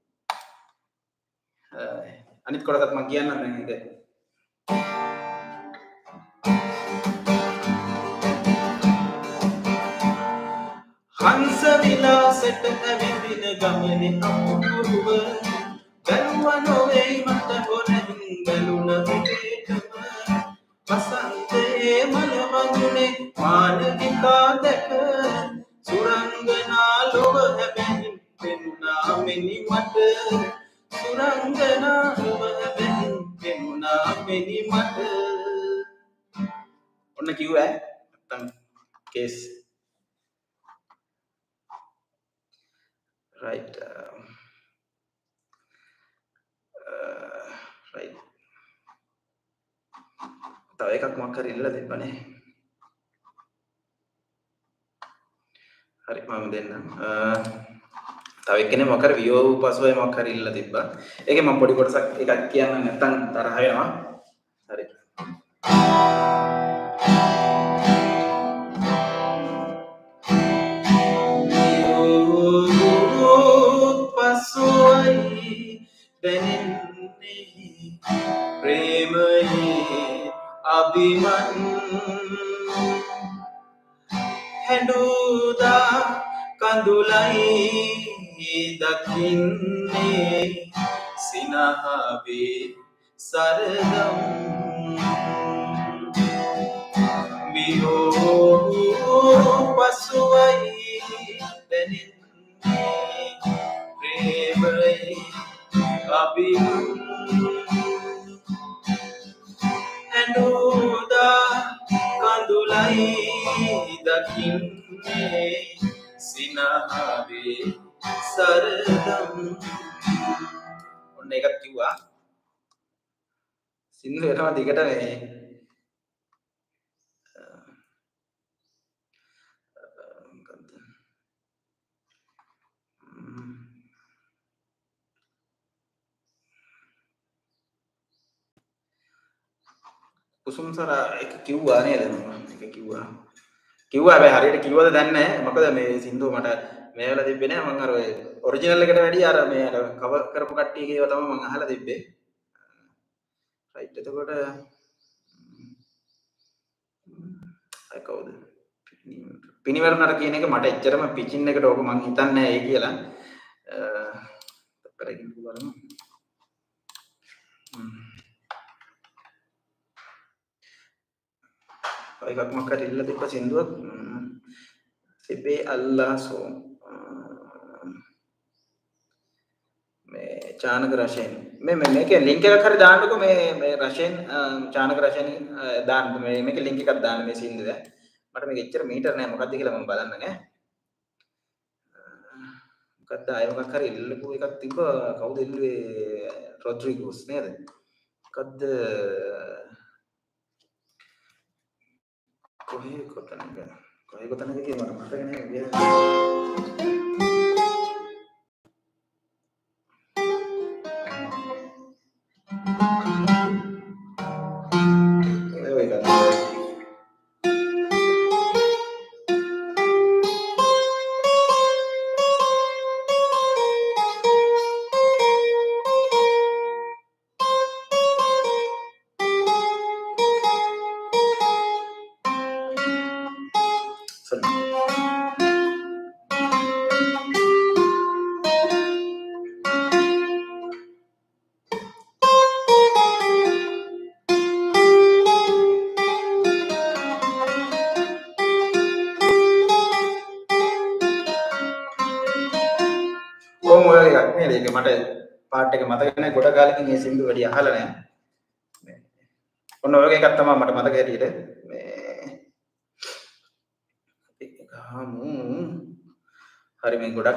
අනිත් කොටසත් මම කියන්නම් දැන් ඒක. හංස විලාසෙට ඇවිදින ගමනේ අමුතුරුව බැලුව නොවේ මට හොරෙන් බැලුන විටේටම වසන්තයේ මල වගුනේ මානවිකා දැක සුරංගනා ලොව හැබැයි පෙනුණා මෙනි මට සුරංගනා ලොව හැබැයි පෙනුණා මෙනි මට ඔන්න කිව්වා නැත්තම් case right uh, uh, right තව එකක් මොකක් හරි ඉල්ලලා තිබ්බනේ හරි මම දෙන්නම් තව එක්කෙනෙක් මොකක් හරි වියෝ පසුවයි මොකක් හරි ඉල්ලලා තිබ්බා ඒකේ මම පොඩි කොටසක් එකක් කියන්න නැත්තම් තරහ වෙනවා හරි ප්‍රේමයේ අභිමන් හැඬුදා කඳුලයි දකින්නේ සිනහවේ සරදම් විහෝ පසුවයි දැනෙන්නේ ප්‍රේමයේ අභිමන් හැඬුදා කඳුලයි දකින්නේ සිනහවේ සරදම් ඔන්න එකක් කිව්වා සින්දු එනවා දිගට මේ කුසුම්සර එක කිව්වා නේද එක කිව්වා කිව්වා හැබැයි හරියට කිව්වද දන්නේ නැහැ මොකද මේ සින්දුව මට මේ වෙලාව තිබ්බේ නැහැ මම අර ඔය ඔරිජිනල් එකට වැඩිය අර මේ අර කවර් කරපු කට්ටියගේ ඒවා තමයි මම අහලා තිබ්බේ රයිට් එතකොට අය කවුද පිනිවරණර කියන එක මට එච්චරම පිචින් එකට ඕක මං හිතන්නේ නැහැ ඒ කියලා කරගෙන බලමු එකක් මොකක් හරි ඉල්ල තිබ්බ සින්දුවක් සිබේ අල්ලාසෝ මේ චානක රශයෙන් මේ මේකේ ලින්ක් එකක් හරි දාන්නකෝ මේ මේ රශයෙන් චානක රශයෙන් දාන්න මේ මේකේ ලින්ක් එකක් දාන්න මේ සින්දුව මට මේක එච්චර මීටර නෑ මොකක්ද කියලා මම බලන්න නේ මොකක්ද ආයෙ මොකක් හරි ඉල්ලපු එකක් තිබ්බ කවුද ඉල්ලුවේ රොඩ්රිගෝස් නේද මොකක්ද කොහේ කොතනද කොහේ කොතනද කියලා මට මතක නෑ ඒක මට පාට් එක මතක නැහැ ගොඩ කාලෙකින් මේ සින්දු වැඩි අහලා නැහැ ඔන්න ඔය එකක් තමයි මට මතක හැටියට මේ ගාමු හරි මේ ගොඩක්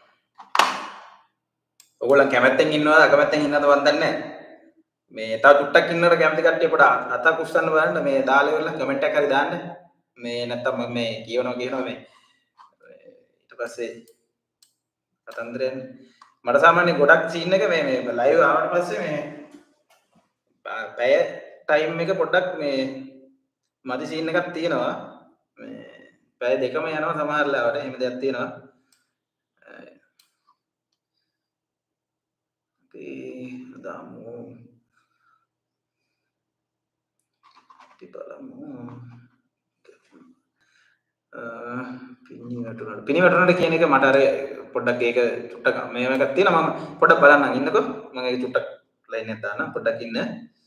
ඔයගොල්ලන් කැමැත්තෙන් ඉන්නවද අකමැත්තෙන් ඉන්නවද මන් දන්නේ නැහැ මේ තව ටුට්ටක් ඉන්නවද කැමති කට්ටිය පොඩ අතක් උස්සන්න බලන්න මේ දාලා ඉවරලා කමෙන්ට් එකක් හරි දාන්න මේ නැත්තම් මම මේ කියවනවා කියනවා මේ ඊට පස්සේ කතන්දරයන් මට සාමාන්‍යයෙන් ගොඩක් සීන් එක මේ මේ ලයිව් ආවට පස්සේ මේ පැය ටයිම් එක පොඩ්ඩක් මේ මදි සීන් එකක් තියෙනවා මේ පැය දෙකම යනවා සමහර ලාවට එහෙම දෙයක් තියෙනවා අපි දාමු අපි බලමු පිනි වැටුණාට පිනි වැටුණාට කියන එක මට අර පොඩ්ඩක් ඒක චුට්ටක් මේව එකක් තියෙනවා මම පොඩ්ඩක් බලන්නම් ඉන්නකෝ මම ඒක චුට්ටක් ලයින් එක දාන්නම් පොඩ්ඩක් ඉන්න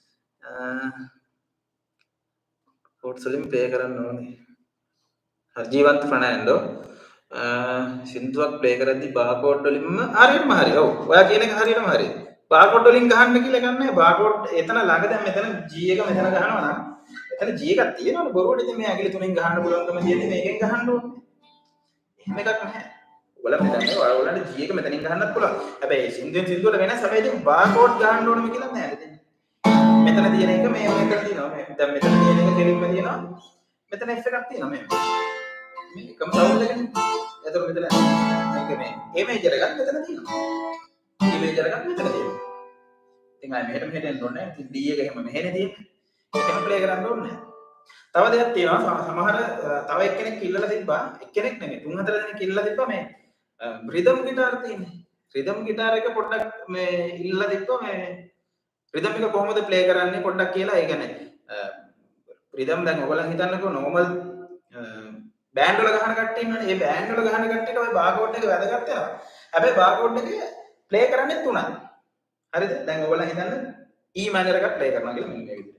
පෝට්ස් වලින් ප්ලේ කරන්න ඕනේ හරි ජීවන්ත ෆර්නෑන්ඩෝ සින්දුවක් ප්ලේ කරද්දි බාකෝඩ් වලින්ම හරියටම හරි ඔව් ඔයා කියන එක හරියටම හරි බාකෝඩ් වලින් ගහන්න කියලා ගන්නෑ බාකෝඩ් එතන ළඟ දැන් මෙතන G එක මෙතන ගහනවා නම් එතන G එකක් තියෙනවනේ බොරුවට ඉතින් මේ ඇඟිලි තුනෙන් ගහන්න පුළුවන්කම තියෙන්නේ මේකෙන් ගහන්න ඕනේ එහෙම එකක් නැහැ ඔයාලා මෙතන ඔයාලට G එක මෙතනින් ගහන්නත් පුළුවන් හැබැයි සින්දුවෙන් සින්දුවට වෙනස් හැබැයි ඉතින් බාකෝඩ් ගහන්න ඕනේ කියලා නෑ ඉතින් මෙතන තියෙන එක මේ මෙතන තියෙනවා මේ දැන් මෙතන තියෙන එක කෙලින්ම තියෙනවා මෙතන F එකක් තියෙනවා මේ මේ එකම සවුන්ඩ් එකනේ එතකොට මෙතන මේක මේ A මේජර් එකක් මෙතන තියෙනවා D මේජර් එකක් මෙතන තියෙනවා ඉතින් ආයෙ මෙහෙට මෙහෙට එන්න ඕනේ ඉතින් D එක එහෙම මෙහෙනේ තියෙන්නේ ඒකම ප්ලේ කරන්න ඕනේ තව දෙයක් තියෙනවා සමහර තව එක්කෙනෙක් ඉල්ලලා තිබ්බා එක්කෙනෙක් නෙමෙයි තුන් හතර දෙනෙක් ඉල්ලලා තිබ්බා මේ රිද්ම් ගිටාර තියෙන්නේ රිද්ම් ගිටාර එක පොඩ්ඩක් මේ ඉල්ලලා තිබ්බා මේ රිද්ම් එක කොහොමද ප්ලේ කරන්නේ පොඩ්ඩක් කියලා ඒ කියන්නේ රිද්ම් දැන් ඔයගොල්ලන් හිතන්නකෝ නෝමල් බෑන්ඩ් වල ගහන කට්ටිය ඉන්නවනේ ඒ බෑන්ඩ් වල ගහන කට්ටියට ඔය බාකෝඩ් එක වැදගත් වෙනවා හැබැයි බාකෝඩ් එක ප්ලේ කරන්නේ තුනයි හරිද දැන් ඔයගොල්ලන් හිතන්න E මයිනර් එකක් ප්ලේ කරනවා කියලා මෙන්න මේ විදිහට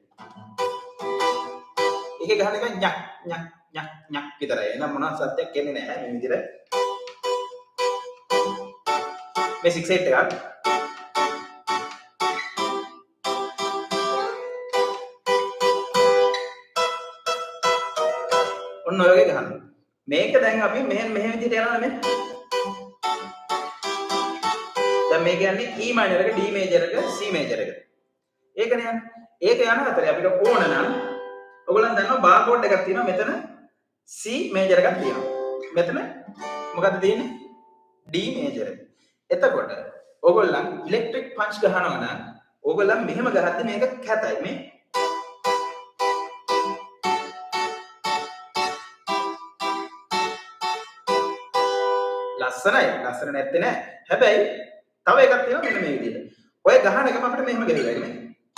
ඒකේ ගහන එක ඤක් ඤක් ඤක් ඤක් විතරයි එහෙනම් මොනවා සත්‍යයක් කියන්නේ නැහැ මේ විදිහට මේ සික්ස් එයිට් එකක් ඔන්න ඔය වගේ ගහන්න මේක දැන් අපි මෙහෙන් මෙහෙ විදිහට යනවා නේ දැන් මේ කියන්නේ E මයිනර් එක D මේජර් එක C මේජර් එක ඒකනේ යන්නේ ඒක යන අතරේ අපිට ඕන නම් ඔයගොල්ලන් දන්නවා බාර්කෝඩ් එකක් තියෙනවා මෙතන C මේජර් එකක් තියෙනවා මෙතන මොකද්ද තියෙන්නේ D මේජර් එක එතකොට ඔයගොල්ලන් ඉලෙක්ට්‍රික් පන්ච් ගහනවා නම් ඔයගොල්ලන් මෙහෙම ගහද්දි මේක කැතයි මේ ලස්සනයි ලස්සන නැත්තේ නෑ හැබැයි තව එකක් තියෙනවා මෙන්න මේ විදිහට ඔය ගහන එකම අපිට මෙහෙම ගෙවිලා ඉන්නේ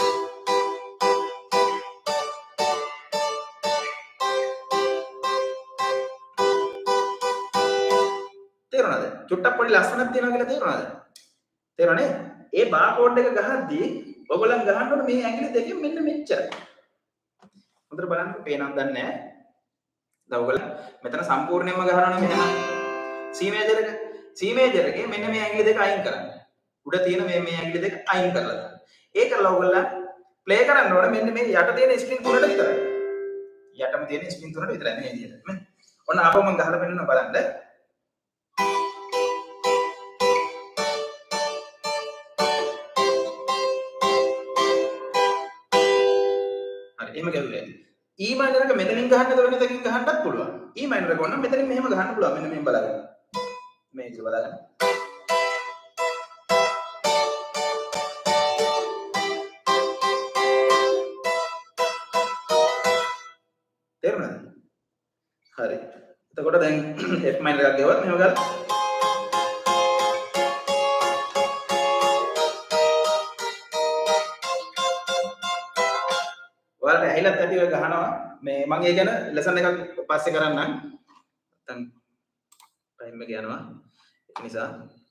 තේරුණාද චුට්ටක් පොඩි ලස්සනක් තියෙනවා කියලා තේරුණාද තේරුණානේ ඒ බාර්කෝඩ් එක ගහද්දී ඔයගොල්ලන් ගහන්න ඕනේ මේ ඇඟිලි දෙකෙන් මෙන්න මෙච්චරයි හොඳට බලන්න පේනවද දන්නේ නැහැ දැන් ඔයගොල්ලන් මෙතන සම්පූර්ණයෙන්ම ගහනවනේ මෙහෙම C මේජර් එක C මේජර් එකේ මෙන්න මේ ඇඟිලි දෙක අයින් කරන්න. උඩ තියෙන මේ මේ ඇඟිලි දෙක අයින් කරලා දාන්න. ඒක කරලා ඔයගොල්ලන් ප්ලේ කරන්න ඕනේ මෙන්න මේ යට තියෙන ස්ප්‍රින් තුනට විතරයි. යටම තියෙන ස්ප්‍රින් තුනට විතරයි මේ විදිහට. නේ? ඔන්න ආපහු මම ගහලා පෙන්නනවා බලන්න. හරි එහෙම ගැහුවා. E මයිනර් එක මෙතනින් ගහන්න දෙවෙන එකකින් ගහන්නත් පුළුවන්. E මයිනර් එක ඕන මෙතනින් මෙහෙම ගහන්න පුළුවන්. මෙන්න මෙහෙම බලන්න. මේක බලන්න. තේරුණාද? හරි. එතකොට දැන් F මයිනර් එකක් ගෙවුවත් මෙහෙම ගන්න. ඔයාලට ඇහිලත් ඇති ඔය ගහනවා. මේ මම ඒ ගැන ලෙසන් එකක් පස්සේ කරන්නම්. නැත්තම් ටයිම් එක යනවා. ඒක නිසා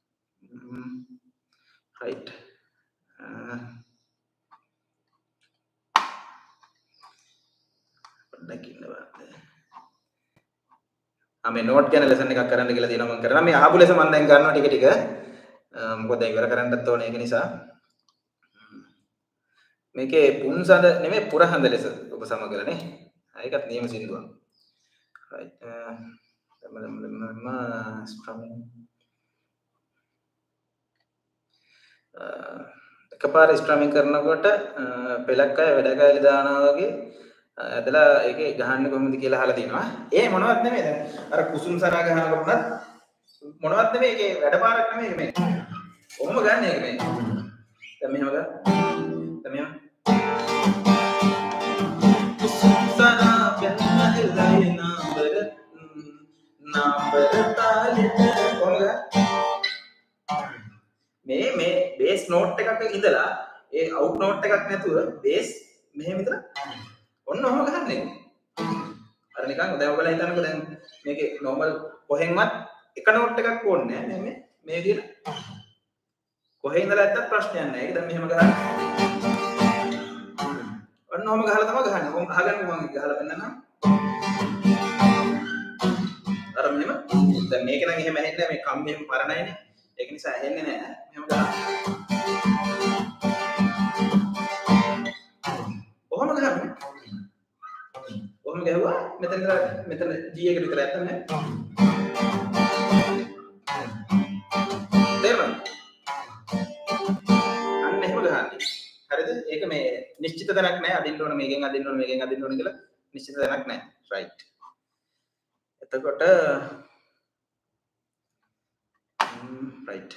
රයිට්. පොඩ්ඩක් ඉන්න බලන්න. ආ මේ නෝට් ගැන ලෙසන් එකක් කරන්න කියලා තියෙනවා මම කරනවා. මේ ආපු ලෙසන් මම දැන් ගන්නවා ටික ටික. මොකද දැන් ඉවර කරන්නත් ඕනේ ඒක නිසා. මේකේ පුන්සඳ නෙමෙයි පුරහඳ ලෙස ඔබ සමගලනේ. ඒකත් නියම සින්දුවක්. රයිට්. මම ස්ට්‍රමින් එකපාර ස්ට්‍රමින් කරනකොට පෙලක් අය වැඩ කැලි දානවා වගේ ඇදලා ඒකේ ගහන්නේ කොහොමද කියලා අහලා තිනවා. ඒ මොනවත් නෙමෙයි දැන් අර කුසුම් සරා ගහනකොට උනත් මොනවත් නෙමෙයි ඒකේ වැඩ පාරක් නෙමෙයි මේ. කොහොම ගන්න ඒක මේ. දැන් මෙහෙම ගන්න. දැන් මෙහෙම මේ මේ බේස් නෝට් එකක ඉඳලා ඒ අවුට් නෝට් එකක් නැතුව බේස් මෙහෙම විතර ඔන්න ඔහම ගහන්නේ. අර නිකන් දැන් ඔයගොල්ලෝ හිතන්නකෝ දැන් මේකේ normal කොහෙන්වත් එක note එකක් ඕනේ නෑ මේ මේ විදිහට කොහේ ඉඳලා ඇත්තත් ප්‍රශ්නයක් නෑ. ඒක දැන් මෙහෙම ගහන්න. ඔන්න ඔහම ගහලා තමයි ගහන්නේ. කොහොම අහගන්න මම ගහලා පෙන්නන්නම්. අර මෙහෙම දැන් මේක නම් එහෙම ඇහෙන්නේ නෑ මේ කම්බි එහෙම පරණයිනේ. ඒක නිසා ඇහෙන්නේ නෑ. මෙහෙම ගහන්න. ඔහම ගහන්න. ඔහම ගහුවා මෙතන ඉඳලා මෙතන G එකට විතර ඇත්තම නෑ. තේරුණාද? අන්න එහෙම ගහන්නේ. හරිද? ඒක මේ නිශ්චිත තැනක් නෑ. අදින්න ඕන මේකෙන් අදින්න ඕන මේකෙන් අදින්න ඕන කියලා නිශ්චිත තැනක් නෑ. right. එතකොට right.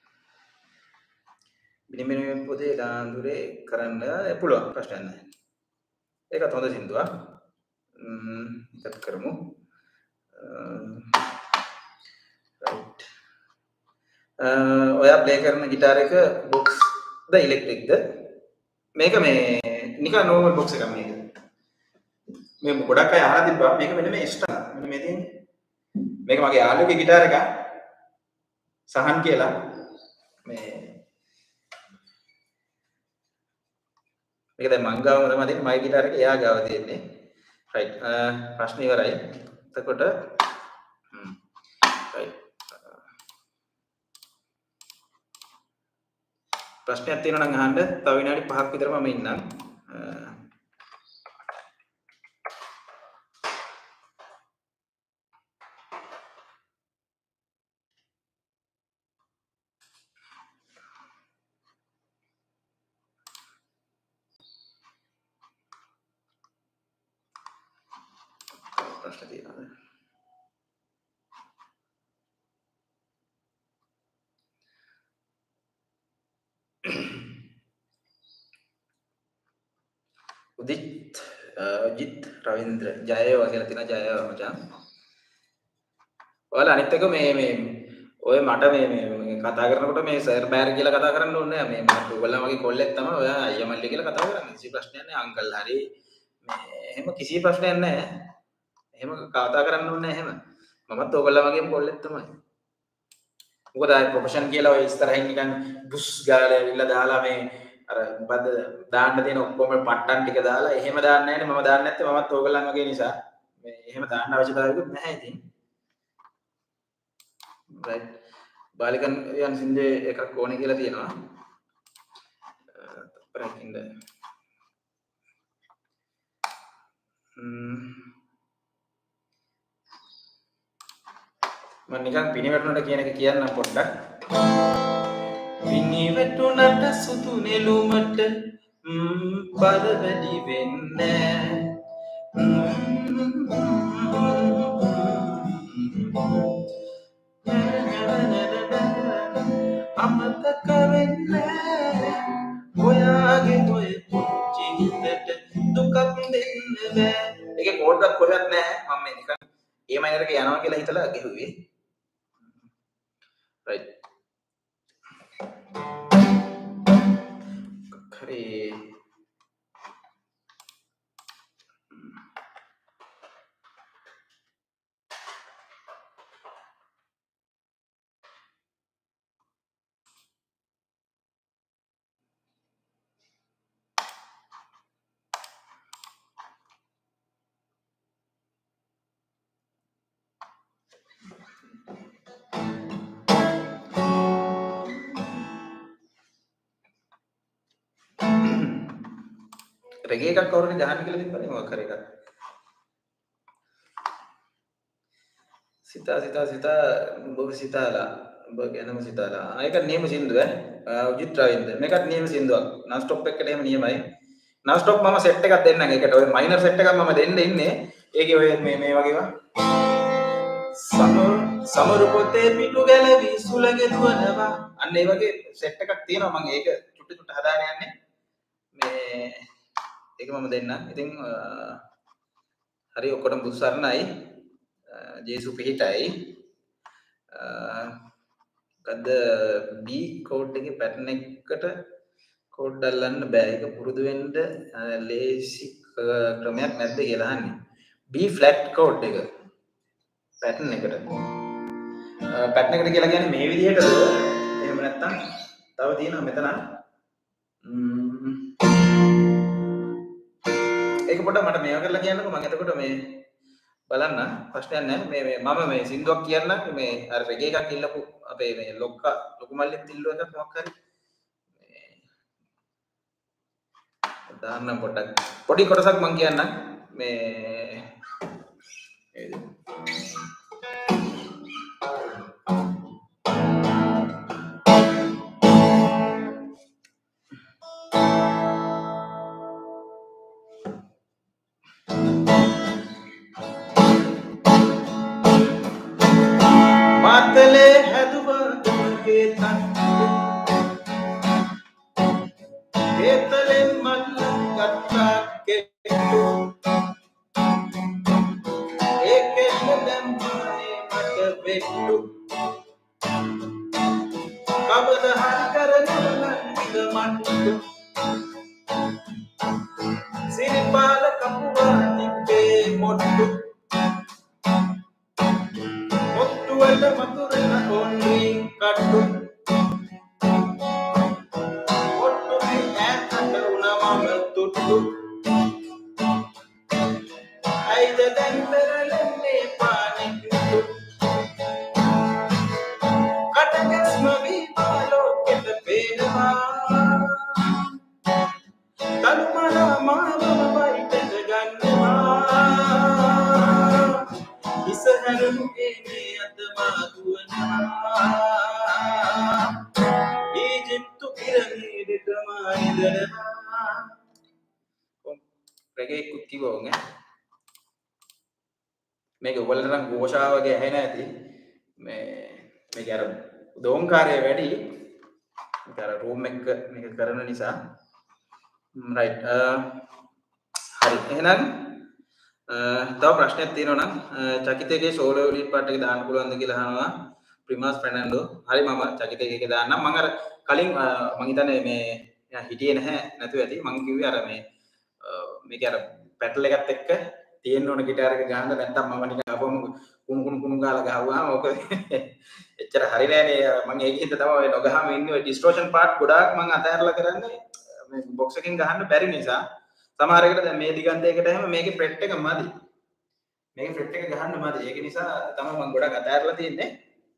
මිනිමිනි පොතේ දාඳුරේ කරන්න පුළුවන් ප්‍රශ්නයක් නෑ. ඒකත් හොඳ සින්දුවක්. ම්ම් ඉතත් කරමු. right. ඔයා ප්ලේ කරන গিitar එක box ද electric ද? මේක මේ නිකන් normal box එකක් මේක. මේ ගොඩක් අය අහලා තිබ්බා මේක මෙන්න මේ extra මෙන්න මේ තියෙන්නේ. මේක මගේ යාළුවගේ গিitar එකක්. සහන් කියලා මේ මේක දැන් මං ගාවම තමයි තියෙන්නේ මගේ গিitar එක එයා ගාව තියෙන්නේ. right. ප්‍රශ්න ඉවරයි. එතකොට හ්ම් right. ප්‍රශ්නයක් තියෙනවා නම් අහන්න. තව විනාඩි පහක් විතර මම ඉන්නම්. ප්‍රශ්න තියෙනවා. උදිත් අජිත් රවින්ද්‍ර ජයවා කියලා තියෙනවා. ජයවා මචං. ඔයාලා අනිත් එක මේ මේ ඔය මට මේ මේ කතා කරනකොට මේ සර් බෑර් කියලා කතා කරන්න ඕනේ නෑ. මේ මට ඔයගොල්ලෝ මගේ කොල්ලෙක් තමයි. ඔයා අයියා මල්ලි කියලා කතා කරන්නේ. කිසි ප්‍රශ්නයක් නෑ. අංකල් හරි මේ එහෙම කිසි ප්‍රශ්නයක් නෑ. එහෙම කතා කරන්න ඕනේ නෑ එහෙම. මමත් ඔයගොල්ලෝ වගේම කොල්ලෙක් තමයි. මොකද ආයි ප්‍රොෆෙෂන් කියලා ඔය ඉස්සරහින් නිකන් බුස් ගාලා ඇවිල්ලා දාලා මේ අර මොකද දාන්න තියෙන ඔක්කොම පට්ටන් ටික දාලා එහෙම දාන්නේ නැහැනේ. මම දාන්නේ නැත්තේ මමත් ඕගොල්ලන් වගේ නිසා. මේ එහෙම දාන්න අවශ්‍යතාවයකුත් නැහැ ඉතින්. right. බාලිකන් යන් සින්දේ එකක් ඕනේ කියලා තියෙනවා. තප්පරකින්ද. ම්ම් මම නිකන් පිනිවැටුණට කියන එක කියන්නම් පොඩ්ඩක්. පිනිවැටුණට සුදු නෙළුමට ම්ම් බර වැඩි වෙන්නේ අමතක වෙන්නේ ඔයාගේ ඔය පුංචි හිතට දුකක් දෙන්න බෑ. ඒකේ කෝඩ් එකක් කොහෙවත් නැහැ. මම මේ නිකන් ඒ මයිනර් එක යනවා කියලා හිතලා ගෙහුවේ. right. හරි. රෙගේ එකක් කවුරුනේ ගහන්න කියලා තිබ්බනේ මොකක් හරි එකක්. සිතා සිතා සිතා ඔබ සිතාලා ඔබ ගැනම සිතාලා. ඒක නියම සින්දුව ඈ. උජිත් රවින්ද්‍ර. මේකත් නියම සින්දුවක්. නන් ස්ටොප් එකට එහෙම නියමයි. නන් ස්ටොප් මම සෙට් එකක් දෙන්නම්. ඒකට ඔය මයිනර් සෙට් එකක් මම දෙන්න ඉන්නේ. ඒකේ ඔය මේ මේ වගේවා. සමරු සමරු පොතේ පිටු ගැලවි සුලගේ දුවනවා. අන්න ඒ වගේ සෙට් එකක් තියෙනවා. මම ඒක චුට්ටි චුට්ට හදාගෙන යන්නේ. මේ ඒක මම දෙන්නම්. ඉතින් හරි ඔක්කොටම බුදු සරණයි. ජේසු පිහිටයි. මොකද B කෝඩ් එකේ පැටර්න් එකකට කෝඩ් අල්ලන්න බෑ. ඒක පුරුදු වෙන්න ලේසි ක්‍රමයක් නැද්ද කියලා අහන්නේ. B flat chord එක pattern එකට pattern එකට කියලා කියන්නේ මේ විදිහටද එහෙම නැත්නම් තව තියෙනවා මෙතන ඒක පොඩ්ඩක් මට මේව කරලා කියන්නකෝ මම එතකොට මේ බලන්න ප්‍රශ්නයක් නැහැ මේ මේ මම මේ සින්දුවක් කියන්නම් මේ අර රෙගේ එකක් ඉල්ලපු අපේ මේ ලොක්කා ලොකු මල්ලිත් ඉල්ලුව එකක් මොකක් හරි මේ දාන්න පොඩ්ඩක් පොඩි කොටසක් මම කියන්නම් මේ matale haduwa ke tan ketalen malla katta kettu ekelle dammane mata vettu kabada hari karana mandu siripala kapuwa tippe mottu mottuwala maturana onri kattu mottu me äätta unamama tuttu aida dandaralenne paanittu katagasma vivalo keta peenawa tanumana maavama vaitata gannawa isaharun ene atama duwanawa Egyptu piramidetama idanawa රෙගේ එක්කුත් කිව්වා වගේ මේක ඔයගොල්ලන්ට නම් ഘോഷා වගේ ඇහෙන ඇති මේ මේක අර දෝංකාරය වැඩි මේක අර රූම් එක මේක කරන නිසා රයිට් හරි එහෙනම් තව ප්‍රශ්නයක් තියෙනවා නම් චකිතයේ සෝලෝ ලීඩ් පාර්ට් එක දාන්න පුළුවන්ද කියලා අහනවා ප්‍රිමාස් ෆර්නැන්ඩෝ හරි මම චකිතයේ එක දාන්නම් මම අර කලින් මම හිතන්නේ මේ හිටියේ නැහැ නැතුව ඇති මම කිව්වේ අර මේ මේක අර පැටල් එකත් එක්ක තියෙන්න ඕන গিitar එක ගහන්න නැත්තම් මම නිකන් අපොම කුණු කුණු කුණු ගාලා ගහුවාම ඕක එච්චර හරි නෑනේ මම ඒකෙන්ද තමයි ඔය නොගහම ඉන්නේ ඔය ඩිස්ටෝෂන් පාර්ට් ගොඩාක් මම අතහැරලා කරන්නේ මේ බොක්ස් එකෙන් ගහන්න බැරි නිසා සමහර එකට දැන් මේ දිගන්තයකට එහෙම මේකේ ෆ්‍රෙට් එක මදි මේකේ ෆ්‍රෙට් එක ගහන්න මදි ඒක නිසා තමයි මම ගොඩක් අතහැරලා තින්නේ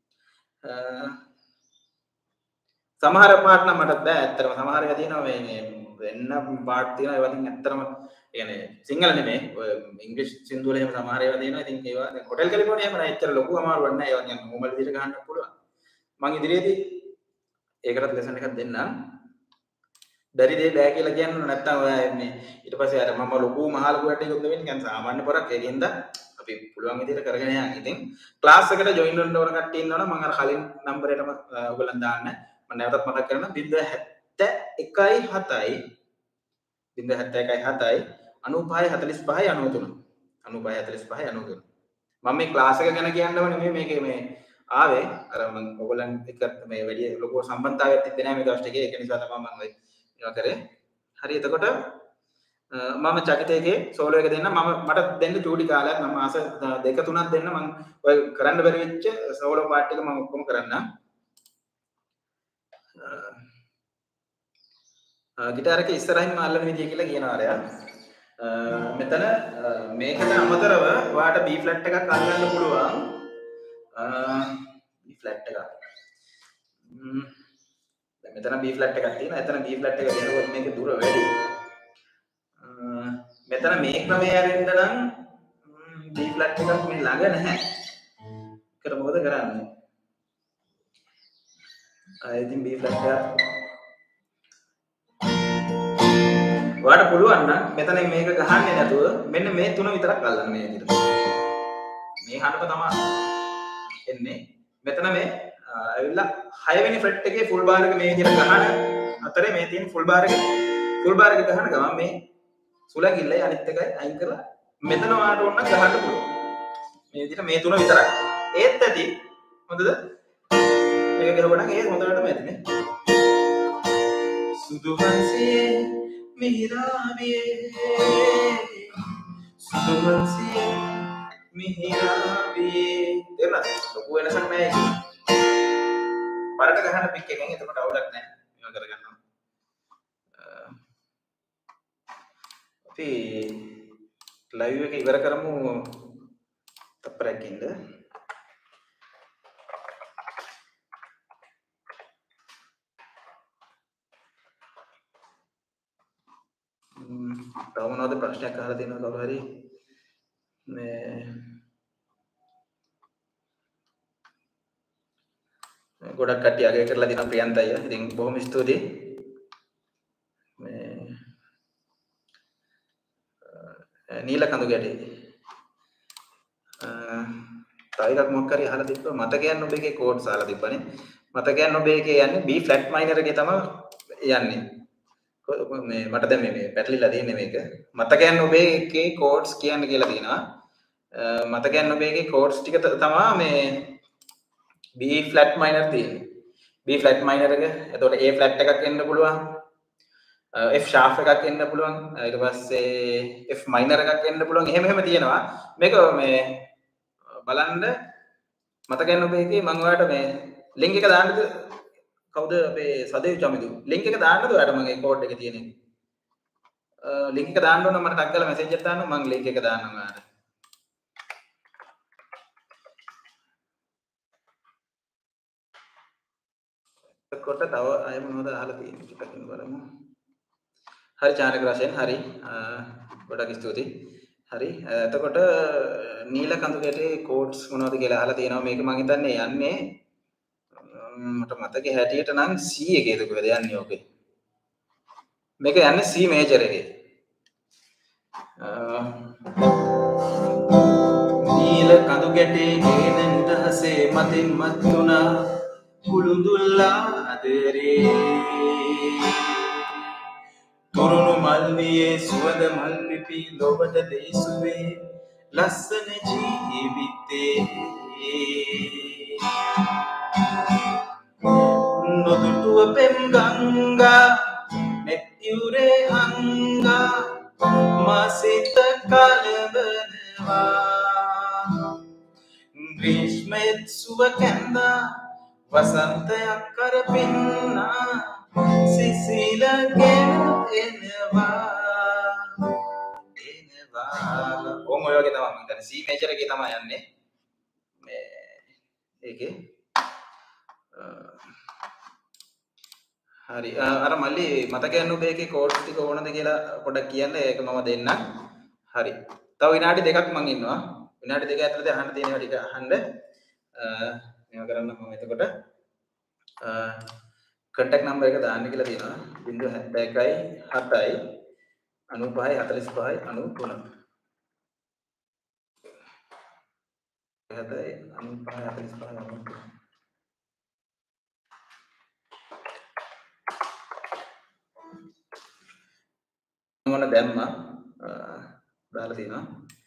සමහර පාර්ට් නම් මට බෑ ඇත්තටම සමහර ඒවා තියෙනවා මේ මේ වෙන්න පාර්ට් තියෙනවා ඒවා ඉතින් ඇත්තටම කියන්නේ සිංහල නෙමෙයි ඔය ඉංග්‍රීසි සින්දු වල එහෙම සමහර ඒවා තියෙනවා ඉතින් ඒවා දැන් හොටෙල් කැලිෆෝනියා එහෙම නෑ ඇත්තට ලොකු අමාරුවක් නෑ ඒවා නිකන් normal විදිහට ගහන්න පුළුවන් මම ඉදිරියේදී ඒකටත් ලෙසන් එකක් දෙන්නම් බැරි දෙයක් බෑ කියලා කියන්න නැත්තම් ඔය මේ ඊට පස්සේ අර මම ලොකු මහා ලොකු වැඩ එකක් දෙවෙන්නේ කියන්නේ සාමාන්‍ය පොරක් ඒකෙන්ද අපි පුළුවන් විදිහට කරගෙන යන්න. ඉතින් ක්ලාස් එකට ජොයින් වෙන්න ඕන කට්ටිය ඉන්නවනම් මම අර කලින් නම්බරේටම ඔයගොල්ලන් දාන්න මම නැවතත් මතක් කරනවා zero seven one seven zero seven one seven ninety-five forty-five ninety-three ninety-five forty-five ninety-three මම මේ ක්ලාස් එක ගැන කියන්නව නෙමෙයි මේකේ මේ ආවේ අර මම ඔයගොල්ලන් එක්ක මේ වැඩි ලොකු සම්බන්ධතාවයක් තිබ්බේ නැහැ මේ දවස් ටිකේ ඒක නිසා තමයි මම ඔය ඒවා කරේ හරි එතකොට මම චකිතයේ සෝලෝ එක දෙන්න මම මට දෙන්න චූටි කාලයක් මම මාස දෙක තුනක් දෙන්න මම ඔය කරන්න බැරි වෙච්ච සෝලෝ පාර්ට් එක මම ඔක්කොම කරන්නම් ගිටාර එක ඉස්සරහින්ම අල්ලන විදිය කියලා කියනවා අරයා මෙතන මේකට අමතරව ඔයාට B flat එකක් අල්ලන්න පුළුවන් B flat එකක් දැන් මෙතන B flat එකක් තියෙනවා එතන B flat එක දෙනකොට මේක දුර වැඩි මෙතන මේ ක්‍රමය ඇරෙන්න නම් B flat එකක් මේ ළඟ නැහැ ඒකට මොකද කරන්නේ ආ ඉතින් B flat එක ඔයාලට පුළුවන් නම් මෙතන මේක ගහන්නේ නැතුව මෙන්න මේ තුන විතරක් අල්ලන්න මේ විදිහට. මේ හඬ තමයි එන්නේ. මෙතන මේ ඇවිල්ලා හය වෙනි ෆ්‍රෙට් එකේ ෆුල් බාර් එක මේ විදිහට ගහන අතරේ මේ තියෙන ෆුල් බාර් එක ෆුල් බාර් එක ගහන ගමන් මේ සුලංගිල්ලයි අනිත් එකයි අයින් කරලා මෙතන ඔයාලට ඕන නම් ගහන්න පුළුවන්. මේ විදිහට මේ තුන විතරයි. ඒත් ඇති හොඳද? මේක ගහුවා නම් ඒ හොඳටම ඇතිනේ. සුදු හංසයේ මිහිරාවේ Sumansiya mihirabi. Tena, ලොකු වෙනසක් නැහැ ඒක. පරට ගහන පික් එකෙන් එතකොට අවුලක් නැහැ. මේව කරගන්නවා. අපි ලයිව් එක ඉවර කරමු තප්පරයකින්ද. තව මොනවද ප්‍රශ්නයක් අහලා තියෙනවද කවුරු හරි? මේ ගොඩක් කට්ටිය අගය කරලා දිනවා ප්‍රියන්ත අයියා. ඉතින් බොහොම ස්තුතියි. මේ නීල කඳු ගැටේ. තව එකක් මොකක් හරි අහලා තිබ්බා. මතකයන් ඔබේගේ කෝඩ්ස් අහලා තිබ්බනේ. මතකයන් ඔබේගේ යන්නේ B flat minor එකේ තමයි යන්නේ. මේ මට දැන් මේ මේ පැටලිලා තියෙන්නේ මේක. මතකයන් ඔබේගේ කෝඩ්ස් කියන්න කියලා තියෙනවා. මතකයන් ඔබේගේ කෝඩ්ස් ටික තමයි මේ B flat minor තියෙන්නේ. B flat minor එක. එතකොට A flat එකක් එන්න පුළුවන්. F sharp එකක් එන්න පුළුවන්. ඊට පස්සේ F minor එකක් එන්න පුළුවන්. එහෙම එහෙම තියෙනවා. මේක මේ බලන්න මතකයන් ඔබේගේ මම ඔයාලට මේ ලින්ක් එක දාන්නද කවුද අපේ සදේව් චමිදු ලින්ක් එක දාන්නද ඔයාලට මගේ කෝඩ් එකේ තියෙන ලින්ක් එක දාන්න ඕන මට ටක් කරලා මැසේජ් එකක් දාන්න මම ලින්ක් එක දාන්නම් ඔයාලට. කොට තව අය මොනවද අහලා තියෙන්නේ ටිකක් ඉන්න බලමු. හරි චානක රසෙන් හරි ගොඩක් ස්තුතියි. හරි එතකොට නීල කඳු ගැටේ කෝඩ්ස් මොනවද කියලා අහලා තියෙනවා. මේක මම හිතන්නේ යන්නේ මට මතකේ හැටියට නම් C එකේද කොහෙද යන්නේ ඕකේ. මේක යන්නේ C මේජර් එකේ. නීල කඳු ගැටේ ගේන නිදහසේ මතින් මත් වුණා කුළුඳුල්ලා ආදරේ. තොරණු මල් වියේ සුවඳ මල් පිපි ලොවට දේසුවේ ලස්සන ජීවිතේ. නොදුටුව පෙම් ගංගා නෙත් යුරේ අංගා මාසිත කලබනවා. ග්‍රීෂ්මෙත් සුව කැන්දා වසන්තයක් කරපින්නා සිසිලගෙන එනවා එනවා. ඕම ඔය වගේ තමයි මම හිතන්නේ C මේජර් එකේ තමයි යන්නේ මේ ඒකේ. හරි අර මල්ලි මතකයන් ඔබේගේ කෝඩ්ස් ටික ඕනද කියලා පොඩ්ඩක් කියන්න. ඒක මම දෙන්නම්. හරි තව විනාඩි දෙකක් මම ඉන්නවා. විනාඩි දෙක ඇතුළත අහන්න තියෙනවා ටික අහන්න. මේවා කරන්න මම එතකොට contact number එක දාන්න කියලා තියෙනවා. zero seven එකයි හතයි අනූපහයි හතළිස් පහයි අනූතුන. හතයි අනූපහයි හතළිස් පහයි අනූතුන. මොන දැම්මා දාලා තියෙනවා.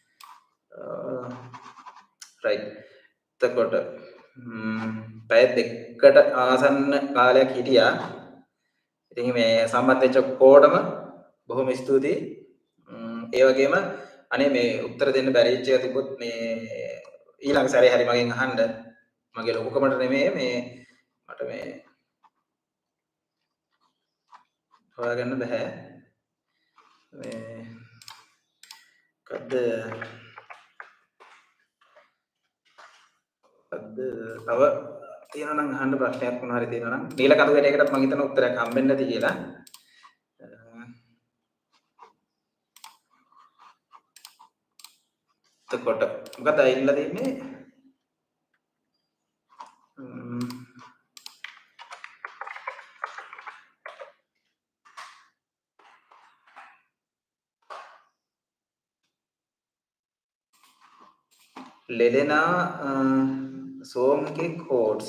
right එතකොට පැය දෙකකට ආසන්න කාලයක් හිටියා. ඉතින් මේ සම්බන්ධ වෙච්ච ඔක්කොටම බොහොම ස්තුතියි. ඒ වගේම අනේ මේ උත්තර දෙන්න බැරි වෙච්ච එක තිබ්බොත් මේ ඊළඟ සැරේ හරි මගෙන් අහන්න. මගේ ලොකුකමට නෙමෙයි මේ මට මේ හොයාගන්න බෑ. මේ කද්ද කද්ද තව තියෙනවා නම් අහන්න ප්‍රශ්නයක් මොනවා හරි තියෙනවා නම් නීල කඳු ගැටයකටත් මම හිතන උත්තරයක් හම්බෙන්නේ නැති කියලා. එතකොට මොකද ඇවිල්ලා තින්නේ ලෙලෙනා සෝම්ගේ කෝඩ්ස්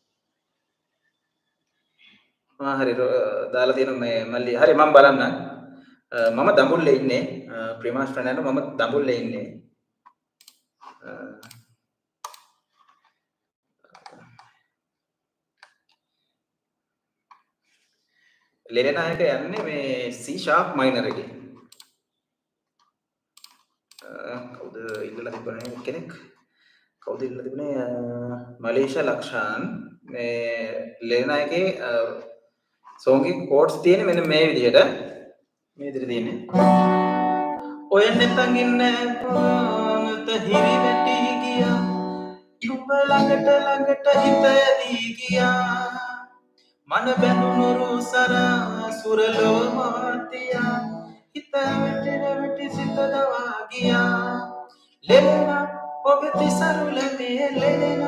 ආ හරි දාලා තියෙන මේ මල්ලි හරි මම බලන්න. මම දඹුල්ලේ ඉන්නේ ප්‍රිමාස් ෆ්‍රෙන්ඩ් මම දඹුල්ලේ ඉන්නේ. ලෙලෙනා එක යන්නේ මේ C sharp minor එකේ. මලේෂා ලක්ෂාන් මේ ලේන එකේ සෝං එකේ කෝඩ්ස් තියෙන්නේ මෙන්න මේ විදිහට මේ විදිහට තියෙන්නේ ඔය නැතන් ඉන්න පොනත හිරි වැටි ගියා නුඹ ළඟට ළඟට හිත යදී ගියා මන බැඳුණු රුසර සුරලෝ මාතියා හිත වැටෙන වැටි සිත දවා ගියා ලෙලෙන ඔබ තිසරුල මේ ලෙලෙන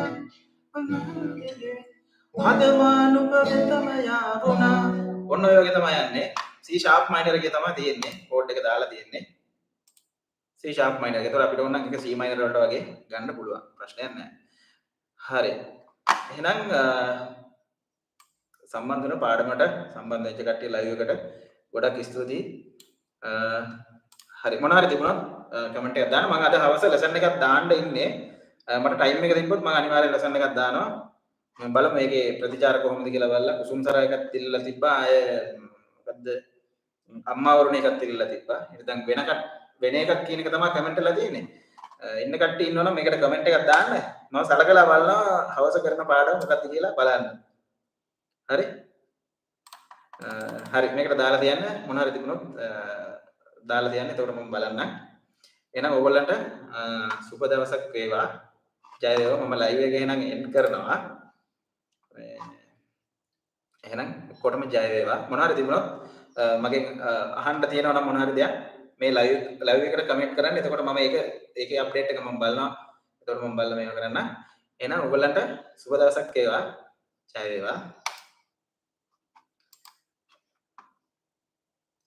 හදවා නුඹ වෙතම යාවුණා ඔන්න ඔය වගේ තමයි යන්නේ C sharp minor එකේ තමයි තියෙන්නේ කෝඩ් එක දාලා තියෙන්නේ C sharp minor එක. ඒතකොට අපිට ඕන නම් එක C minor වලට වගේ ගන්න පුළුවන්. ප්‍රශ්නයක් නැහැ. හරි. එහෙනම් සම්බන්ධ වෙන පාඩමට සම්බන්ධ වෙච්ච කට්ටිය ලයිව් එකට ගොඩක් ස්තුතියි. හරි මොනවා හරි තිබුණා කමෙන්ට් එකක් දාන්න. මම අද හවස ලෙසන් එකක් දාන්න ඉන්නේ. මට ටයිම් එක තිබ්බොත් මම අනිවාර්යෙන් ලෙසන් එකක් දානවා. මම බලමු මේකේ ප්‍රතිචාර කොහොමද කියලා බලලා කුසුම් සරා එකක් තිල්ලලා තිබ්බා. ආය මොකද්ද අම්මා වරුණ එකක් තිල්ලලා තිබ්බා. ඉතින් වෙන කට වෙන එකක් කියන එක තමයි කමෙන්ට් එකලා තියෙන්නේ. ඉන්න කට්ටිය ඉන්නවනම් මේකට කමෙන්ට් එකක් දාන්න. මම සලකලා බලනවා හවස කරන පාඩම මොකක්ද කියලා බලන්න. හරි? හරි මේකට දාලා තියන්න මොන හරි තිබුණොත් දාලා තියන්න. එතකොට මම බලන්නම්. එහෙනම් ඕගොල්ලන්ට සුබ දවසක් වේවා. ජය වේවා. මම ලයිව් එක එහෙනම් එන්ඩ් කරනවා. එහෙනම් ඔක්කොටම ජය වේවා. මොන හරි තිබුණොත් මගෙන් අහන්න තියෙනවා නම් මොන හරි දෙයක් මේ ලයිව් ලයිව් එකට කමෙන්ට් කරන්න. එතකොට මම ඒක ඒකේ අප්ඩේට් එක මම බලනවා. එතකොට මම බලලා මේක කරන්න. එහෙනම් ඔයගොල්ලන්ට සුබ දවසක් වේවා. ජය වේවා.